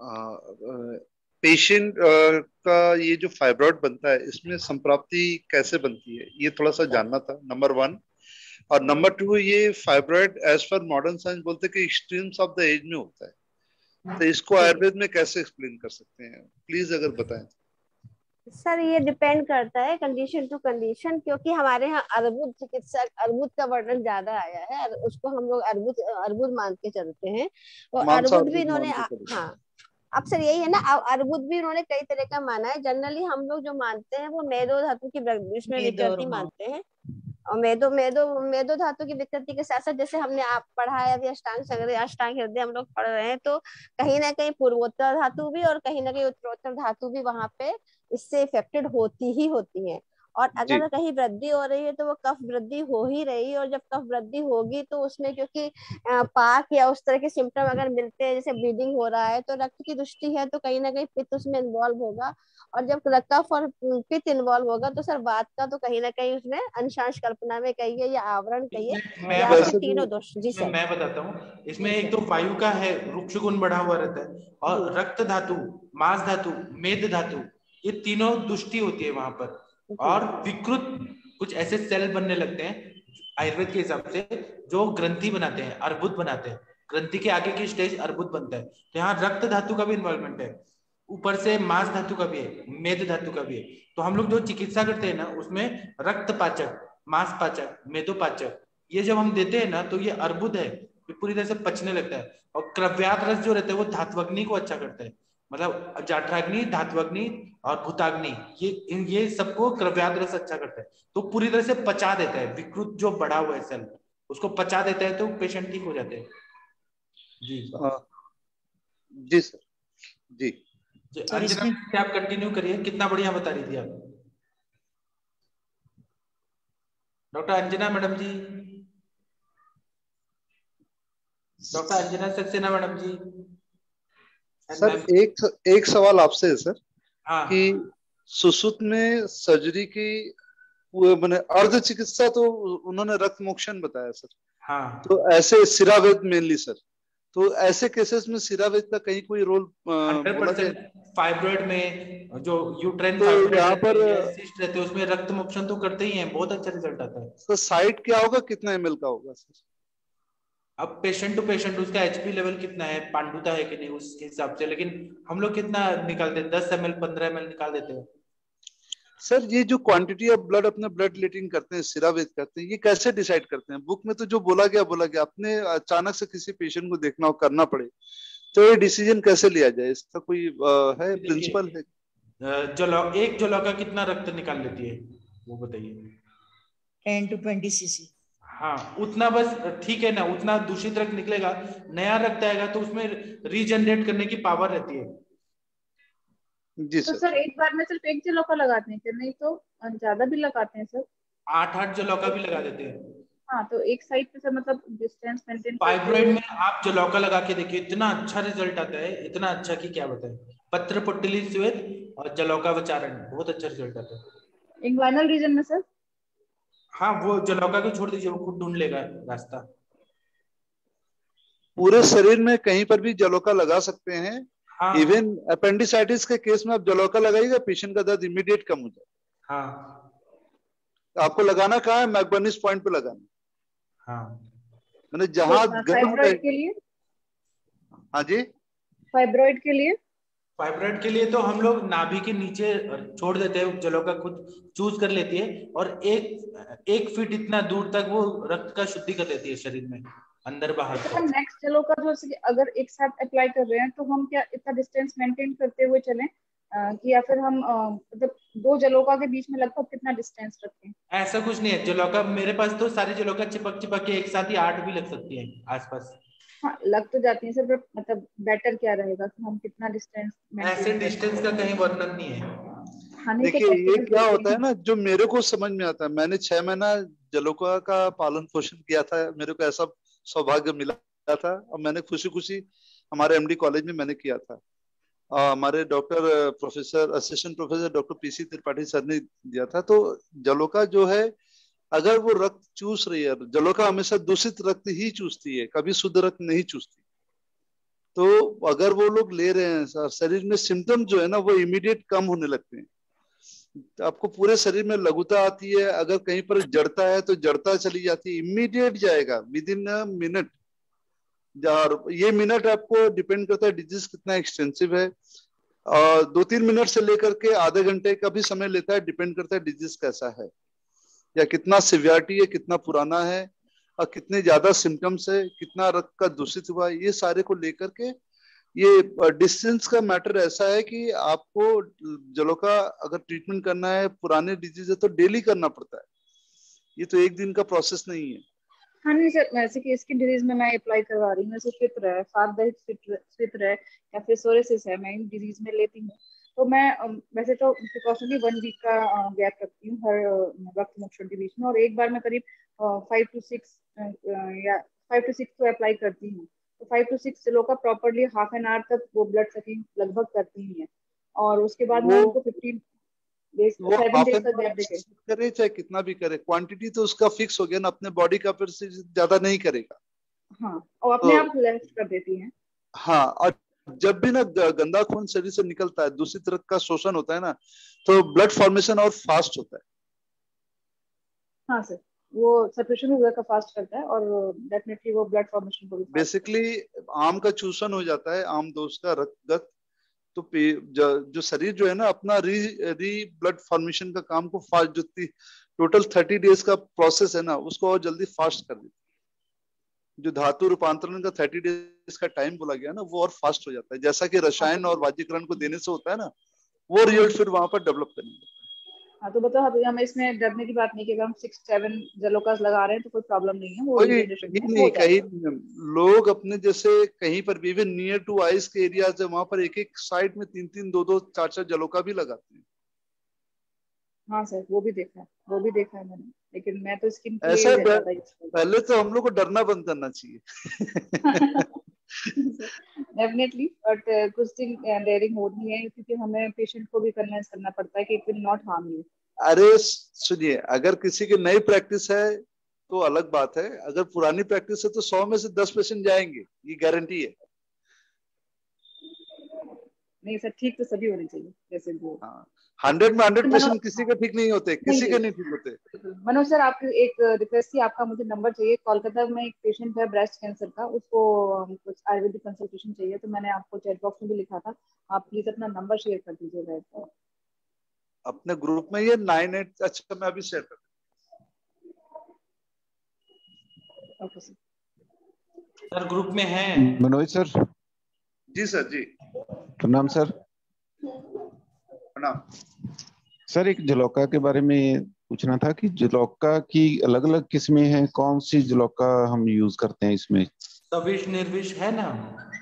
पेशेंट का ये जो फाइब्रॉइड बनता है इसमें संप्राप्ति कैसे बनती है, ये थोड़ा सा जानना था, नंबर 1। और नंबर 2, ये फाइब्रॉइड एज पर मॉडर्न साइंस बोलते हैं कि एक्सट्रीम्स ऑफ द एज में होता है, तो इसको आयुर्वेद में कैसे एक्सप्लेन कर सकते हैं, प्लीज अगर बताएं। सर ये डिपेंड करता है कंडीशन टू कंडीशन, क्योंकि हमारे यहाँ अर्बुद चिकित्सक, अर्बुद का वर्णन ज्यादा आया है, उसको हम लोग अर्बुद अर्बुद मान के चलते हैं, और अर्बुद भी इन्होंने हाँ अब सर यही है ना, अर्बुद भी उन्होंने कई तरह का माना है। जनरली हम लोग जो मानते हैं वो मेदो धातु की इसमें विकृति मानते हैं, और मेदो धातु की विकृति के साथ साथ जैसे हमने आप पढ़ा है अभी अष्टांग हृदय हम लोग पढ़ रहे हैं, तो कहीं ना कहीं पूर्वोत्तर धातु भी और कहीं ना कहीं उत्तरोत्तर धातु भी वहां पे इससे इफेक्टेड होती ही होती है। और अगर कहीं वृद्धि हो रही है तो वो कफ वृद्धि हो ही रही है, और जब कफ वृद्धि होगी तो उसमें क्योंकि पाक या उस तरह के सिम्टम अगर मिलते हैं, जैसे ब्लीडिंग हो रहा है, तो रक्त की दृष्टि है तो कहीं ना कहीं पित्त उसमें इन्वॉल्व होगा, और जब कफ और पित्त इन्वॉल्व होगा तो सर बात का तो कहीं ना कहीं उसमें अंशांश कल्पना में कहिए या आवरण कहिए या फिर तीनों दोष। जी सर मैं बताता हूँ, इसमें एक तो वायु का है, रुक्ष गुण बढ़ा हुआ रहता है, और रक्त धातु, मांस धातु, मेद धातु, ये तीनों दुष्टि होती है वहां पर, और विकृत कुछ ऐसे सेल बनने लगते हैं आयुर्वेद के हिसाब से जो ग्रंथि बनाते हैं, अर्बुद बनाते हैं। ग्रंथि के आगे की स्टेज अर्बुद बनता है, तो यहाँ रक्त धातु का भी इन्वॉल्वमेंट है, ऊपर से मांस धातु का भी है, मेद धातु का भी है। तो हम लोग जो चिकित्सा करते हैं ना उसमें रक्त पाचक, मांस पाचक, मेदोपाचक, ये जब हम देते हैं ना तो ये अर्बुद है, ये पूरी तरह से पचने लगता है। और क्रव्यात रस जो रहता है वो धात्वग्नि को अच्छा करता है, मतलब जाठराग्नि, धात्वग्नि और भूताग्नि, ये सबको क्रव्यात रस अच्छा करता है, तो पूरी तरह से पचा देता है विकृत जो बढ़ा हुआ है सेल, उसको पचा देता है, तो पेशेंट ठीक हो जाते हैं। जी जी सर। जी अंजना से आप कंटिन्यू करिए, कितना बढ़िया बता रही थी आप doctor Anjana madam ji. Doctor Anjana Saxena madam ji. Sir एक सवाल आपसे है सर हाँ। कि सुश्रुत में सर्जरी की वो मैंने अर्ध चिकित्सा तो उन्होंने रक्त मोक्षण बताया सर। हाँ। तो ऐसे सिरावेद मेनली सर, तो ऐसे केसेस में सिरावेद का कहीं कोई रोल 100% फाइब्रॉइड में जो यूट्राइन तो फाइब्रॉइड यहाँ रहते पर हैं या सिस्ट रहते हैं उसमें रक्त मोक्षण तो करते ही हैं, बहुत अच्छा रिजल्ट आता है। तो साइट क्या होगा, कितना ml का होगा सर? अब पेशेंट टू पेशेंट उसका एचपी लेवल कितना है, पांडुता है कि नहीं, उसके हिसाब से। लेकिन हम लोग कितना निकालते हैं, 10 ml 15 ml निकाल देते हैं। सर ये जो क्वांटिटी ऑफ ब्लड अपने ब्लड लेटिंग करते हैं, सिरावेद करते हैं, ये कैसे डिसाइड करते हैं? बुक में तो जो बोला गया अपने अचानक से किसी पेशेंट को देखना हो, करना पड़े, तो ये डिसीजन कैसे लिया जाए? इसका कोई है प्रिंसिपल है? एक जलौका कितना रक्त निकाल लेती है वो बताइए। 10 to 20 cc। हाँ उतना बस ठीक है ना, उतना दूषित रक्त निकलेगा, नया रक्त आएगा तो उसमें रीजनरेट करने की पावर रहती है। जी तो सर एक बार में सिर्फ एक जलौका लगाते हैं क्या? नहीं तो ज्यादा भी लगाते हैं सर? 8 जलौका भी लगा देते हैं। हाँ तो एक साइड पे सर मतलब डिस्टेंस मेंटेन फाइब्रॉइड में आप जलौका लगा के देखिए, इतना अच्छा रिजल्ट आता है, इतना अच्छा कि क्या बताएं। पत्र पुटली श्वेत और जलौका विचारण, बहुत अच्छा रिजल्ट आता है। इंग्वाइनल रीजन में सर? हाँ वो जलौका को छोड़ दीजिए, वो खुद ढूंढ लेगा रास्ता। पूरे शरीर में कहीं पर भी जलौका लगा सकते हैं। हाँ। इवन अपेंडिसाइटिस के केस में आप जलौका लगाइएगा, पेशेंट का दर्द इमीडिएट कम हो जाए। हाँ। आपको लगाना कहाँ है? मैकबर्निस पॉइंट पे लगाना। हाँ। मैंने जहां फाइब्रॉइड के लिए? हाँ जी। फाइब्रॉइड के लिए? फाइब्रॉइड के लिए तो हम लोग नाभि के नीचे छोड़ देते हैं, जलौका खुद चूज कर लेती है और एक फीट इतना दूर तक वो रक्त का शुद्धि कर देती है शरीर में, अंदर बाहर। तो हम नेक्स्ट जलौका जो अगर एक साथ अप्लाई कर रहे हैं तो हम क्या इतना डिस्टेंस मेंटेन करते हुए चलें कि या फिर हम मतलब 2 जलौका के बीच में लगभग कितना डिस्टेंस रखें? ऐसा कुछ नहीं है, जलौका मेरे पास तो सारी जलौका चिपक के एक साथ ही 8 भी लग सकती है आसपास। हाँ लग तो जाती है सर, बट मतलब बेटर क्या रहेगा कि हम कितना डिस्टेंस? ऐसे डिस्टेंस का कहीं वर्णन नहीं है। हाँ, देखिए ये क्या होता है ना, जो मेरे को समझ में आता है, मैंने 6 महीना जलौका का पालन पोषण किया था, मेरे को ऐसा सौभाग्य मिला था और मैंने खुशी खुशी हमारे एमडी कॉलेज में मैंने किया था। हमारे doctor professor assistant professor doctor PC Tripathi sir ने दिया था। तो जलौका जो है, अगर वो रक्त चूस रही है, जलौका हमेशा दूषित रक्त ही चूसती है, कभी शुद्ध रक्त नहीं चूसती। तो अगर वो लोग ले रहे हैं, शरीर में सिम्टम जो है ना वो इमीडिएट कम होने लगते हैं। आपको पूरे शरीर में लघुता आती है, अगर कहीं पर जड़ता है तो जड़ता चली जाती है, इमीडिएट जाएगा विद इन अ मिनट। ये मिनट आपको डिपेंड करता है डिजीज कितना एक्सटेंसिव है, और 2-3 मिनट से लेकर के आधे घंटे का भी समय लेता है, डिपेंड करता है डिजीज कैसा है या कितना सिवियरिटी है, कितना पुराना है और कितने ज्यादा सिम्टम्स है, कितना रक्त का दूषित हुआ है, ये सारे को लेकर के ये डिस्टेंस का मैटर ऐसा है कि आपको जलौका अगर ट्रीटमेंट करना है, पुराने डिजीज है तो डेली करना पड़ता है, ये तो एक दिन का प्रोसेस नहीं है। हाँ नहीं सर, वैसे कि स्किन डिजीज में मैं अप्लाई करवा रही हूँ, जैसे फित्र है, फित्र है या फिर सोरेसिस है, मैं इन डिजीज में लेती हूँ। तो मैं वैसे तो प्रिकॉशनली 1 वीक का गैप रखती हूँ हर रक्त मोक्षण के बीच में, और एक बार मैं करीब 5 to 6 तो अप्लाई करती हूँ। तो 5 to 6 जलौका प्रॉपरली हाफ एन आवर तक वो ब्लड सकिंग लगभग करती ही है, और उसके बाद मैं उनको 15 डेज 7 डेज का गैप देके करे, चाहे कितना भी करे, क्वांटिटी तो उसका फिक्स हो गया ना, अपने बॉडी का फिर से ज्यादा नहीं करेगा। हाँ, और अपने आप लेफ्ट कर देती है। हाँ, और जब भी ना गंदा खून शरीर से निकलता है, दूषित रक्त का शोषण होता है ना, तो ब्लड फॉर्मेशन और फास्ट होता है। हाँ सर, वो सफिशिएंट हुआ का फास्ट करता है और डेफिनेटली वो ब्लड फॉर्मेशन को भी बेसिकली आम का चूषण हो जाता है, आम दोष का रक्त, तो जो शरीर जो है ना अपना री ब्लड फॉर्मेशन का काम को फास्ट, जो टोटल 30 डेज का प्रोसेस है ना उसको और जल्दी फास्ट कर देती है। जो धातु रूपांतरण का 30 डेज का टाइम बोला गया ना वो और फास्ट हो जाता है, जैसा कि रसायन और वाजीकरण को देने से होता है ना, वो रिजल्ट फिर वहां पर डेवलप करेंगे। हाँ तो बताओ, अभी हमें इसमें डरने की बात नहीं कि अगर हम 6-7 जलौकास लगा रहे हैं तो कोई प्रॉब्लम नहीं है, वो नहीं, कहीं लोग अपने जैसे कहीं पर भी इवन नियर टू आइस के एरिया है वहां पर एक साइड में 3-3, 2-2, 4-4 जलौका भी लगाते हैं। हाँ सर, वो भी देखा है मैंने, लेकिन मैं तो स्किन के ऐसा लिए ज्यादा यूज करती पहले तो हम लोग को डरना बंद करना चाहिए। डेफिनेटली, बट कुछ दिन डेयरिंग होनी है क्योंकि हमें पेशेंट को भी कन्विंस करना पड़ता है कि it will not harm you. अरे सुनिए, अगर किसी की नई प्रैक्टिस है तो अलग बात है, अगर पुरानी प्रैक्टिस है तो 100 में से 10 पेशेंट जाएंगे, ये गारंटी है। नहीं सर, ठीक तो सभी होने चाहिए, जैसे वो 100 में 100 मनोज पेशेंट किसी के ठीक नहीं होते, किसी के नहीं ठीक होते। मनोज सर, आपकी एक रिक्वेस्ट थी, आपका मुझे नंबर चाहिए। कोलकाता में एक पेशेंट है ब्रेस्ट कैंसर का, उसको कुछ आयुर्वेदिक कंसल्टेशन चाहिए, तो मैंने आपको चैट बॉक्स में भी लिखा था, आप प्लीज अपना नंबर शेयर कर दीजिएगा अपने ग्रुप में। ये 98, अच्छा मैं अभी शेयर कर ओके सर। सर ग्रुप में है मनोज सर। जी सर जी, प्रणाम सर। प्रणाम सर, एक जलौका के बारे में पूछना था कि जलौका की अलग अलग किस्में हैं, कौन सी जलौका हम यूज करते हैं इसमें? सविश निर्विश है ना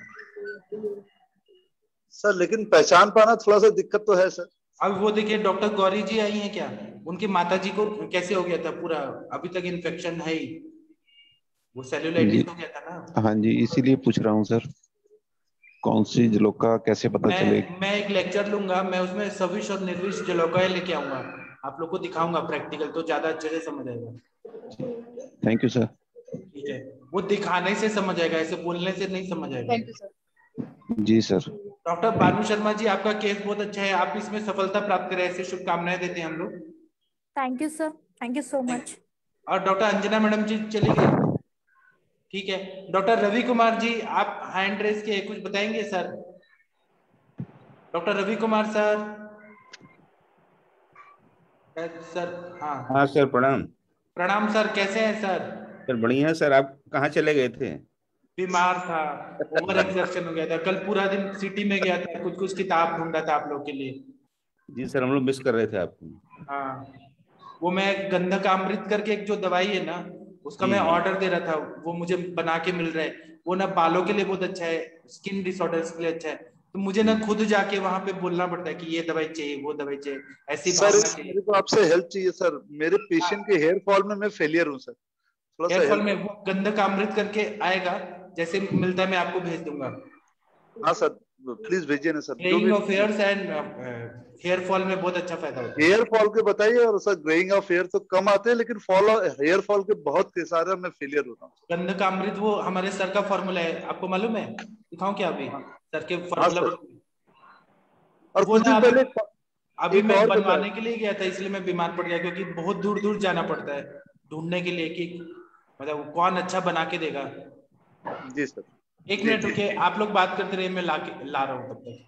सर, लेकिन पहचान पाना थोड़ा सा दिक्कत तो है सर। अब वो देखिए, डॉक्टर गौरी जी आई हैं क्या, उनकी माता जी को कैसे हो गया था पूरा, अभी तक इन्फेक्शन है ही, वो सेल्यूलाइटिस हो गया था ना। हाँ जी, इसीलिए पूछ रहा हूँ सर, कौन सी जलौका कैसे पता चले? मैं एक लेक्चर लूंगा, मैं उसमें सविश और निर्विश जलौका लेके आऊंगा, आप लोग को दिखाऊंगा प्रैक्टिकल, तो ज्यादा अच्छे से समझ आएगा। Thank you sir. ठीक है, वो दिखाने से समझ आएगा, ऐसे बोलने से नहीं समझ आएगा। Thank you sir. जी सर। डॉक्टर भानु शर्मा जी, आपका केस बहुत अच्छा है, आप इसमें सफलता प्राप्त करें, ऐसे शुभकामनाएं देते हैं हम लोग। Thank you sir, thank you so much. और डॉक्टर अंजना मैडम जी चली गई, ठीक है। डॉक्टर रवि कुमार जी, आप हैंड रेस के कुछ बताएंगे sir? Doctor Ravi Kumar sir. Sir हाँ हाँ सर, प्रणाम। प्रणाम सर, कैसे हैं सर? सर बढ़िया है सर, आप कहाँ चले गए थे? बीमार था, ओवर एक्सर्शन हो गया था, कल पूरा दिन सिटी में गया था, कुछ कुछ किताब ढूंढा था आप लोग के लिए। जी सर, हम लोग मिस कर रहे थे आपको। हाँ, वो मैं गंधक अमृत करके एक जो दवाई है ना, उसका मैं ऑर्डर दे रहा था, वो मुझे बना के मिल रहा है, वो ना बालों के लिए बहुत अच्छा है, स्किन डिसऑर्डर्स के लिए अच्छा है, तो मुझे ना खुद जाके वहां पे बोलना पड़ता है कि ये दवाई चाहिए, वो दवाई चाहिए, ऐसी सर भावना चाहिए। मेरे को आपसे हेल्प चाहिए सर, मेरे पेशेंट के हेयर फॉल में मैं फेलियर हूँ सर, थोड़ा सा हेयर फॉल हेल्प। में वो गंधक अमृत करके आएगा, जैसे मिलता है मैं आपको भेज दूंगा। हाँ सर, प्लीज भेजिए ना सर। जो ग्रेइंग भी of hairs and hair fall में बहुत अच्छा फायदा होता है। हेयर फॉल के बताइए, और सर ग्रेइंग ऑफ हेयर तो कम आते हैं, लेकिन हेयर फॉल के बहुत केस आ रहे हैं, मैं फेलियर हो रहा हूँ। गंधक अमृत वो हमारे सर का फॉर्मूला है, आपको मालूम है? दिखाऊं क्या अभी सर के फॉर्मूला? और वो कुछ ना दिन पहले अभी मैं और बनवाने के लिए गया था, इसलिए मैं बीमार पड़ गया, क्योंकि बहुत दूर दूर जाना पड़ता है ढूंढने के लिए कि मतलब कौन अच्छा बना के देगा। जी सर। एक मिनट रुकिए, आप लोग बात करते रहिए, मैं ला रहा हूँ तब तक।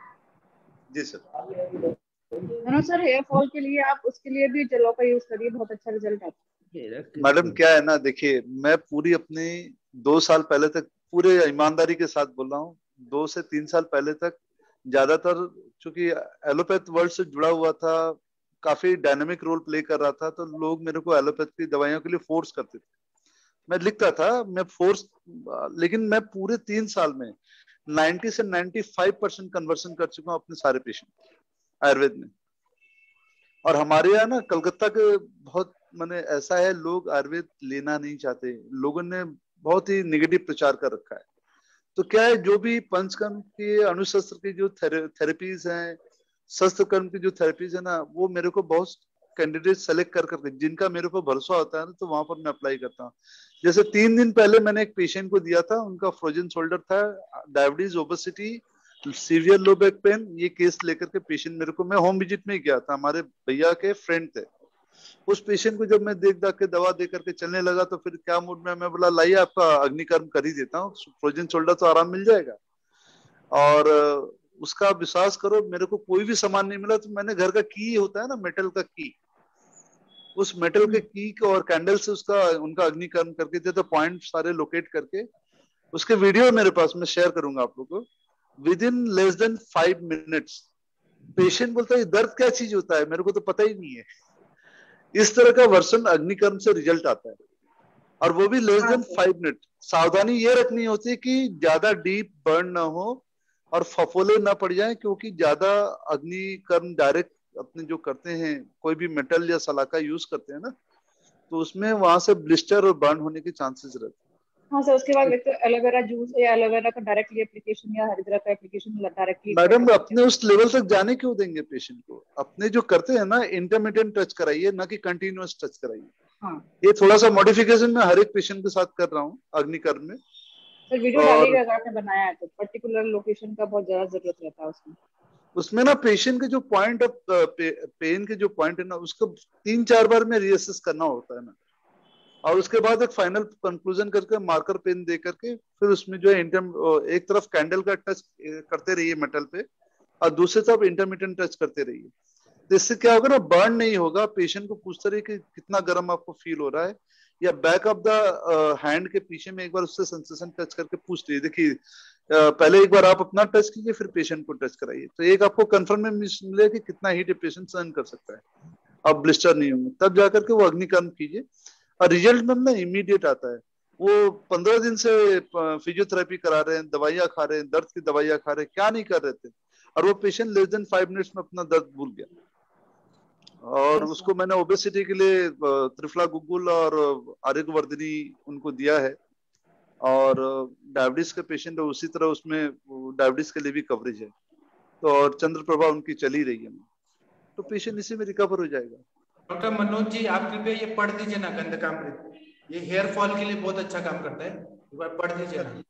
जी sir. Manoj sir, hair fall के लिए आप उसके लिए भी जलौका यूज करिए, बहुत अच्छा रिजल्ट आता है। मैडम क्या है ना, देखिए मैं पूरी अपनी 2 साल पहले तक, पूरे ईमानदारी के साथ बोल रहा हूँ, 2 से 3 साल पहले तक ज्यादातर चूंकि एलोपैथ वर्ल्ड से जुड़ा हुआ था, काफी डायनामिक रोल प्ले कर रहा था, तो लोग मेरे को एलोपैथ की दवाइयों के लिए फोर्स करते थे, मैं लिखता था, मैं फोर्स, लेकिन मैं पूरे 3 साल में 90 से 95% कन्वर्सन कर चुका हूँ अपने सारे पेशेंट आयुर्वेद में। और हमारे यहाँ ना कलकत्ता के बहुत माने ऐसा है, लोग आयुर्वेद लेना नहीं चाहते, लोगों ने बहुत ही निगेटिव प्रचार कर रखा है। तो क्या है, जो भी पंचकर्म की, अणुशस्त्र की जो थेरेपीज हैं, शस्त्र कर्म की जो थेरेपीज है ना, वो मेरे को बहुत कैंडिडेट सेलेक्ट कर करके, जिनका मेरे को भरोसा होता है ना, तो वहां पर मैं अप्लाई करता हूँ। जैसे 3 दिन पहले मैंने एक पेशेंट को दिया था, उनका फ्रोजन शोल्डर था, diabetes, obesity, severe low back pain, ये केस लेकर के पेशेंट मेरे को, मैं होम विजिट में ही गया था, हमारे भैया के फ्रेंड थे। उस पेशेंट को जब मैं देख दाख के दवा दे करके चलने लगा, तो फिर क्या मूड में, मैं बोला लाइए आपका अग्निकर्म कर ही देता हूँ, फ्रोजन शोल्डर तो आराम मिल जाएगा। और उसका विश्वास करो, मेरे को कोई भी सामान नहीं मिला, तो मैंने घर का की होता है ना, मेटल का की, उस मेटल के की को और कैंडल से उसका उनका अग्निकर्म करके थे, तो पॉइंट सारे लोकेट करके, उसके वीडियो मेरे पास, मैं शेयर करूंगा आप लोगों को। Within less than 5 minutes patient बोलता है दर्द क्या चीज होता है, मेरे को तो पता ही नहीं है। इस तरह का वर्षन अग्निकर्म से रिजल्ट आता है, और वो भी लेस देन 5 मिनट। सावधानी ये रखनी होती है कि ज्यादा डीप बर्न ना हो और फफोले ना पड़ जाए, क्योंकि ज्यादा अग्निकर्म डायरेक्ट अपने जो करते हैं, कोई भी मेटल या सलाका यूज करते हैं ना, तो उसमें वहां से ब्लिस्टर और बर्न होने के चांसेस रहते हैं। हाँ सर, उसके बाद तो एलोवेरा जूस या एलोवेरा का डायरेक्टली एप्लीकेशन या हरिद्रा का एप्लीकेशन डायरेक्टली। मैडम अपने उस लेवल तक जाने क्यों देंगे पेशेंट को? अपने जो करते हैं ना इंटरमीडिएट टच कराइए, ना कि कंटिन्यूअस टच कराइए। हाँ। ये थोड़ा सा मॉडिफिकेशन मैं हर एक पेशेंट के साथ कर रहा हूँ अग्निकर्म में। सर वीडियो डालिएगा अगर आपने बनाया है तो, पर्टिकुलर लोकेशन का बहुत ज्यादा जरूरत रहता है उसमें ना पेशेंट के जो पॉइंट ऑफ पेन के जो पॉइंट है ना, उसको 3-4 बार में रीअसेस करना होता है ना, और उसके बाद एक फाइनल कंक्लूजन करके मार्कर पेन दे करके फिर उसमें जो है एक तरफ कैंडल का टच करते रहिए मेटल पे और दूसरी तरफ इंटरमीडिएट टच करते रहिए। तो इससे क्या होगा ना, बर्न नहीं होगा। पेशेंट को पूछते रहिए कि कितना गर्म आपको फील हो रहा है, या बैक ऑफ द हैंड के पीछे में एक बार उससे सेंसेशन टच करके पूछ लीजिए। देखिए पहले एक बार आप अपना टच कीजिए, फिर पेशेंट को टच कराइए, तो एक आपको कंफर्मेशन मिलेगा कि कितना हीट पेशेंट सहन कर सकता है, अब ब्लिस्टर नहीं होंगे। तब जाकर के वो अग्निकर्म कीजिए और रिजल्ट में ना इमीडिएट आता है। वो 15 दिन से फिजियोथेरेपी करा रहे हैं, दवाइयां खा रहे हैं, दर्द की दवाइयां खा रहे हैं, क्या नहीं कर रहे थे, और वो पेशेंट लेस देन 5 मिनट्स में अपना दर्द भूल गया। और उसको मैंने ओबेसिटी के लिए त्रिफला गुग्गुल और आर्यवर्धिनी उनको दिया है, और डायबिटीज के पेशेंट है उसी तरह उसमें डायबिटीज के लिए भी कवरेज है, तो और चंद्र प्रभा उनकी चली रही है, तो पेशेंट इसी में रिकवर हो जाएगा। डॉक्टर मनोज जी आप कृपया ये पढ़ दीजिए ना गंधकामृत, ये हेयर फॉल के लिए बहुत अच्छा काम करता है, एक बार पढ़ दीजिए ना।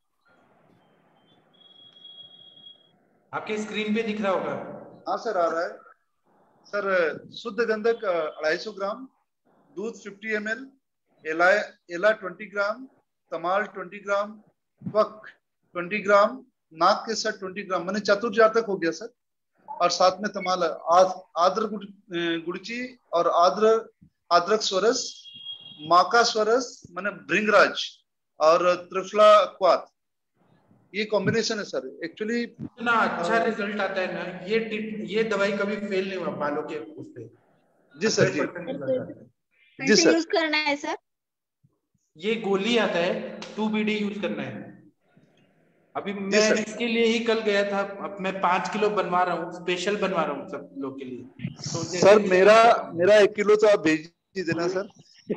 आपके स्क्रीन पे दिख रहा होगा। हाँ सर आ रहा है सर। शुद्ध गंधक 250 ग्राम, दूध 50 ml, एला 20 ग्राम, तमाल 20 ग्राम, त्वक 20 ग्राम, नाक के साथ 20 ग्राम, मैंने चतुर्जातक हो गया सर, और साथ में तमाल आद्र गुड़ची और आद्रक स्वरस, माका स्वरस मैंने भृंगराज और त्रिफला क्वाथ, ये कॉम्बिनेशन है सर। एक्चुअली इतना अच्छा रिजल्ट आता है ना, ये दवाई कभी फेल नहीं हुआ बालों के उस पे। जी सर जी सर यूज करना है सर। ये गोली आता है 2BD यूज करना है। अभी मैं इसके लिए ही कल गया था, अब मैं 5 किलो बनवा रहा हूँ, स्पेशल बनवा रहा हूँ सब लोग के लिए। तो सर मेरा 1 किलो तो आप भेज ही देना सर।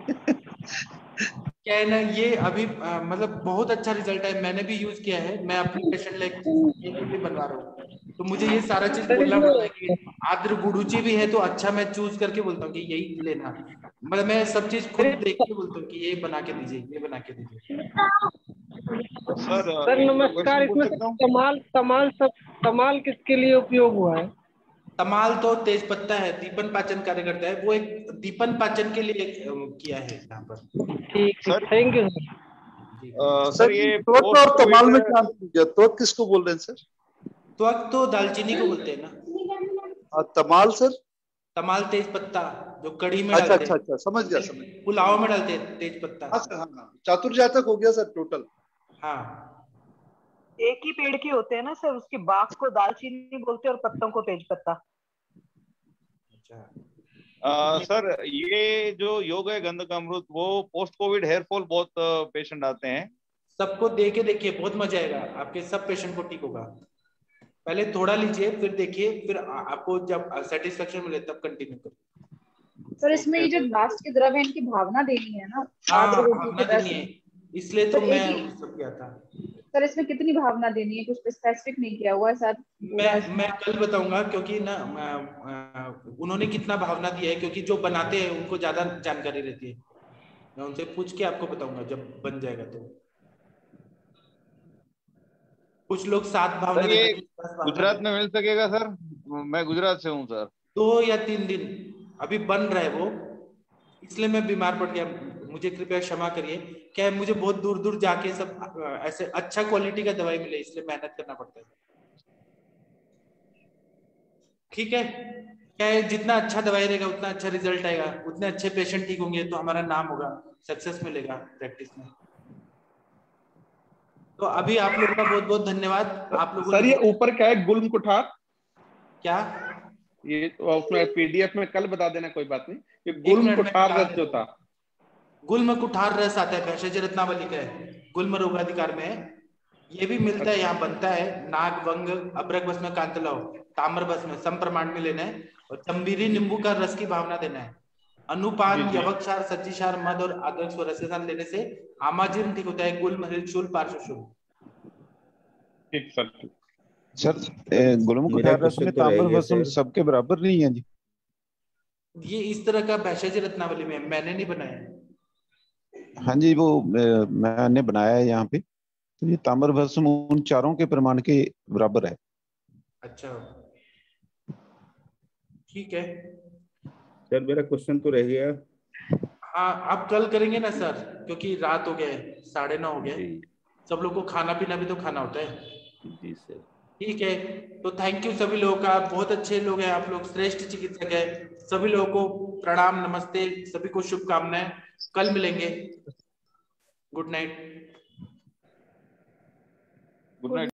क्या है ना, ये अभी मतलब बहुत अच्छा रिजल्ट है, मैंने भी यूज किया है, मैं अपने पेशेंट लिए बनवा रहा हूँ। तो मुझे ये सारा चीज बोलना पड़ता है कि आद्र गुड़ुची भी है तो अच्छा मैं चूज करके बोलता हूँ कि यही लेना, मतलब मैं सब चीज खुद देख के बोलता हूँ कि ये बना के दीजिए, ये बना के दीजिए। सर नमस्कार, इसमें तमाल किसके लिए उपयोग हुआ है? तमाल तो तेज पत्ता है, दीपन पाचन कार्य करता है, वो एक दीपन पाचन के लिए किया है यहाँ पर। ठीक थैंक यू सर। ये त्वक और तमाल में क्या अंतर? त्वक किसको बोल रहे हैं सर? त्वक तो दालचीनी को बोलते हैं ना। तमाल सर? तमाल तेज पत्ता जो कड़ी में अच्छा डालते हैं। अच्छा समझ गया पुलाव में डालते हैं तेज पत्ता। हाँ, चतुर्जातक हो गया सर टोटल। हाँ एक ही पेड़ के होते हैं ना सर, उसकी बाग को दालचीनी बोलते हैं और पत्तों को तेज पत्ता। सर ये जो योग है गंधकामृत, वो पोस्ट कोविड हेयर फॉल बहुत पेशेंट आते हैं, सबको दे के देखिए, बहुत मजा आएगा, आपके सब पेशेंट को ठीक होगा। पहले थोड़ा लीजिए फिर देखिए, फिर आपको जब सेटिस्फेक्शन मिले तब कंटिन्यू करिए। सर इसमें ये जो लास्ट की द्रव्य इनकी भावना देनी है ना, भावना देनी है, इसलिए तो मैं सब किया था। सर इसमें कितनी भावना देनी है, कुछ स्पेसिफिक नहीं किया हुआ है सर। मैं कल बताऊंगा, क्योंकि ना उन्होंने कितना भावना दिया है, क्योंकि जो बनाते हैं उनको ज्यादा जानकारी रहती है, मैं उनसे पूछ के आपको बताऊंगा जब बन जाएगा। तो कुछ लोग 7 भावना देते हैं। गुजरात में मिल सकेगा सर? मैं गुजरात से हूँ सर। 2 या 3 दिन अभी बन रहा है वो, इसलिए मैं बीमार पड़ गया, मुझे कृपया क्षमा करिए। क्या है, मुझे बहुत दूर दूर जाके सब ऐसे अच्छा क्वालिटी का दवाई मिले, इसलिए मेहनत करना पड़ता है। ठीक है, क्या है, जितना अच्छा दवाई रहेगा उतना अच्छा रिजल्ट आएगा, उतने अच्छे पेशेंट ठीक होंगे तो हमारा नाम होगा, सक्सेस मिलेगा प्रैक्टिस में। तो अभी आप लोगों का बहुत बहुत धन्यवाद। आप लोगों सर ये ऊपर क्या है, गुल्म कुठार क्या? ये उसमें PDF में कल बता देना, कोई बात नहीं। ये गुल्म कुठार रस जो था, गुल्म कुठार रस आता है, भैंसज रत्नावली का है, गुल्म रोगाधिकार में है, ये भी मिलता है, यहाँ बनता है। नाग वंग अब्रक भस्म कांतलाव ताम्र भस्म सम प्रमाण में लेना है, और चंबीरी नींबू का रस की भावना देना है। अनुपान, जी, जी। यवक्षार, सज्जीक्षार, मद और आदर्श व रस के साथ लेने से आमाजीर्ण ठीक होता है, गुल्म, हृदशूल, पार्श्वशूल। ठीक सर। सर गुलमुख मेरा कठार रस क्वेश्चन में तो रह ताम्र गया भस्म सर। सबके बराबर नहीं है जी? ये इस तरह का भैषज रत्नावली में मैंने नहीं बनाया। हाँ जी, वो मैंने बनाया है यहाँ पे, तो ये ताम्र भस्म उन चारों के प्रमाण के बराबर है। अच्छा, ठीक है सर मेरा क्वेश्चन तो रह गया। हाँ, आप कल करेंगे ना सर, क्योंकि रात हो गए, 9:30 हो गए, जी सब लोग को खाना पीना भी तो खाना होता है। जी सर। ठीक है, तो थैंक यू सभी लोगों का, बहुत अच्छे लोग हैं आप लोग, श्रेष्ठ चिकित्सक है। सभी लोगों को प्रणाम, नमस्ते, सभी को शुभकामनाएं। कल मिलेंगे। Good night. Good night.